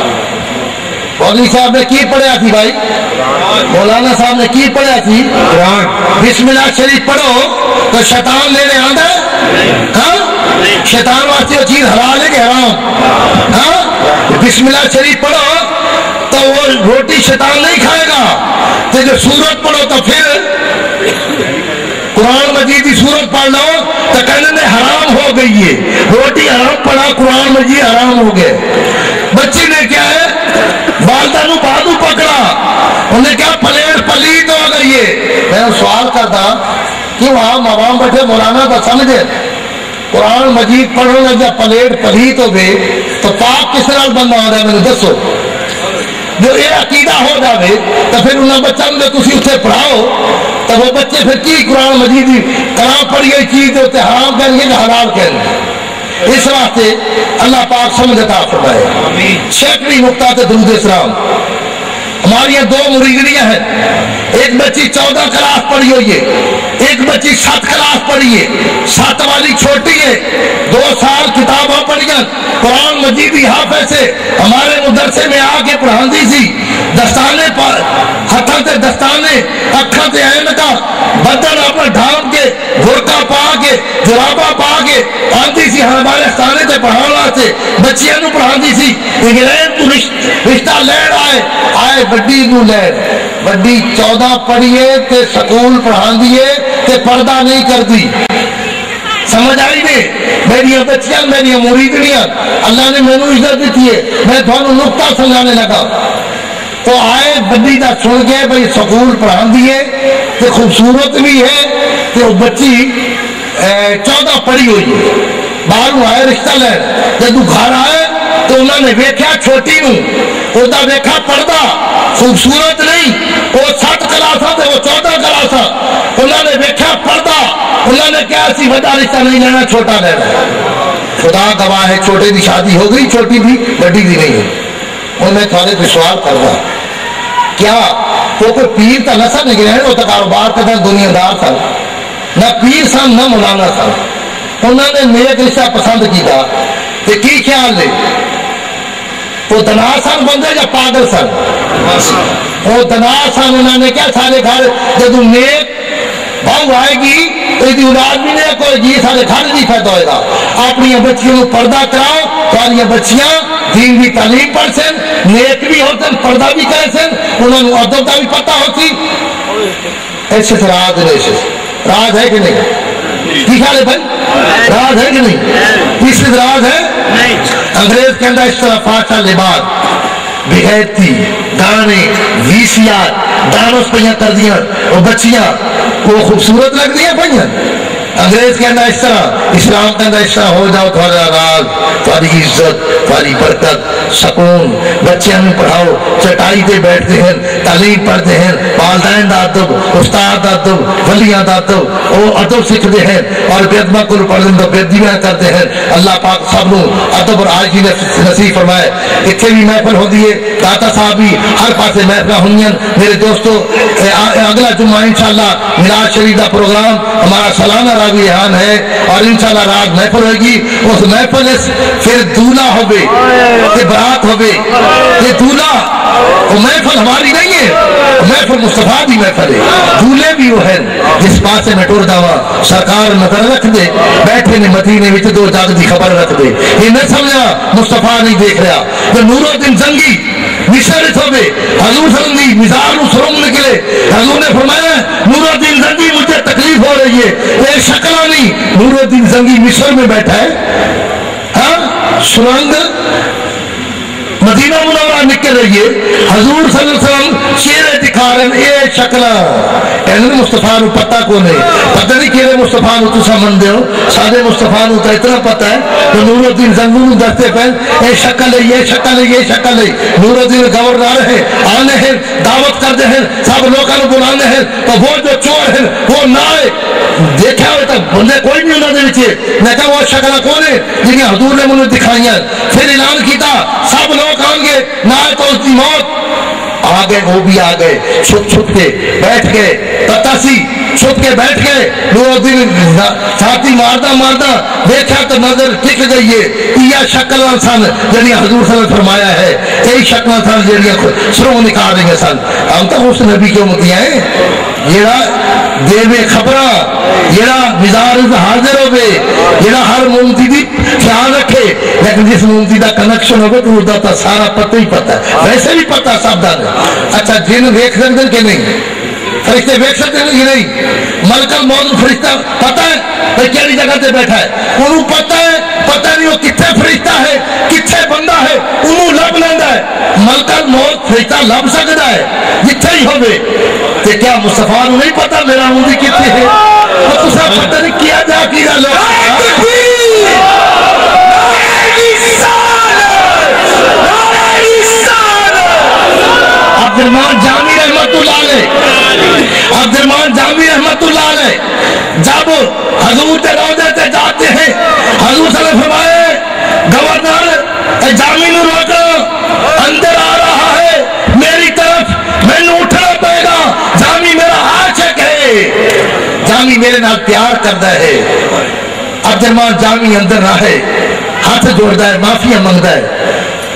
مولوی صاحب نے کی پڑھیا تھی بھائی؟ مولانا صاحب نے کی پڑھیا تھی؟ بسم اللہ شریف پڑھو تو شیطان لینے آندا ہے؟ ہاں, شیطان واسطے وہ چیز حلال ہے کہ حرام؟ ہاں, بسم اللہ شریف پڑھو تو وہ روٹی شیطان نہیں کھائے گا. تو جو سورت پڑھو تو پھر قرآن مجید کی سورت پڑھ لو تو کہنے حرام ہو گئی ہے. روٹی حرام پڑھا, قرآن مجید حرام ہو گئے. بچی نے کیا ہے والدہ نو بازو پکڑا, انہیں کیا پلیٹ پلیت ہو گئی ہے. میں سوال کرتا کہ وہاں عوام بیٹھے مولانا تو سمجھے قرآن مجید پڑھنے لگا پلیٹ پلیت ہو گئے تو پاک کس طرح بندہ ہو رہا ہے؟ مجھے دسو. جو یہ عقیدہ ہو جائے تو پھر انہیں بچوں نے تھی اتنے پڑھاؤ تو وہ بچے پھر کی قرآن مجید کلام پڑھی گئی چیز اتنے حرام کریں گے کہ حلال کریں گے. اس واسطے اللہ پاک سمجھ عطا فرمائے. شیخری نقطہ تے درود اسلام. ہماری یہاں دو مریدیاں ہیں, ایک بچی 14 کلاس پڑھی ہوئی ہے, ایک بچی 7 کلاس پڑھی ہے. 7 والی چھوٹی ہے, 2 سال کتاباں پڑھیاں, قرآن مجید حافظ سے ہمارے مدرسے میں آ کے پڑھاندی سی. دستانے پر ہاتھوں سے دستانے, اکھاں سے اینکا, بدن اپنا ڈھانپ کے, برقع پا کے, جرابہ پا کے آندی سی ہمارے استانے سے پڑھانے واسطے. بچیاں نو پڑھاندی سی. انگلینڈ تو رشتہ لین آئے بڑی نو لین. بڑی 14 پڑھیے تے سکول پڑھاندیے تے پردہ نہیں کرتی. سمجھ آئی نہیں؟ میری بچیاں میری مریدیاں اللہ نے مینو عزت دیتی ہے. میں تھانوں نقطہ سمجھانے لگا تو آئے بڑی دا سن کے بھائی سکول پڑھاندیے تے خوبصورت بھی ہے تے وہ بچی 14 پڑھی ہوئی ہے. باہر آئے رشتہ لین, جدو گھر آئے تو انہوں نے ویکھیا چھوٹی نو, وہ ویکھا پردہ خوبصورت نہیں, وہ 7 کلاساں تے وہ 14 کلاساں. انہوں نے ویکھا پردہ, انہوں نے کہا سی بڑا رشتہ نہیں لینا, چھوٹا لینا. خدا گواہ ہے چھوٹے کی شادی ہو گئی, چھوٹی بھی بڑی بھی نہیں ہے. اور میں تھوڑے سے سوال کروں کیا وہ کوئی پیر تو نہ سن نکلے, وہ تو کاروبار کرتے دنیا دار سن, نہ پیر سن نہ مولانا سن. انہوں نے نیک رشتہ پسند کیا تو کی خیال ہے وہ دنا سن بندے یا پاگل سن؟ وہ دنا سن. انہوں نے کیا سارے گھر جدو نیک بہو آئے گی تو یہ اولاد بھی نہیں کوئی جی سارے گھر نہیں فائدہ ہوئے گا. اپنی بچیوں کو پردہ کراؤ تاری بچیاں دین کی تعلیم پڑھ سن, نیک بھی ہوتے, پردہ بھی کرے سن, انہوں نے ادب کا بھی پتہ ہوتی. ایسے سے راز ہے کہ نہیں؟ کی خیال ہے بھائی, راز ہے کہ نہیں؟ تیسری راز ہے انگریز کے اندر اس طرح پاچا لباس بغیرتی گانے ویسیات ڈانس پہ کر دیا, وہ بچیاں وہ خوبصورت لگ دیا پہ. انگریز کے اندر اس طرح, اسلام کے اندر اس طرح ہو جاؤ تھوڑا راز, تھوڑی عزت, تھوڑی برکت, سکون. بچیاں میں پڑھاؤ, چٹائی پہ بیٹھتے ہیں, تعلیم پڑھتے ہیں, والدین دا ادب, استاد ادب, ولیاں دا ادب, وہ ادب سیکھتے ہیں اور بیدما کو پڑھ دیں تو بیدیاں کرتے ہیں. اللہ پاک سب لوگ ادب اور آج نصیب فرمائے. اتنے بھی محفل ہوتی ہے, داتا صاحب بھی ہر پاس محفل ہوئی. میرے دوستو اگلا جمعہ انشاءاللہ میلاد شریف کا پروگرام ہمارا سالانہ راویان ہے اور انشاءاللہ رات محفل ہوئے گی. اس محفل پھر دولہا ہوگے کہ برات ہوگے کہ دولہا, وہ محفل ہماری نہیں ہے, محفل مصطفیٰ دی محفل ہے. دولے بھی وہ ہیں جس پاسے میں ٹور داوا سرکار نظر رکھ دے, بیٹھے نے مدینے میں دو جاگ دی خبر رکھ دے. یہ نہ سمجھا مصطفیٰ نہیں دیکھ رہا. تو نور الدین زنگی مصر ہوئے حضور صلی اللہ علیہ مزار سرنگ نکلے. حضور نے فرمایا نور الدین زنگی مجھے تکلیف ہو رہی ہے, یہ شکلہ نہیں. نور الدین زنگی مصر میں بیٹھا ہے, ہاں سرنگ مدینہ منورہ نکل رہی ہے. حضور صلی اللہ علیہ وسلم چہرے دکھا رہے ہیں, اے شکلہ کہنے مصطفیٰ نو پتہ کو نہیں, پتہ نہیں کہ مصطفیٰ نو تسا من دے ہو, سادے مصطفیٰ نو تو اتنا پتہ ہے. تو نور الدین زنگی نو دستے پہن اے شکل ہے, یہ شکل ہے, یہ شکل ہے. نور الدین گورنر ہے, آنے ہیں, دعوت کرتے ہیں, سب لوگوں کو بلانے ہیں. تو وہ جو چور ہیں وہ نہ آئے, دیکھا ہوئے تک بندے کوئی نہیں انہوں نے بچے. میں کہا وہ شکلہ کون ہے جنہیں حضور نے مجھے دکھائی ہیں. پھر اعلان کیتا سب لوگ آئیں گے, نہ آئے تو اس کی موت. آ گئے, وہ بھی آ گئے, چھپ چھپ کے بیٹھ گئے, پتہ سی چھپ کے بیٹھ گئے. نور الدین چھاتی ماردا ماردا دیکھا تو نظر ٹک گئی ہے, یہ شکل سن جنہیں حضور صلی اللہ علیہ وسلم فرمایا ہے, یہی شکل سن جنہیں سروں نکال رہی ہیں سن. ہم تو اس نبی کی امتیاں ہیں جڑا دیوے خبراں, جڑا مزار حاضر ہوئے, جڑا ہر مومتی دی خیال رکھے, لیکن جس مومتی دا کنیکشن ہوگا تو اس دا سارا پتہ ہی پتہ ہے. ویسے بھی پتہ سب دا ہے. اچھا جن ویکھ سکتے کہ نہیں, فرشتے ویکھ سکتے ہیں کہ نہیں؟ ملک الموت فرشتہ پتہ ہے بھائی کیڑی جگہ تے بیٹھا ہے, انہوں پتہ ہے, پتہ نہیں وہ کتنے فرشتہ ہے, کتنے بندہ ہے, انہوں لب لینا ہے. ملک الموت فرشتہ لب سکتا ہے جتھے ہی ہوئے. تے کیا مصطفیٰ نو نہیں پتہ میرا موندی کتنے ہے؟ تو تسا پتہ نہیں کیا جا کیا لوگ. عبدالرحمان جامی رحمت اللہ علیہ, عبدالرحمان جامی رحمت اللہ علیہ جب حضور کے روضے سے جاتے ہیں, حضور صلی اللہ علیہ وسلم فرمائے گورنر جامی نو روکو, اندر آ رہا ہے میری طرف, میں نے اٹھنا پڑے گا. جامی میرا عاشق ہے, جامی میرے نال پیار کرتا ہے. عبدالرحمان جامی اندر رہے, ہاتھ جوڑتا ہے, معافیاں منگتا ہے.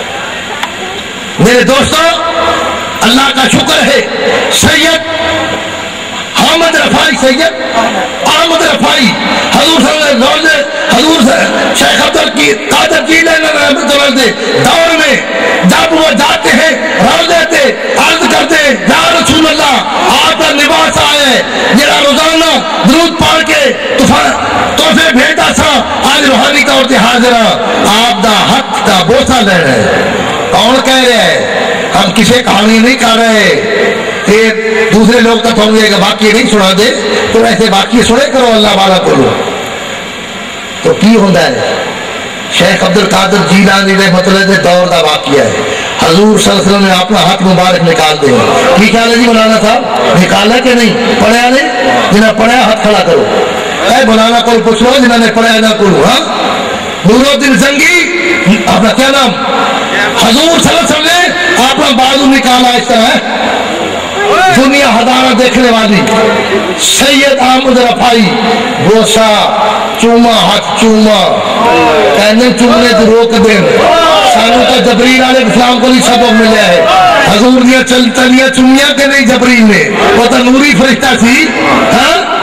میرے دوستوں اللہ کا شکر ہے, سید حامد رفائی, سید احمد رفائی حضور صلی اللہ علیہ وسلم, حضور شیخ عبد کی قادر جیلانی رحمۃ اللہ علیہ دور میں جب وہ جاتے ہیں روضے تے عرض کرتے ہیں یا رسول اللہ آپ کا لباس آئے جڑا روزانہ درود پڑھ کے تحفے بھیجا سا, آج روحانی طور سے حاضر آپ دا حق کا بوسہ لے رہے ہیں. کون کہہ رہے ہیں؟ ہم کسی کہانی نہیں کر رہے. دوسرے لوگ تو تھوڑے کہ باقی نہیں سنا دے, تو ایسے باقی سنے کرو اللہ والا کرو. تو کی ہوتا ہے شیخ عبد القادر جیلانی رحمۃ اللہ کے دور کا واقعہ ہے. حضور صلی اللہ علیہ وسلم نے اپنا ہاتھ مبارک نکال دے. کی خیال ہے جی مولانا صاحب, نکالا کہ نہیں؟ پڑھیا نہیں؟ جنہیں پڑھیا ہاتھ کھڑا کرو. اے مولانا کو پوچھ لو جنہوں نے پڑھیا نہ کرو. ہاں نور الدین زنگی اپنا کیا نام, حضور صلی اللہ علیہ وسلم نے اپنا بازو نکالا اس طرح, دنیا ہزارہ دیکھنے والی. سید احمد رفائی بوسا چوما, ہاتھ چوما, کہنے چومنے تو روک دیں. سانو تو جبریل علیہ السلام کو نہیں سبق ملیا ہے. حضور دیا چلیاں چومیاں کہ نہیں جبریل نے, وہ تو نوری فرشتہ سی. ہاں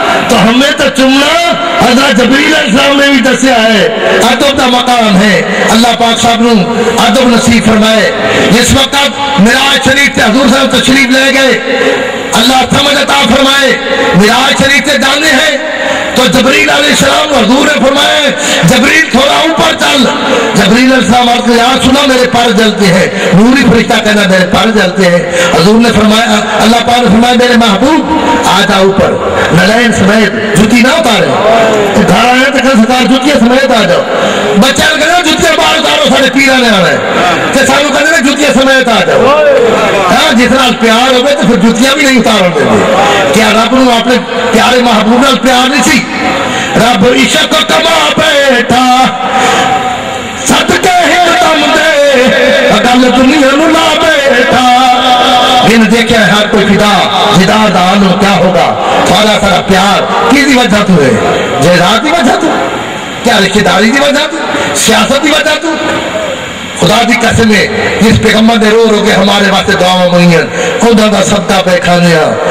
تو ہمیں تو چمنا حضرت جبریل علیہ السلام نے بھی دسیا ہے ادب کا مقام ہے. اللہ پاک صاحب نو ادب نصیب فرمائے. جس وقت معراج شریف سے حضور صاحب تشریف لے گئے اللہ سمجھ عطا فرمائے. معراج شریف سے جانے ہیں تو جبریل علیہ السلام حضور نے فرمایا جبریل تھوڑا اوپر چل. جبریل علیہ السلام آپ نے یہاں سنا میرے پر جلتے ہیں. نوری فرشتہ کہنا میرے پر جلتے ہیں. حضور نے فرمایا اللہ پاک نے فرمایا میرے محبوب آ جا اوپر نلین سمیت جوتی نہ اتارے. گھر آئے تو کہ سرکار جوتیاں سمیت آ جاؤ. بچہ کہنا جوتیاں باہر اتارو سارے پیرا نے آنا ہے کہ سانو کہنا جوتیاں سمیت آ جاؤ. ہاں جس نال پیار ہوگا تو پھر جوتیاں بھی نہیں اتارو دے. کیا رب نو اپنے پیارے محبوب نال پیار نہیں سی؟ رب عشق کما بیٹھا صدقے ہم دے گل دنیا نو لا بیٹھا. جن دیکھا ہے ہر کوئی فدا جدا دان کیا ہوگا. سارا سارا پیار کس وجہ تو ہے؟ جائیداد کی وجہ تو؟ کیا رشتے داری کی وجہ تو؟ سیاست کی وجہ تو؟ خدا دی قسم ہے جس پیغمبر نے رو رو کے ہمارے واسطے دعا منگی خدا دا صدقہ پہ کھانے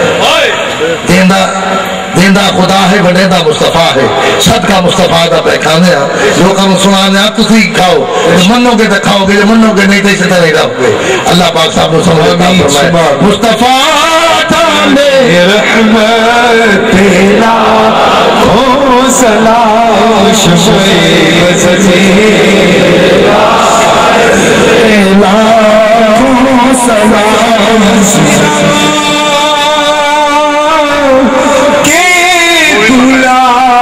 دیندہ خدا ہے بڑیندہ مصطفیٰ ہے. صدقہ مصطفیٰ دا پہ کھانے لوگوں کو سنانے تسی کھاؤ منو گے تو کھاؤ گے منو گے نہیں تو اسے طرح رہو گے. اللہ پاک صاحب نے سمجھتا فرمائے مصطفیٰ تھانے رحمت تیرا ہو سلام شفیع بزدی لاکھوں سلام کے دلا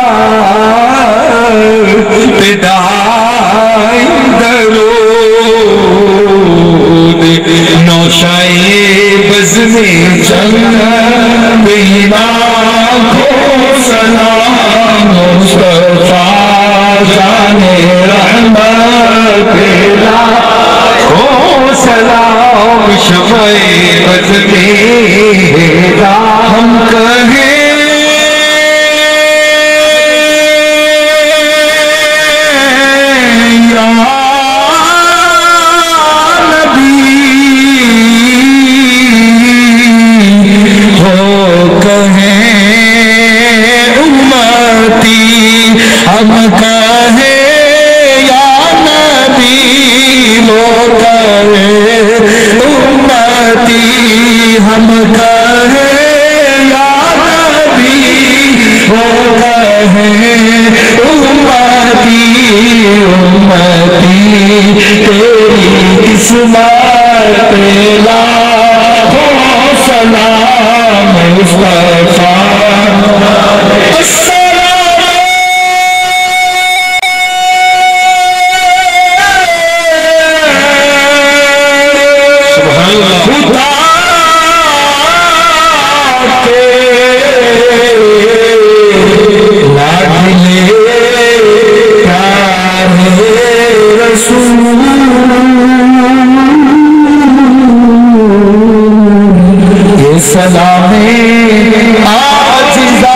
پیدائی درود نوشائی بزمی جنگ لاکھوں سلام مصطفیٰ جان رحمت تیرا ہو سلام شفیع بزمی ہم کہیں یا نبی ہو کہیں امتی ہم کہیں یا نبی ہو کہیں امتی ہم کہیں یا نبی ہو کہیں امتی تیری قسمت پہ لاکھوں سلام مصطفیٰ سلام آجزا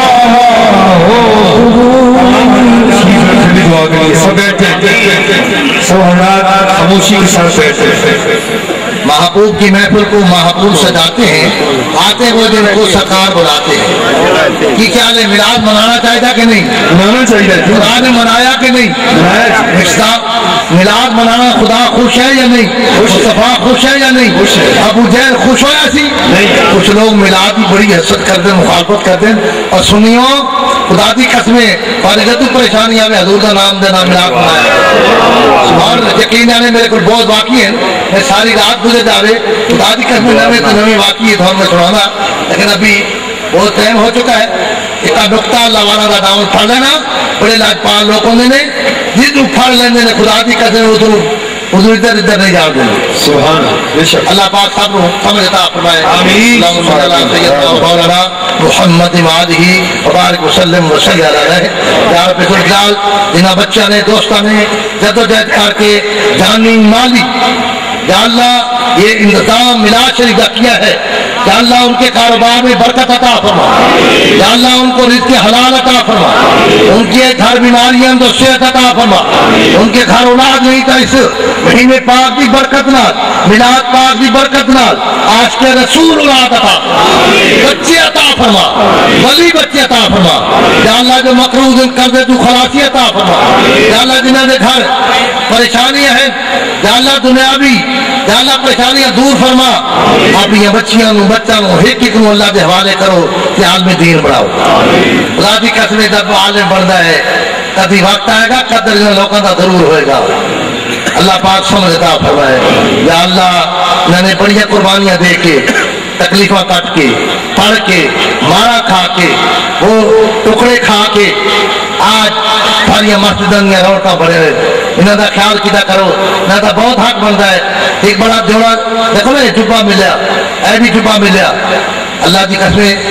خاموشی کے ساتھ محبوب کی محفل کو محبوب سجاتے ہیں. آتے ہوئے دن کو سرکار بلاتے ہیں. کی کیا لے میلاد منانا چاہیے تھا کہ نہیں؟ منانا چاہیے. خدا نے منایا کہ نہیں؟ میلاد منانا خدا خوش ہے یا نہیں؟ مصطفیٰ خوش ہے یا نہیں؟ ابو جہل خوش ہویا سی؟ کچھ لوگ میلاد کی بڑی حسد کرتے ہیں مخالفت کرتے ہیں اور سنیو خدا دی قسمیں اور جدو پریشانیاں میں حضور کا نام دینا میلاد منایا. اور یقین جانے میرے کو بہت واقعی ہیں میں ساری رات گزر جا رہے خدا دی قسمیں نویں تو نویں واقعی ہے میں سنانا لیکن ابھی بہت ٹائم ہو چکا ہے. ایک نقطہ اللہ والا کا دعوت پڑھ لینا بڑے لاجپال لوگوں نے جس کو پڑھ لینے نے خدا دی قسم حضور ادھر ادھر نہیں جا دیں. سبحان اللہ پاک سب کو سمجھتا فرمائے. آمین. اللہم صلی اللہ سیدنا مولانا محمد مادہی وبارک وسلم وصلی علیہ. یا رب الجلال جنہاں بچہ نے دوستہ نے جدوجہد کر کے جانی مالی یا اللہ یہ انتظام میلاد شریف کا کیا ہے یا اللہ ان کے کاروبار میں برکت عطا فرما. یا اللہ ان کو رزق حلال عطا فرما. ان کے گھر بیماریاں تو صحت عطا فرما. ان کے گھر اولاد نہیں تھا اس مہینے پاک کی برکت نہ मिलाद पाक की बरकत नाल आज के रसूल औलाद अता बच्चे अता फरमा, वली बच्चे अता फरमा। या अल्लाह जो मकरूज कर दे तू खलासी अता फरमा। या अल्लाह जिन्हों के घर परेशानियां हैं, या अल्लाह दुनियावी या अल्लाह परेशानियां दूर फरमा। अपनी बच्चियों बच्चों एक एक अल्लाह के हवाले करो कि आलम दीन बढ़ाओ। खुदा की कसम जब आलिम बनता है कभी वक्त आएगा कदर लोगों का जरूर होएगा। अल्लाह पाक समझता फरमाए। या अल्लाह मैंने बड़िया कुर्बानियां दे के तकलीफा कट के पढ़ के मारा खा के वो टुकड़े खा के आज सारिया मस्जिदां रौनक बड़े इन्हों का ख्याल किया करो। ना तो बहुत हक बनता है। एक बड़ा जोड़ा देखो ना जुब्बा मिलया, ऐ भी जुब्बा मिलया। अल्लाह की कसमें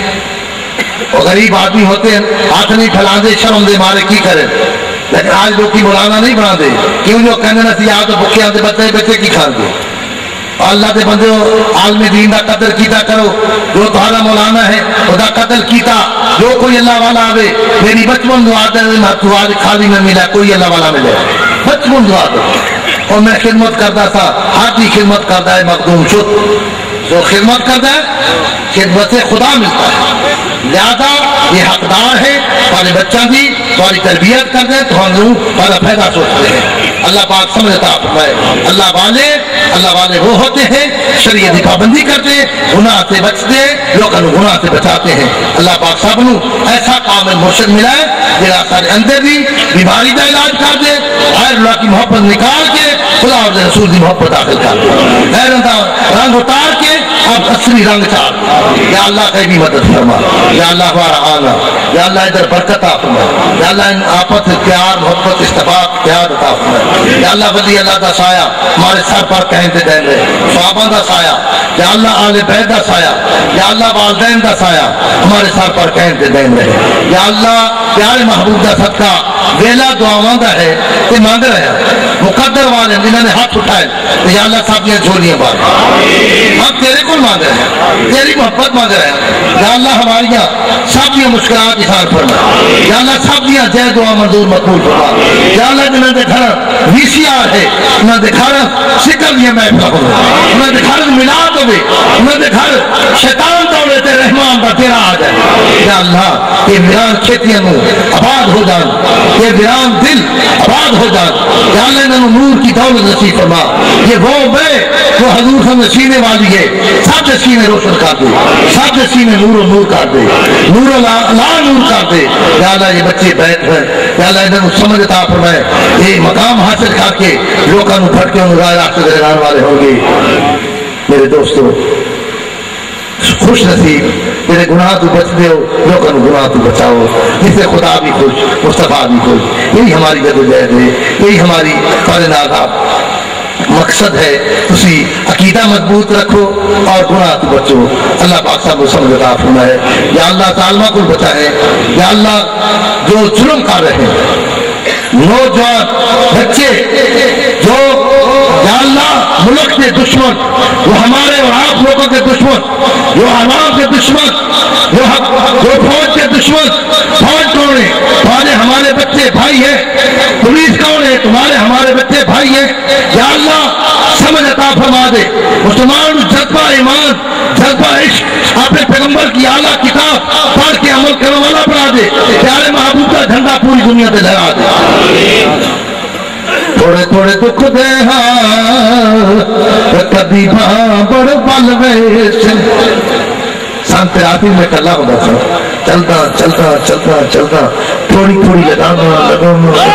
गरीब आदमी होते हैं हाथ नहीं फैलाते शर्म दे मारे की करें। लेकिन आज लोग की मौलाना नहीं बनाते क्यों? जो कहने ना सी आप तो भुखे आते बच्चे बच्चे की खाते। अल्लाह के बंदे आलम दीन का कदर किया करो। जो तुम्हारा मौलाना है उसका कदर किया। जो कोई अल्लाह वाला आवे मेरी बचपन दुआ दे खाली में मिला कोई अल्लाह वाला मिले बचपन दुआ दो। और मैं खिदमत करता था हाथी खिदमत करता है मखदूम शुद्ध जो खिदमत करता है खिदमत से खुदा मिलता है। लिहाजा ये हकदार है तुम्हारे बच्चा की तुम्हारी तरबियत कर दे तो हम तुम्हारा फायदा सोचते हैं। अल्लाह पाक समझता है। अल्लाह वाले वो होते हैं शरीयत की पाबंदी करते गुनाह से बचते लोगों को गुनाह से बचाते हैं। अल्लाह पाक सब ऐसा कामिल मुर्शिद मिला है जरा सारे अंदर भी बीमारी का इलाज कर दे और अल्लाह की मोहब्बत निकाल के खुदा और रसूल की मोहब्बत दाखिल कर दे। रंग उतार के अब असली रंग चार। या अल्लाह की भी मदद फरमा। या अल्लाह हमारा आना। या अल्लाह इधर बरकत फरमा। या अल्लाह इन आपस प्यार मोहब्बत इस्तफाक प्यार अता फरमा। या अल्लाह वली अल्लाह का साया हमारे सर पर कहते दे रहे सहाबा का साया। या अल्लाह आले बैत का साया। या अल्लाह वालदैन का साया हमारे सर पर कहते दे रहे। या अल्लाह प्यारे महबूब का सदका वेला दुआवां का है कि मांग रहे हैं मुकद्दर वाले जिन्होंने हाथ उठाए तो या अल्लाह सब दियां झोलियां बांध हम तेरे को मांग रहे हैं तेरी मोहब्बत मांग रहे हैं। या अल्लाह हमारियां सब दियां मुश्किलात इसान फरमा। या अल्लाह सब दियां जय दुआ मंजूर मकबूल फरमा। या अल्लाह जिन्होंने घर वीसीआर है उन्होंने घर सिकल दियां महफिल हो उन्होंने घर मिलाद होवे उन्होंने घर शैतान दौड़े ते रहमान का तेरा आ जाए। या अल्लाह ये वीरान खेतियां आबाद हो जान ये वीरान दिल आबाद हो जान। या अल्लाह इन्होंने नूर की दौलत नसीब फरमा। ये वो बे वो हजूर से सीने वाली है सब सीने रोशन कर दे सब सीने नूर कर दे नूर ला नूर कर दे। या अल्लाह ये बच्चे बैठ हैं या अल्लाह इन्होंने समझता फरमाए ये मकाम हासिल करके लोगों को फटके रास्ते लगाने वाले होंगे। मेरे दोस्तों खुश नसीब तेरे गुनाह तू बचते हो लोगों को गुनाह तू बचाओ जिससे खुदा भी खुश मुस्तफा भी खुश। यही हमारी जदोजहद है यही हमारी मकसद है। तुसी अकीदा मजबूत रखो और गुनाह तू बचो। अल्लाह पाक सब समझता फरमाए। या अल्लाह तालमा को बचाए। या अल्लाह जो जुल्म कर रहे हैं नौजवान बच्चे जो या अल्लाह मुल्क के दुश्मन वो हमारे और आप लोगों के दुश्मन जो आवाम के दुश्मन जो फौज के दुश्मन फौज कौन है तुम्हारे हमारे बच्चे भाई है। पुलिस कौन है तुम्हारे हमारे बच्चे भाई है। या अल्लाह समझ अता फरमा दे मुसलमान जज्बा ईमान जज्बा इश्क अपने पैगंबर की आला किताब पढ़ के अमल करने वाला बना दे। प्यारे महबूब का झंडा पूरी दुनिया पे लहरा दे। थोड़े थोड़े दुख दे कभी बड़ बल संत राती में कला होता था चलता चलता चलता चलता थोड़ी थोड़ी लगाना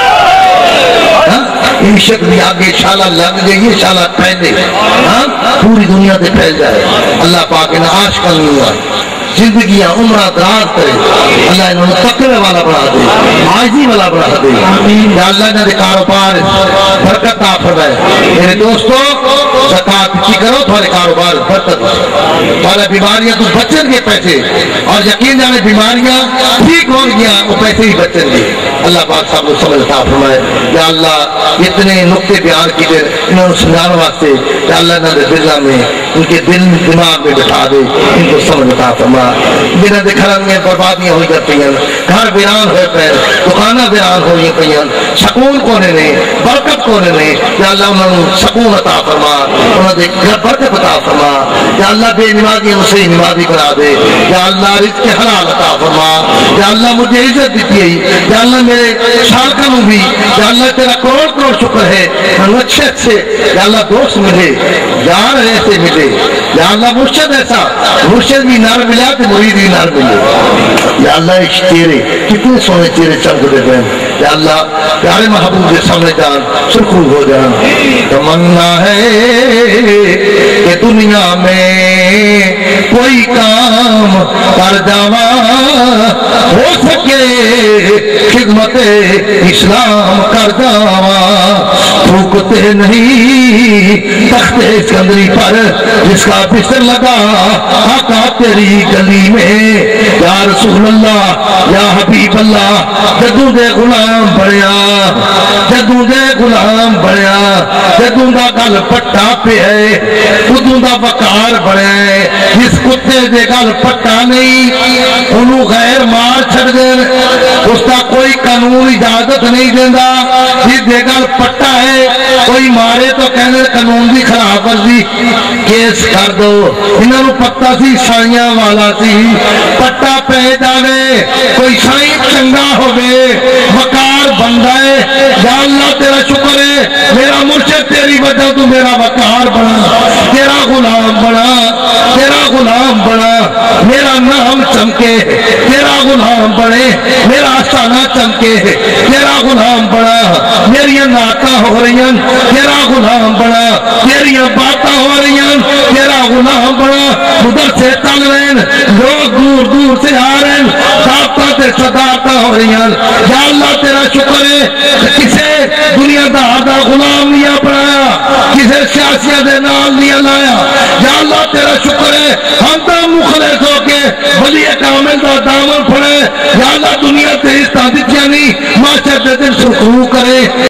इश्क भी आगे शाला लग जाइए शाला फैले पूरी दुनिया से फैल जाए। अल्लाह पाक ने आशिक नहीं हुआ जिंदगियां उम्र दराज करे अल्लाह इन्होंने तकवे वाला बना दे आजी वाला बना दे। या अल्लाह इन्होंने कारोबार बरकत फरमाए। मेरे दोस्तों ज़कात की करो तुम्हारे कारोबार बरकत तुम्हारा बीमारियां तो बचन के पैसे और यकीन जाने बीमारियां ठीक हो गया वो पैसे ही बचेंगे। अल्लाह पाक साहब को समझता फरमाए। या अल्लाह इतने नुक्ते बयान कीजिए इन्होंने सुनाने वास्ते। या अल्लाह इन्होंने दिल में ان کے دل دماغ میں بٹھا دے، ان کو سمجھ عطا فرما۔ جنہاں دے گھراں میں بربادیاں ہوئی کرتیاں، گھر ویران ہوئے پے، دکاناں ویران ہوئی پیاں، سکون کونے نے، برکت کونے نے، یا اللہ انہوں سکون عطا فرما، انہوں دے گھر برکت عطا فرما، یا اللہ بے نمازی صحیح نمازی کرا دے، یا اللہ رزق حلال عطا فرما، یا اللہ مجھے عزت دیتی ہے، یا اللہ میرے شارکانوں بھی، یا اللہ تیرا کروڑ کروڑ شکر ہے، اچھے اچھے یا اللہ دوست ملے، یار ایسے ملے، یا اللہ مرشد ایسا، مرشد بھی نار ملا تو مرید بھی نار ملے، یا اللہ عشق تیرے کتنے سونے تیرے چمکتے پہ، یا اللہ پیارے محبوب کے سامنے جان سرخرو ہو جان۔ تمنا ہے کہ دنیا میں کوئی کام کر جاواں، ہو سکے خدمت اسلام کر جاواں، تھوکتے نہیں تخت اسکندری پر جس کا بستر لگا آقا تیری گلی میں، یا رسول اللہ یا حبیب اللہ، جدوں دے غلام بڑیا، جدوں دے غلام بڑیا، جدوں دا گل پٹا پہ ہے ادوں دا وقار بڑیا ہے، جس کتے دے گل پٹا نہیں انہوں غیر مار چھڑ دے، اس کا کوئی قانون اجازت نہیں دینا، جس دے گل پٹا ہے کوئی مارے تو کہنے قانون دی خراب ورزی کیس کر دو، انہوں پتہ سی سائیاں والا سی، پٹا پہ جانے کوئی سائی چنگا ہوئے وقار بندہ ہے، یا اللہ تیرا شکر ہے میرا مرشد تیری وجہ تو میرا وقار بنا، تیرا غلام بنا، تیرا غلام بنا، میرا نام چمکے، تیرا غلام بنے، میرا آستانہ چمکے، تیرا غلام بنا، میریاں نعتاں ہو رہی ہیں، تیرا غلام بنا، تیریاں باتاں ہو رہی ہیں، تیرا غلام بنا، ادھر سے تل رہے ہیں، لوگ دور دور سے آ رہے ہیں، دعوتاں تے صداقتاں ہو رہی ہیں، یا اللہ تیرا شکر ہے کسے دنیا دا غلام نہیں بنایا، کسے سیاسیہ دے نام نہیں لایا، یا اللہ تیرا شکر ہے ہم تو مخلص ہو کے ولی کامل دا دامن پھڑے، یا اللہ دنیا تے اس طرح نہیں معاشرے دے دل سرخرو کرے۔